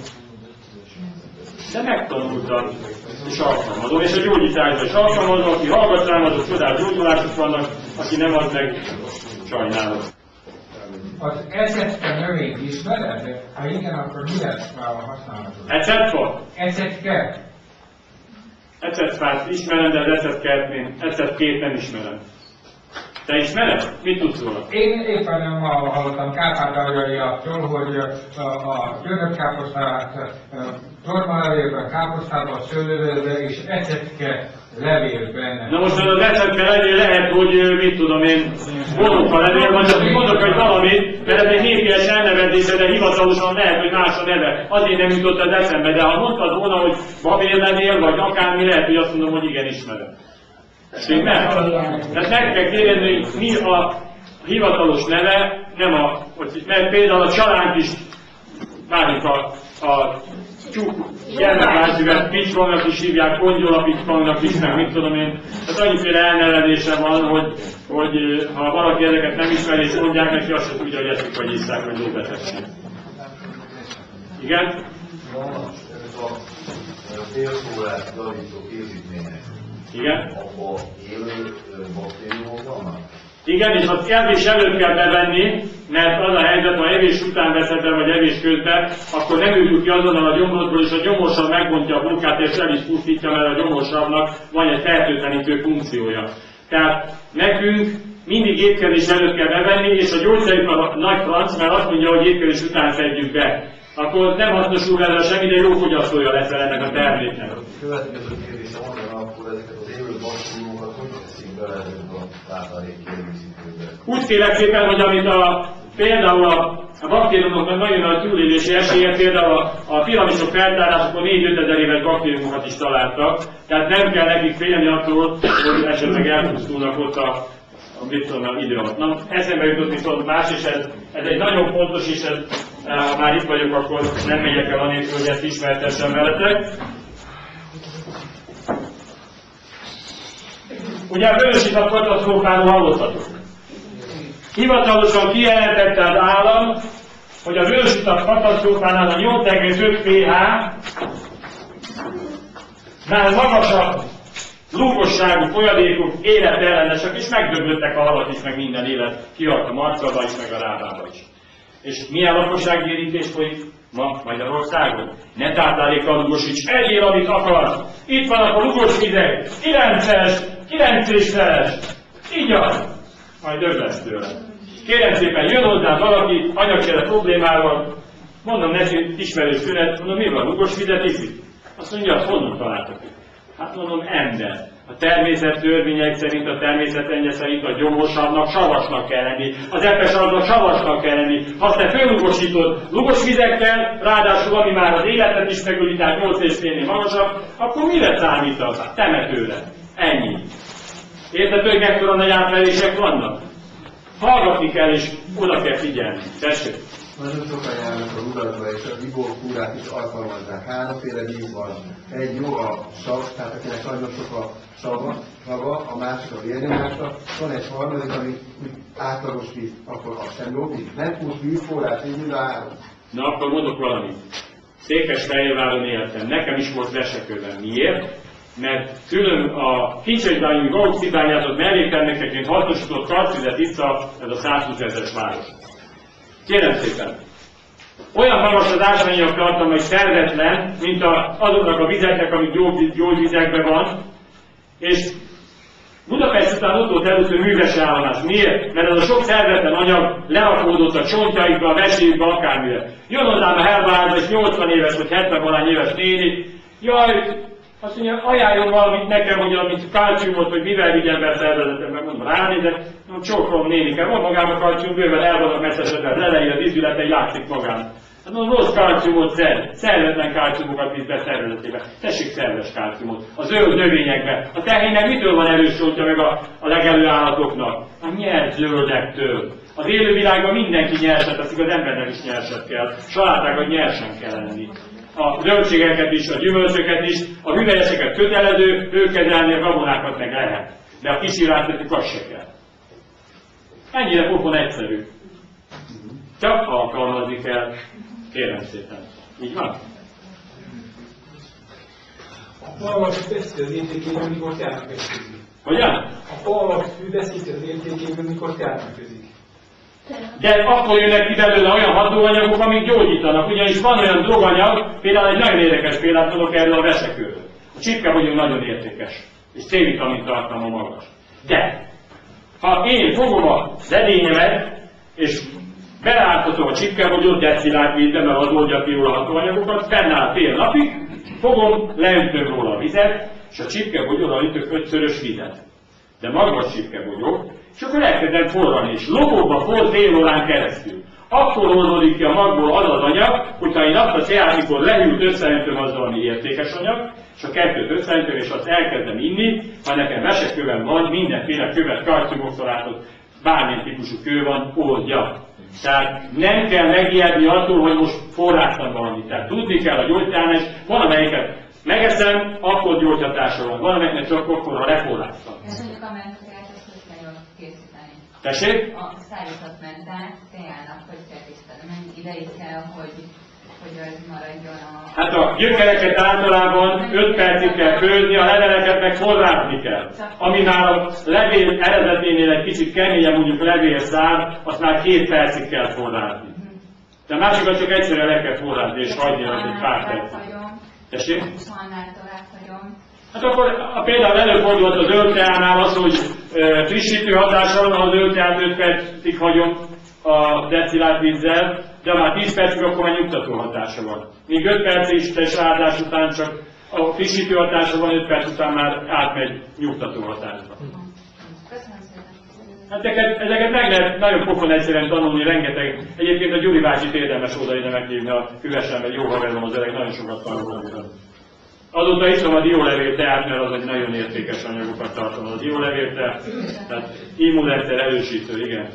De megtanultam, és alkalmazom, és a gyógyításban is alkalmazom, aki hallgat rám, azok csodás gyógyulások vannak, aki nem, az meg sajnálom. Az ecetke növényt ismered? Ha igen, akkor milyen használatot? Ecetfa? Ecetke. Ecetfát ismerem, de az ecetkét nem ismerem. Te ismered? Mit tudsz róla? Én éppen nem hallottam Kárpátaljaiaktól, hogy a gyöngyöskáposztát tormalevél, káposztába, szőlőbe és ecetke levélben. Na most az ecetke levél lehet, hogy mit tudom én, vonóka levél, vagy csak mondok, hogy valamit, mert ez egy népies elnevezése, de hivatalosan lehet, hogy más a neve. Azért nem jutott az eszembe, de ha mondtad volna, hogy babérlevél, vagy akármi, lehet, hogy azt mondom, hogy igen, ismerem. Nem. Tehát meg kell kérdezni, hogy mi a hivatalos neve, nem a, mert például a csalánt is, várjuk a tyúk gyermeklásüvet, picsvangnak is hívják, kongyolapicskangnak is, meg mit tudom én. Tehát annyiféle elnevezése van, hogy ha valaki ezeket nem ismeri és mondják neki, azt sem tudja, hogy eszik, vagy isszák, vagy lóbetegség. Igen? A félszórás javító készítmények. Igen? Abba élő baktériumok vannak? Igen, és azt evés előtt kell bevenni, mert az a helyzet, ha evés után veszed be, vagy evés közben, akkor nem üljük ki azonnal a gyomrodból, és a gyomorsav megbontja a burkát, és el is pusztítja, mert a gyomorsavnak van egy fertőtlenítő funkciója. Tehát nekünk mindig étkezés előtt kell bevenni, és a gyógyszeripar a nagy franc, mert azt mondja, hogy étkezés után szedjük be. Akkor nem hasznosul vele semmi, de jó fogyasztója leszel ennek a terméknek. Következő kérdésem onnan, akkor ezeket az élő baktériumokat hogy teszik bele ezekbe a táplálék kiegészítőbe? Úgy kérlek, hogy amit például a baktériumoknak nagyon nagy túlélési esélye, például a piramisok feltárásakor 4-5 ezer éves baktériumokat is találtak, tehát nem kell nekik félni attól, hogy esetleg elpusztulnak ott a mit tudom, idő alatt. Na, eszembe jutott viszont más, és ez egy nagyon fontos, és ha már itt vagyok, akkor nem megyek el anélkül, hogy ezt ismertessem veletek. Ugye a vörösiszap katasztrófáról hallottatok. Hivatalosan kijelentette az állam, hogy a vörösiszap katasztrófánál a 8,5 pH nál magasabb lúgosságú folyadékok életellenesek, és megdöglöttek a halat is, meg minden élet kihalt a marcaba is, meg a lábába is. És milyen lakosságérintés folyik ma Magyarországon? Ne táplálékalugosíts, egyél, amit akarsz! Itt vannak a lugos vizek, 9-es, 9-es, igyad! Majd döglesz tőle. Kérem szépen, jön hozzám valaki, anyagcsere problémával, mondom neki, ismerős szünet, mondom, mi van, lugos vizet iszik? Azt mondja, honnan találtak? Hát mondom, ember. A természet törvények szerint, a természetrenje szerint a gyomorsavnak savasnak kell lenni, az epesavnak savasnak kell lenni. Ha te fölugosítod lugos vizekkel, ráadásul ami már az életet is megöli, tehát 8,5-nél magasabb, akkor mire számítasz? Hát temetőre. Ennyi. Érted, hogy mekkora nagy átverések vannak? Hallgatni kell és oda kell figyelni. Tessék! Nagyon sokan járnak a rudatba, és a viborkúrát is alkalmazzák. Háromféle víz van. Egy jó a sav, tehát akinek nagyon sok a sava, a másik a vérnyomásra. Van egy harmadik, ami átlagos víz, akkor az sem jó víz. Nem tudsz vízforrás, így mind a három. Na akkor mondok valamit. Székesfehérváron éltem, nekem is volt vesekövem. Miért? Mert külön a kincsesbányú gaukszibányázott melléktermékeként hasznosított karcvizet itta ez a 120 000-es város. Kérem szépen, olyan magas az ásványanyag tartalma és szervetlen, mint azoknak a vizeknek, amik gyógyvizekben van, és Budapest után ott volt először műves állomás. Miért? Mert az a sok szervetlen anyag lerakódott a csontjaikba, a veséjükbe, akármire. Jön hozzám a Helvárba, és 80 éves vagy 70 valány éves néni, jaj, Azt mondja, ajánljon valamit nekem, hogy amit kalciumot, hogy mivel vigyen be a szervezetemben, mondom, ránézek, csókolom nénikkel, van magában kalcium, bőven el vannak messzesedve, lelejé az izületei, játszik magán. Hát mondom, rossz kalciumot szed, szervetlen kalciumokat visz be szervezetébe. Tessék szerves kalciumot. A zöld növényekbe. A tehénnek mitől van erős csontja meg a legelő állatoknak? A nyers zöldektől. Az élővilágban mindenki nyerset teszik, az embernek is nyerset kell. Salátákat nyersen kell enni. A zöldségeket is, a gyümölcsöket is, a hüvelyeseket kötelező, őkezelni, a gabonákat meg lehet. De a kisirátvetük az se kell. Ennyire pofon egyszerű. Csak alkalmazni kell. Kérem szépen. Így van? A falvak fűteszti az értékéből, mikor termőközik. Hogyan? A falvak fűteszti az értékéből, mikor termőközik. De akkor jönnek ki belőle olyan hatóanyagok, amik gyógyítanak. Ugyanis van olyan droganyag, például egy nagyon érdekes példát tudok erről a vesekőről. A csipkebogyó nagyon értékes, és C-vitamin tartalma magas. De, ha én fogom az edényemet, és beleártatom a csipkebogyót desztillált vízbe, mert az oldja ki róla a hatóanyagokat, fennáll fél napig, fogom, leöntöm róla a vizet, és a csipkebogyóra öntök 5-szörös vizet. De magas csipkebogyó, és akkor elkezdem forrani, és lobogva forr fél órán keresztül. Akkor oldódik ki a magból az az anyag, hogyha én azt a teát, mikor leült, összeöntöm azzal, ami értékes anyag, és a kettőt összeöntöm, és azt elkezdem inni, ha nekem vesekőben van, mindenféle követ, kalciumoxalátot, bármilyen típusú kő van, oldja. Tehát nem kell megijedni attól, hogy most forráztam valamit. Tehát tudni kell a gyógytárnál, és valamelyiket megeszem, akkor gyógyhatása van. Valamelyiknek csak akkor, ha leforráztam. Mondjuk a mentát, ezt hogy kell jól készíteni? Tessék? A szárított mentát tejának hogy kell készíteni? Mennyi ideig kell, hogy az maradjon a... Hát a gyökereket általában 5 percig kell főzni, a leveleket meg forrázni kell. Ami már a levél eredeténél egy kicsit keményebb, mondjuk levélszár, azt már 2 percig kell forrázni. De a másikat csak egyszerűen le kell forrázni, és hagyni az egy pár percig. Tessék? Hát akkor például előfordult az zöld teánál az, hogy frissítő hatással van, ha a zöld teát 5 percig hagyom a desztillált vízzel, de már 10 percig akkor már nyugtató hatása van. Míg 5 perc is áldás után csak a frissítő hatása van, 5 perc után már átmegy nyugtató hatásba. Hát ezeket meg lehet nagyon pofon egyszerűen tanulni, rengeteg. Egyébként a Gyuri bácsit érdemes oda-ide meghívni a Füvesen, mert jó haverom az öreg, nagyon sokat tanulnak. Azóta iszom a diólevél teát, mert az egy nagyon értékes anyagokat tartalmaz. A diólevél teát, tehát immunrendszer erősítő, igen.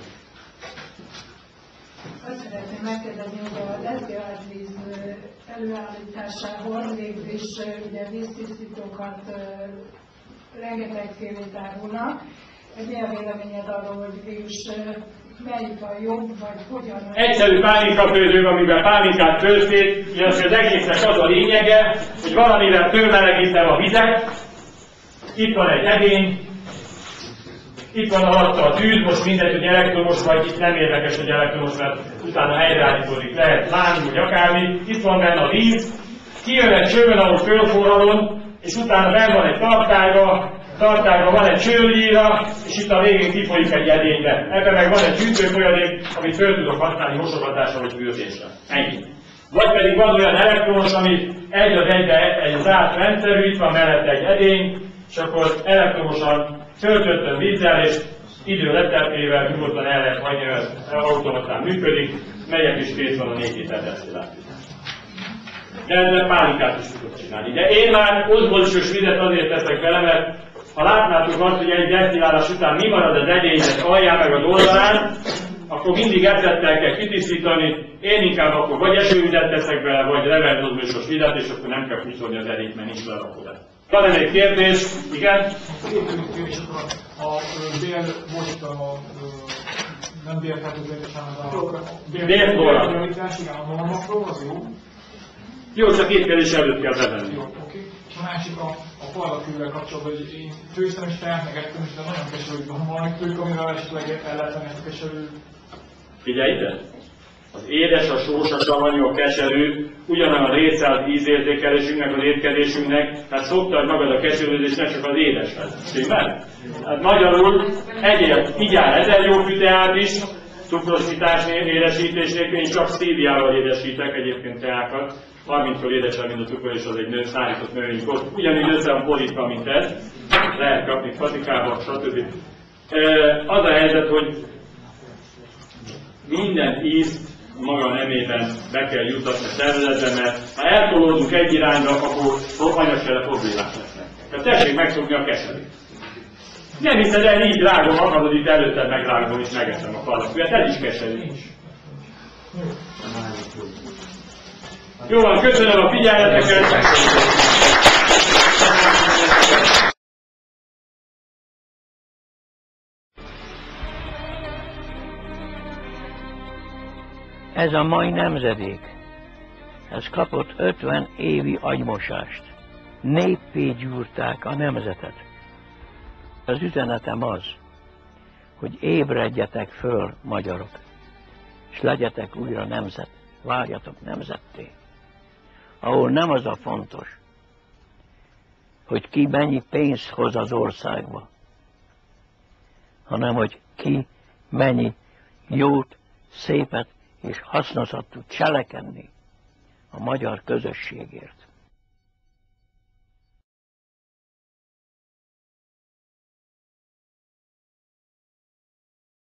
Azt szeretném megkérdezni, hogy a desztillált víz előállításához végül is ugye víztisztítókat rengetegféle tárolnak. Mi a véleményed arról, hogy végül is melyik a jobb, vagy hogyan? Egyszerű pálinkafőző, amiben pálinkát főzték, illetve az egésznek az a lényege, hogy valamivel fölmelegítem a vizet, itt van egy edény, itt van alatta a tűz, most mindegy, hogy elektromos vagy, itt nem érdekes, hogy elektromos, mert utána helyreállítódik, lehet láng, vagy akármi, itt van benne a víz, kijön egy csövön, ahol fölforralom, és utána benn van egy tartályban van egy csőlíra, és itt a végén kifolyik egy edénybe. Ebben meg van egy hűtőfolyadék, amit föl tudok használni mosogatásra vagy fürtésre. Ennyi. Vagy pedig van olyan elektromos, ami egy az egybe egy zárt rendszerű, itt van mellette egy edény, és akkor elektromosan töltöttem vízzel, és idő leteltével nyugodtan el lehet hagyni, mert automatán működik, melyek is kész van a 4 liter desztillált. De ezzel pálinkát is tudok csinálni. De én már oszmózisos vizet azért teszek bele, mert ha látnátok azt, hogy egy desztillálás után mi marad az edénynek alján meg az oldalán, akkor mindig ecettel kell kitisztítani. Én inkább akkor vagy esővizet teszek bele, vagy leverdoszmosos vizet, és akkor nem kell puszolni az edényt, mert nincs lerakódás. Van egy kérdés? Igen? A bél, most nem bélhetőzés, hanem a bélforrás. Igen, a normakról, az jó. Jó, csak étkezés előtt kell bevenni. Jó, oké. És a másik a falakővel kapcsolatban, hogy én főztem és teát megettem, és de nagyon keserű van valami tők, amivel esetleg el lehet venni ezt a keserű. Figyelj ide! Az édes, a sós, a savanyú, a keserű, ugyanolyan része az ízérzékelésünknek, az étkezésünknek, tehát szoktad magad a keserűzést, ne csak az édeshez. Stimmel? Hát magyarul igyál 1000 jó teát is, cukrosítás, édesítés nélkül, én csak sztíviával édesítek egyébként teákat. 30-szor édesebb, mint a cukor, és az egy szárított növénykor. Ugyanúgy össze van borítva, mint ez. Lehet kapni patikába, stb. Az a helyzet, hogy minden ízt maga nemében be kell juttatni a szervezetbe, mert ha eltolódunk egy irányba, akkor anyagcsere problémák lesznek. Tehát tessék megszokni a keserét. Nem hiszed el, így rágom, akarod, itt előtted megrágom és megeszem a kalapját, ez is keserű. Jó van, köszönöm a figyelmeteket! Ez a mai nemzedék, ez kapott 50 évi agymosást. Néppé gyúrták a nemzetet. Az üzenetem az, hogy ébredjetek föl, magyarok, és legyetek újra nemzet, váljatok nemzetté, ahol nem az a fontos, hogy ki mennyi pénzt hoz az országba, hanem hogy ki mennyi jót, szépet és hasznosat tud cselekedni a magyar közösségért.